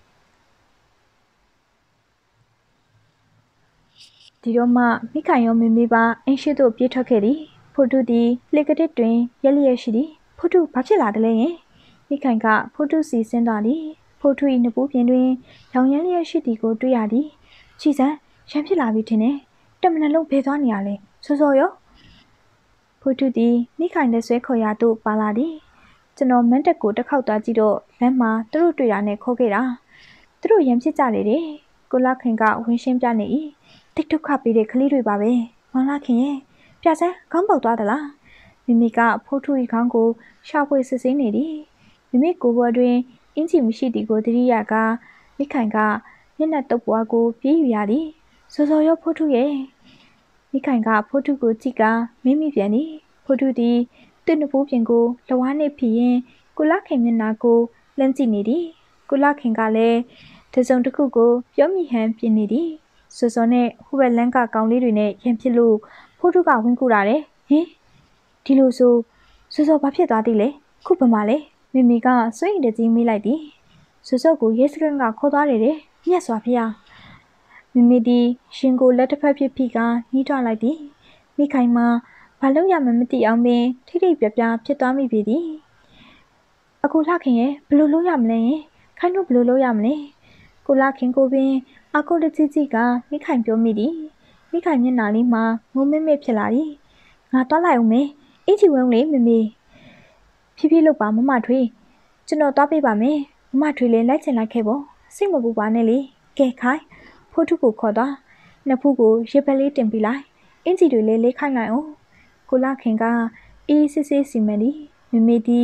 ဒီတော့မှမိခိုင်ရောမမေပါအင်းရှိသို့ပြေးထွက်ခဲ့သည်ဖိုးထုသည်လေကတစ်တွင်ရက်လျက်ရှိသည်ဖိုးထုဘာဖြစ်လာသလဲယင်မိခိုင်ကဖိုးထုစီဆင်းသွားသည်ဖိုးထု၏နပူးပြင်တွင်ရောင်ရမ်းလျက်ရှိသည်ကိုတွေ့ရသည်ချီစံရမ်းဖြစ်လာပြီထင်တယ်တမနလုံးဘဲသွားနေရလဲစောစောရောဖိုးထုသည်မိခိုင်လက်ဆွဲခေါ်ရသို့ပါလာသည်ကျွန်တော်မန်းတက်ကိုတစ်ခေါက်သွားကြည့်တော့လမ်းမှာသူတို့တွေ့တာနဲ့ခေါ်ခဲ့တာသူတို့ရမ်းဖြစ်ကြလေတဲ့ကိုလာခင်ကဝင်းရှင်းပြနေ၏တိတ်ဒုက္ခပေးတဲ့ကလေးတွေပါပဲမောင်လာခင်ရဲ့ပြစမ်းခေါင်းပေါက်သွားသလားမိမိကဖိုးထု၏ခေါင်းကိုရှာဖွေစစ်ဆေးနေသည်မိမိကိုယ်ပေါ်တွင်အင်းကြီးမရှိသည်ကိုသတိရကမိခိုင်ကမျက်နှာတုပ်ပွားကိုပြေးယူရသည်စောစောရောဖိုးထုရဲ့မိခိုင်ကဖိုးထုကိုကြည့်ကမင်းမိပြန်သည်ဖိုးထုသည်သူ့နပူးပြင်ကိုလဝါးနှင့်ဖြစ်ရင်ကိုလာခင်မျက်နှာကိုလှမ်းကြည့်နေသည်ကိုလာခင်ကလည်းတစုံတစ်ခုကိုပြောမိဟန်ပြင်နေသည်စောစောနဲ့ဟိုဘက်လန်းကကောင်လေးတွေနဲ့ရန်ဖြစ်လို့ဖိုးထုကဝင်းကူတာတယ်ဟင်ဒီလိုဆိုစောစောဘာဖြစ်သွားသေးလဲခုပမာလဲမိမိကစွန့်ရင်တကြီးမိလိုက်သည်စောစောကိုရဲစခန်းကခေါ်သွားတယ်တဲ့မြတ်စွာဘုရားမိမိသည်ရှင်ကိုလက်တစ်ဖက်ဖြစ်ပြီးကနှီးထွားလိုက်သည်မိခိုင်မှာဘာလို့ရမှမသိအောင်ပင်ထိထိပြပြဖြစ်သွားမိပြီသည်အခုလှခင်ရဲ့ဘလို့လို့ရမလဲခိုင်းတို့ဘလို့လို့ရမလဲကိုလာခင်ကိုပင်အကိုတကြီးကြီးကမိခိုင်ပြောမိသည်မိခိုင်မျက်နှာလေးမှာငုံမင်းမဖြစ်လာသည်ငါသွားလိုက်အောင်မေအင်ချီဝုံလေးမမေဖြည်းဖြည်းလုပ်ပါမမထွေးကျွန်တော်သွားပေးပါမယ်မမထွေးလည်းလိုက်ချင်လိုက်ခဲ့ပေါ့စိတ်မပူပါနဲ့လေကဲခိုင်ဖိုးထုကိုခေါ်သွားနှစ်ဖူးကိုရစ်ပက်လေးတင်ပြီးလိုက်အင်ချီတွေလည်းလေးခိုင်းလိုက်အောင်ကိုလာခင်ကအေးစစ်စစ်စီမံသည်မမေသည်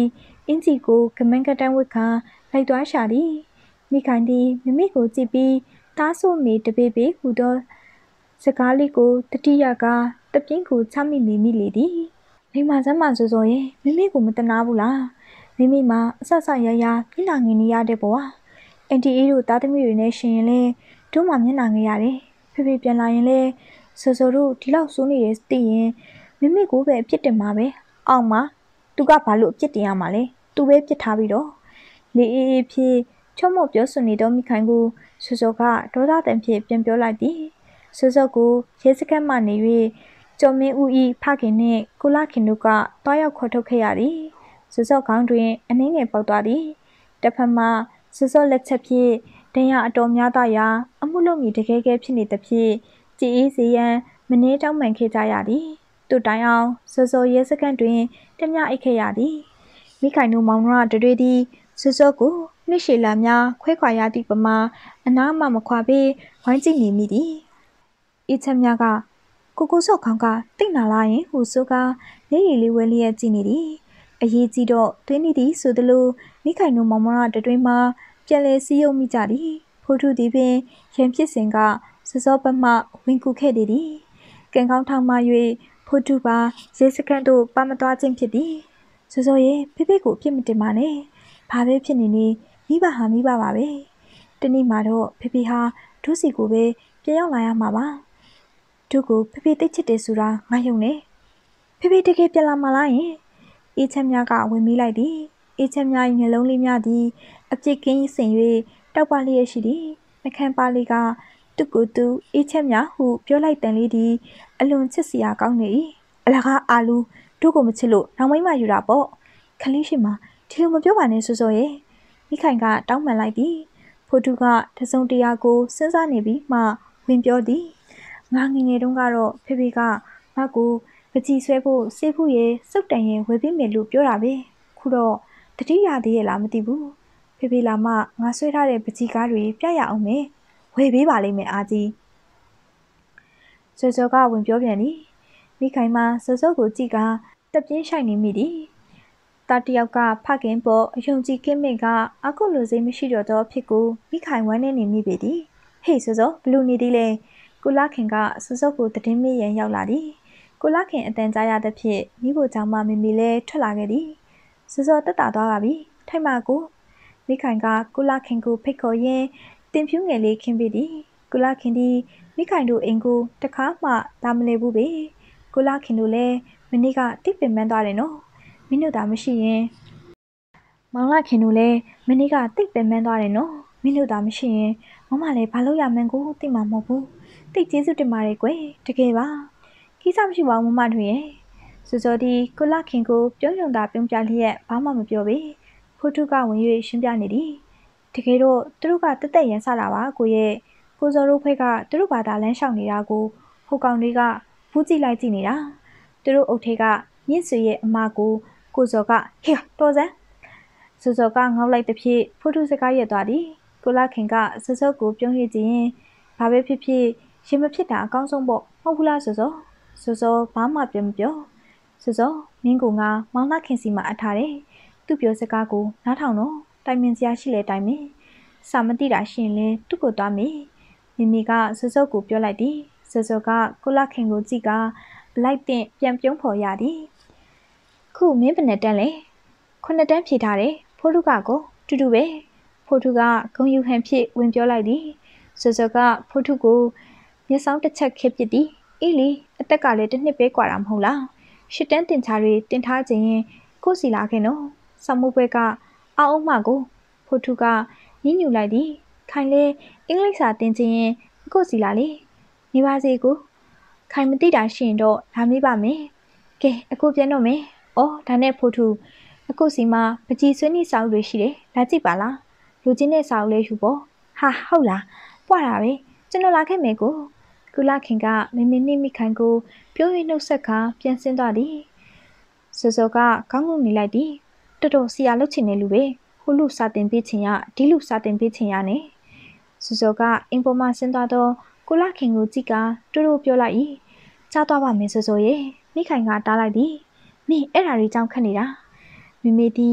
အင်းကြီးကိုကမန်းကတန်းဝတ်ခါလိုက်သွားရှာသည်မိခိုင်သည်မမေကိုကြည့်ပြီးတားဆိုးမီတပေပေဟူသောစကားလေးကိုတတိယကတပြင်းကိုချမိမိမိလေသည်မိမစမ်းမဆိုဆိုရင်မမေကိုမတနာဘူးလားမိမိမှာအဆဆရရမျက်နှာငင်နေရတဲ့ဘဝအန်တီအေးတို့သားသမီးတွေနဲ့ရှင်ရင်လဲတို့မှမျက်နှာငယ်ရတယ်ဖေဖေပြန်လာရင်လဲဆိုဆိုတို့ဒီလောက်စိုးနေတယ်သိရင်မမေကိုပဲအပြစ်တင်မှာပဲအောင်မသူကဘာလို့အပြစ်တင်ရမှာလဲသူပဲပြစ်ထားပြီးတော့လေအေးအေးဖြစ်ချော့မော့ပြောဆိုနေတော့မိခိုင်ကိုဆိုဆိုကဒေါသတန်ဖြစ်ပြန်ပြောလိုက်သည်ဆိုဆိုကိုရဲစခန်းမှနေ၍ကျော်မင်းဦးဤဖခင်နှင့်ကိုလာခင်တို့ကတွားရောက်ခေါ်ထုတ်ခဲ့ရသည်ဆိုဆိုခေါင်းတွင်အနှင်းငယ်ပေါက်သွားသည်တစ်ဖက်မှဆိုဆိုလက်ချက်ဖြင့်ဒဏ်ရာအတော်များသားရာအမှုလုံးမီတကယ်ကဲဖြစ်နေသဖြင့်ကြည်အေးစေရန်မနှဲတောင်းပန်ခဲ့ကြရသည်သူတိုင်အောင်ဆိုဆိုရဲစခန်းတွင်တမျှအိတ်ခဲ့ရသည်မိခိုင်တို့မောင်နှမတွေသည်ဆိုဆိုကိုနှစ်ရှည်လာများခွဲခွာရသည့်ပမာအနားမှမခွာပေဝိုင်းကြည့်နေမိသည်ဤချက်များကကိုကိုစော့ခေါင်းကတိတ်နာလာရင်ဟူဆိုကနေရီလေးဝဲလျက်ကြည့်နေသည်အရေးကြီးတော့တွင်းနေသည်ဆိုသလိုမိခိုင်တို့မောင်နှမတွေမှာပြန်လဲစည်းရုံးမိကြသည်ဖိုးထုသည်ပင်ရန်ဖြစ်စဉ်ကစောစောပတ်မှဝင်ကူခဲ့သည်သည်ကံကောင်းထောင်မှ၍ဖိုးထုပါရဲစခန်းတို့ပါမသွားခြင်းဖြစ်သည်စောစောရဲ့ဖေဖေကိုအပြစ်မတင်ပါနဲ့ဘာပဲဖြစ်နေနေမိဘဟာမိဘပါပဲတနေ့မှတော့ဖေဖေဟာဒုစီကိုပဲပြန်ရောက်လာရမှာပါဒုကိုဖေဖေသိချစ်တယ်ဆိုတာငါယုံနေဖေဖေတကယ်ပြန်လာမလားယင်အေးချက်များကဝင်မိလိုက်သည်အေးချက်များ၏မျက်လုံးလေးများသည်အပြစ်ကင်းစင်၍တောက်ပလျက်ရှိသည်နှခမ်းပါလေးကသူ့ကိုယ်သူအေးချက်များဟုပြောလိုက်တန်လေးသည်အလွန်ချစ်စရာကောင်းနေ၏အလကားအာလူတို့ကိုမချစ်လို့နောက်မိမယူတာပေါ့ခလေးရှိမှာဒီလိုမပြောပါနဲ့ဆိုဆိုရဲ့မိခိုင်ကတောင်းပန်လိုက်သည်ဖိုတုကတစုံတရာကိုစဉ်းစားနေပြီးမှဝင်ပြောသည်ငါငငယ်တုန်းကတော့ဖေဖေကငါ့ကိုပကြီးဆွဲဖို့စေးဖို့ရဲ့စုတ်တန်ရဲ့ဝယ်ပြီးမယ်လို့ပြောတာပဲခုတော့တတိယသေးရဲ့လားမသိဘူးဖေဖေလာမှငါဆွဲထားတဲ့ပကြီးကားတွေပြရအောင်မယ်ဝယ်ပေးပါလိမ့်မယ်အာကြီးစောစောကဝင်ပြောပြန်သည်မိခိုင်မှစောစောကိုကြည့်ကတက်ပြင်းဆိုင်နေမိသည်တာတယောက်ကဖခင်ပေါ်အယုံကြည်ကင်းမိတ်ကအကုလိုစိတ်မရှိတော့သောဖြစ်ကိုမိခိုင်ဝမ်းနေနေမိပေသည်ဟေ့စောစောဘလူနေသည်လေကိုလာခင်ကစောစောကိုတည်င်းမေးရန်ရောက်လာသည်ကိုလာခင်အတန်ကြားရသဖြင့်မိဖို့ကြောင့်မှမမီလဲထွက်လာခဲ့သည်စောစောတက်တာသွားပါပြီထိုက်မကိုမိခိုင်ကကိုလာခင်ကိုဖိတ်ခေါ်ရင်းတင်ဖြူးငယ်လေးခင်းပေးသည်ကိုလာခင်သည်မိခိုင်တို့အိမ်ကိုတခါမှဒါမလဲဘူးပဲကိုလာခင်တို့လည်းမနေ့ကတိပင်မန်းသွားတယ်နော်မင်းတို့သာမရှိရင်မောင်လာခင်တို့လည်းမနေ့ကတိတ်ပင်မန်းသွားတယ်နော်မင်းတို့သာမရှိရင်မမလည်းဘာလို့ရမှန်းကိုသိမှာမဟုတ်ဘူးတိတ်ကျေးဇူးတင်ပါတယ်ကွယ်တကယ်ပါကိစ္စမရှိပါဘူးမမတို့ရဲ့စောစောဒီကိုလာခင်ကိုပြုံးယုံတာပြုံးပြလျက်ဘာမှမပြောပေဖိုးထုကဝင်၍ရှင်းပြနေသည်တကယ်တော့သူတို့ကတက်တက်ရန်ဆလာပါကိုရဲ့ကိုစောတို့ဖွဲ့ကသူတို့ဘာသာလမ်းလျှောက်နေတာကိုဟိုကောင်တွေကဘူးကြည့်လိုက်ကြည့်နေတာသူတို့အုပ်ထဲကမြင့်ဆွေရဲ့အမကိုကိုစောကဟေ့တော်စမ်းစောစောကငေါက်လိုက်တဲ့ဖြစ်ဖိုးထုစကားရက်သွားသည်ကိုလာခင်ကစောစောကိုပြုံးရကြည့်ရင်ဘာပဲဖြစ်ဖြစ်ရင်မဖြစ်တာအကောင်းဆုံးပေါ့မဟုတ်ဘူးလားစောစောစောစောဘာမှပြောမပြောစောစောမင်းကငါမောင်လာခင်စီမှာအထားတယ်သူ့ပြောစကားကိုနားထောင်တော့တိုင်ပင်စရာရှိလေတိုင်ပင်စာမသိတာရှိရင်လဲသူ့ကိုသွားမေးမိမိကစောစောကိုပြောလိုက်သည်စောစောကကိုလာခင်ကိုကြည့်ကလိုက်တဲ့ပြန်ပြုံးဖော်ရသည်ခုမင်းဘယ်နဲ့တန်းလဲခုနှစ်တန်းဖြေထားတယ်ဖိုးထုကကိုတူတူပဲဖိုးထုကဂုံယူဟန်ဖြစ်ဝင်ပြောလိုက်သည်စောစောကဖိုးထုကိုမျက်စောင်းတစ်ချက်ခက်ပစ်သည်အေးလေအသက်ကလည်းတစ်နှစ်ပဲกว่าတာမဟုတ်လားရှစ်တန်းတင်ချာတွေတင်ထားခြင်းရင်ကိုစီလာခင်နော်ဆောင်းမိုးပွဲကအာအုံးမကိုဖိုးထုကညှဉ်းညူလိုက်သည်ခိုင်လေအင်္ဂလိပ်စာတင်ခြင်းရင်ကိုစီလာလေနေပါစေကိုခိုင်မသိတာရှိရင်တော့လာမေးပါမယ်ကဲအခုပြန်တော့မယ်အော်ဒါနဲ့ဖိုးထုအခုစီမှာပကြီးဆွေးနွေးစာအုပ်တွေရှိတယ်လာကြည့်ပါလားလူချင်းတဲ့စာအုပ်လေးယူပေါ့ဟာဟုတ်လားပွားတာပဲကျွန်တော်လာခဲ့မယ်ကိုကုလခင်ကမင်းမင်းနှိမိခိုင်ကိုပြောရင်းနှုတ်ဆက်ခါပြန်ဆင်းသွားသည်စောစောကကောင်းငုံနေလိုက်သည်တော်တော်ဆရာလုပ်ချင်တဲ့လူပဲဟိုလူစာတင်ပေးချင်ရဒီလူစာတင်ပေးချင်ရနဲ့စောစောကအင်ပေါ်မှာဆင်းသွားတော့ကုလခင်ကိုကြည့်ကတူတူပြောလိုက်၏ကြားသွားပါမယ်စောစောရဲ့မိခိုင်ကတားလိုက်သည်မင်းအဲ့ဓာတွေကြောင့်ခက်နေတာမိမေသည်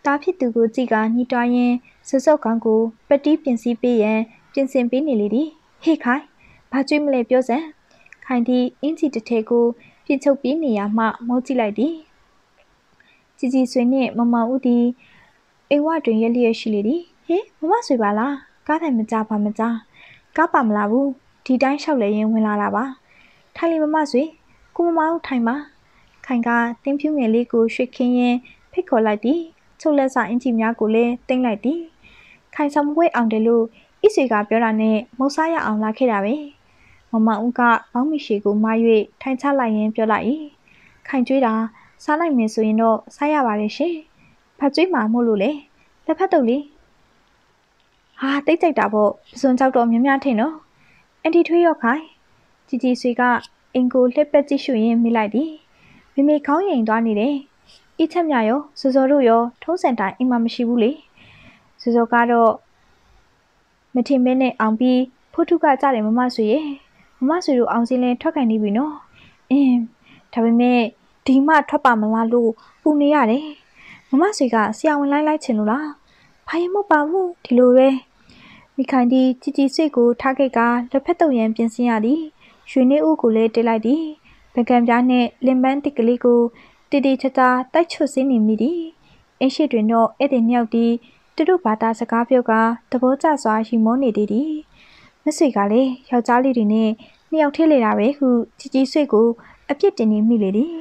တားဖြစ်သူကိုကြည့်ကညှိတွားရင်းစောစောကောင်ကိုပတိပြင်စီပေးရန်ပြင်ဆင်ပေးနေလေသည်ဟေးခိုင်ဘာကြွေးမလဲပြောစမ်းခိုင်သည်အင်းကြီးတစ်ထည်ကိုပြင်ချုပ်ပြီးနေရမှမောကြည့်လိုက်သည်ជីជីဆွေနှင့်မမောင်ဦးသည်အိမ်ဝတွင်ရက်လျက်ရှိလေသည်ဟေးမမဆွေပါလားကားတိုင်မကြပါမကြကားပါမလားဘူးဒီတိုင်းလျှောက်လဲရင်ဝင်လာတာပါထိုင်လေမမဆွေကိုမမောင်ထိုင်ပါခိုင်ကတင်းဖြူငယ်လေးကိုရွှေ့ခင်းရင်ဖိတ်ခေါ်လိုက်သည်ချုပ်လက်စာအင်ကြီးများကိုလည်းတင်လိုက်သည်ခိုင်ဆောင်ပွဲအောင်တယ်လို့ဣဆွေကပြောတာနဲ့မုတ်စားရအောင်လာခဲ့တာပဲမမဦးကဘောင်းမီရှည်ကိုမှား၍ထိုင်ချလိုက်ရင်ပြောလိုက်၏ခိုင်ကျွေးတာစားလိုက်မယ်ဆိုရင်တော့စားရပါတယ်ရှင်ဘာကျွေးမှာမို့လို့လဲလက်ဖက်တုပ်လေးဟာတိတ်ကြိုက်တာပေါ့ပစွန်ကြောက်တော့မြများထင်နော်အန်တီထွေးရောခိုင်ជីជីဆွေကအင်ကိုလှက်ပက်ကြည့်ရှုရင်းမိလိုက်သည်မိမိခေါင်းရင်သွားနေတယ်အချက်မြရောစောစောတို့ရောထုံးစံတိုင်းအိမ်မှာမရှိဘူးလေစောစောကတော့မထင်မဲနဲ့အောင်ပြီးဖိုးထုကကြတယ်မမဆွေရဲ့မမဆွေတို့အောင်စင်းလဲထွက်ခိုင်နေပြီနော်အင်းဒါပေမဲ့ဒီမှထွက်ပါမလားလို့ပူနေရတယ်မမဆွေကဆရာဝန်လိုက်လိုက်ချင်လို့လားဘာရင်မဟုတ်ပါဘူးဒီလိုပဲမိခိုင်ဒီជីជីဆွေကိုထားခဲ့ကလက်ဖက်တုပ်ရန်ပြင်ဆင်ရသည်ရွှေနေဦးကိုလည်းတက်လိုက်သည်ဗကံပြားနှင့်လင်ပန်းတစ်ကလေးကိုတီတီချာချာတိုက်ချွတ်စင်းနေမိသည်အင်းရှိတွင်တော့ဧည့်သည်နှစ်ယောက်သည်သူတို့ဘာသာစကားပြောကတဘောကျစွာရီမောနေသည်သည်မဆွေကလည်းယောက်ျားလေးတွေနဲ့နှစ်ယောက်ထဲလေတာပဲဟုជីជីဆွေကိုအပြစ်တင်နေမိလေသည်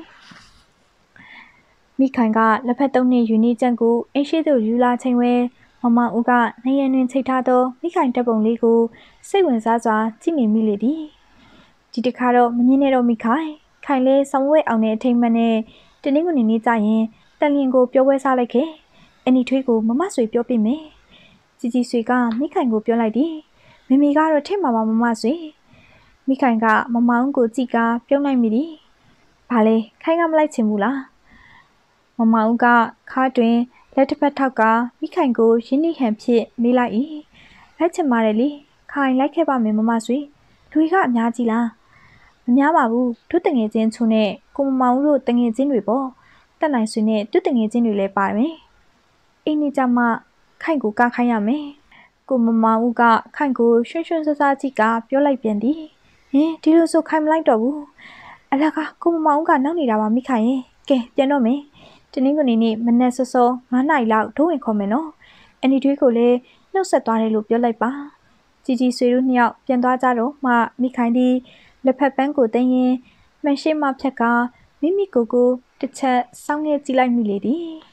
မိခိုင်ကလက်ဖက်တုပ်နှင့်ယူနီကျန့်ကိုအင်းရှိသို့ယူလာချိန်ဝဲမမဦးကနေရန်တွင်ချိတ်ထားသောမိခိုင်တပ်ပုံလေးကိုစိတ်ဝင်စားစွာကြည့်နေမိလေသည်ဒီတခါတော့မငင်းနဲ့တော့မိခိုင်ခိုင်လဲဆောင်ဝဲအောင်တဲ့အထိမ်မှန်နဲ့တနင်္ဂနွေနေ့ကျရင်တန်လျင်ကိုပြောပွဲစားလိုက်ခဲ့အန်နီထွေးကိုမမဆွေပြောပြမယ်ជីជីဆွေကမိခိုင်ကိုပြောလိုက်သည်မိမိကတော့ထိတ်မှာပါမမဆွေမိခိုင်ကမမောင်ကိုကြည့်ကပြုံးလိုက်မိသည်ဘာလဲခိုင်ကမလိုက်ချင်ဘူးလားမမောင်ကခါတွင်လက်တစ်ဖက်ထောက်ကမိခိုင်ကိုရင်းနှီးဟန်ဖြစ်မေးလိုက်၏လိုက်ချင်ပါတယ်လေခိုင်လိုက်ခဲ့ပါမယ်မမဆွေလူတွေကအများကြီးလားမများပါဘူးတို့တငယ်ချင်းချုံနဲ့ကိုမမောင်တို့တငယ်ချင်းတွေပေါ့တက်နိုင်ဆွေနဲ့သူတငယ်ချင်းတွေလည်းပါမယ်အင်းနေကြမှာခိုင်ကိုကခိုင်းရမယ်ကိုမမောင်ကခိုင်ကိုရွှွှွှွှွှွှွှွှွှွှွှွှွှွှွှွှွှွှွှွှွှွှွှွှွှွှွှွှွှွှွှွှွှွှွှွှွှွှွှွှွှွှွှွှွှွှွှွှွှွှွှွှွှွှွှွှွှွှွှွှွှွှွှွှွှွှွှွှွှွှွှွှွှွှွှွှွှွှွှွှွှွှွှွှွှွှွှွှွှွှွှွှွှွှွှွှွှွှွှွှွှွှွှွမမောင်ကနောက်နေတာပါမိခိုင်ရဲ့ကဲပြန်တော့မယ်တနင်္ဂနွေနေ့မနက်စောစောငါးနာရီလောက်ဒုံးဝင်ခေါ်မယ်နော်အန်ဒီထွေးကိုလည်းနှုတ်ဆက်သွားတယ်လို့ပြောလိုက်ပါជីជីဆွေတို့နှစ်ယောက်ပြန်သွားကြတော့မှမိခိုင်သည်လက်ဖက်ပန်းကိုတင်းရင်မှန်ရှိမှဖြက်ကမိမိကိုယ်ကိုတစ်ချက်စောင်းငယ်ကြည့်လိုက်မိလေသည်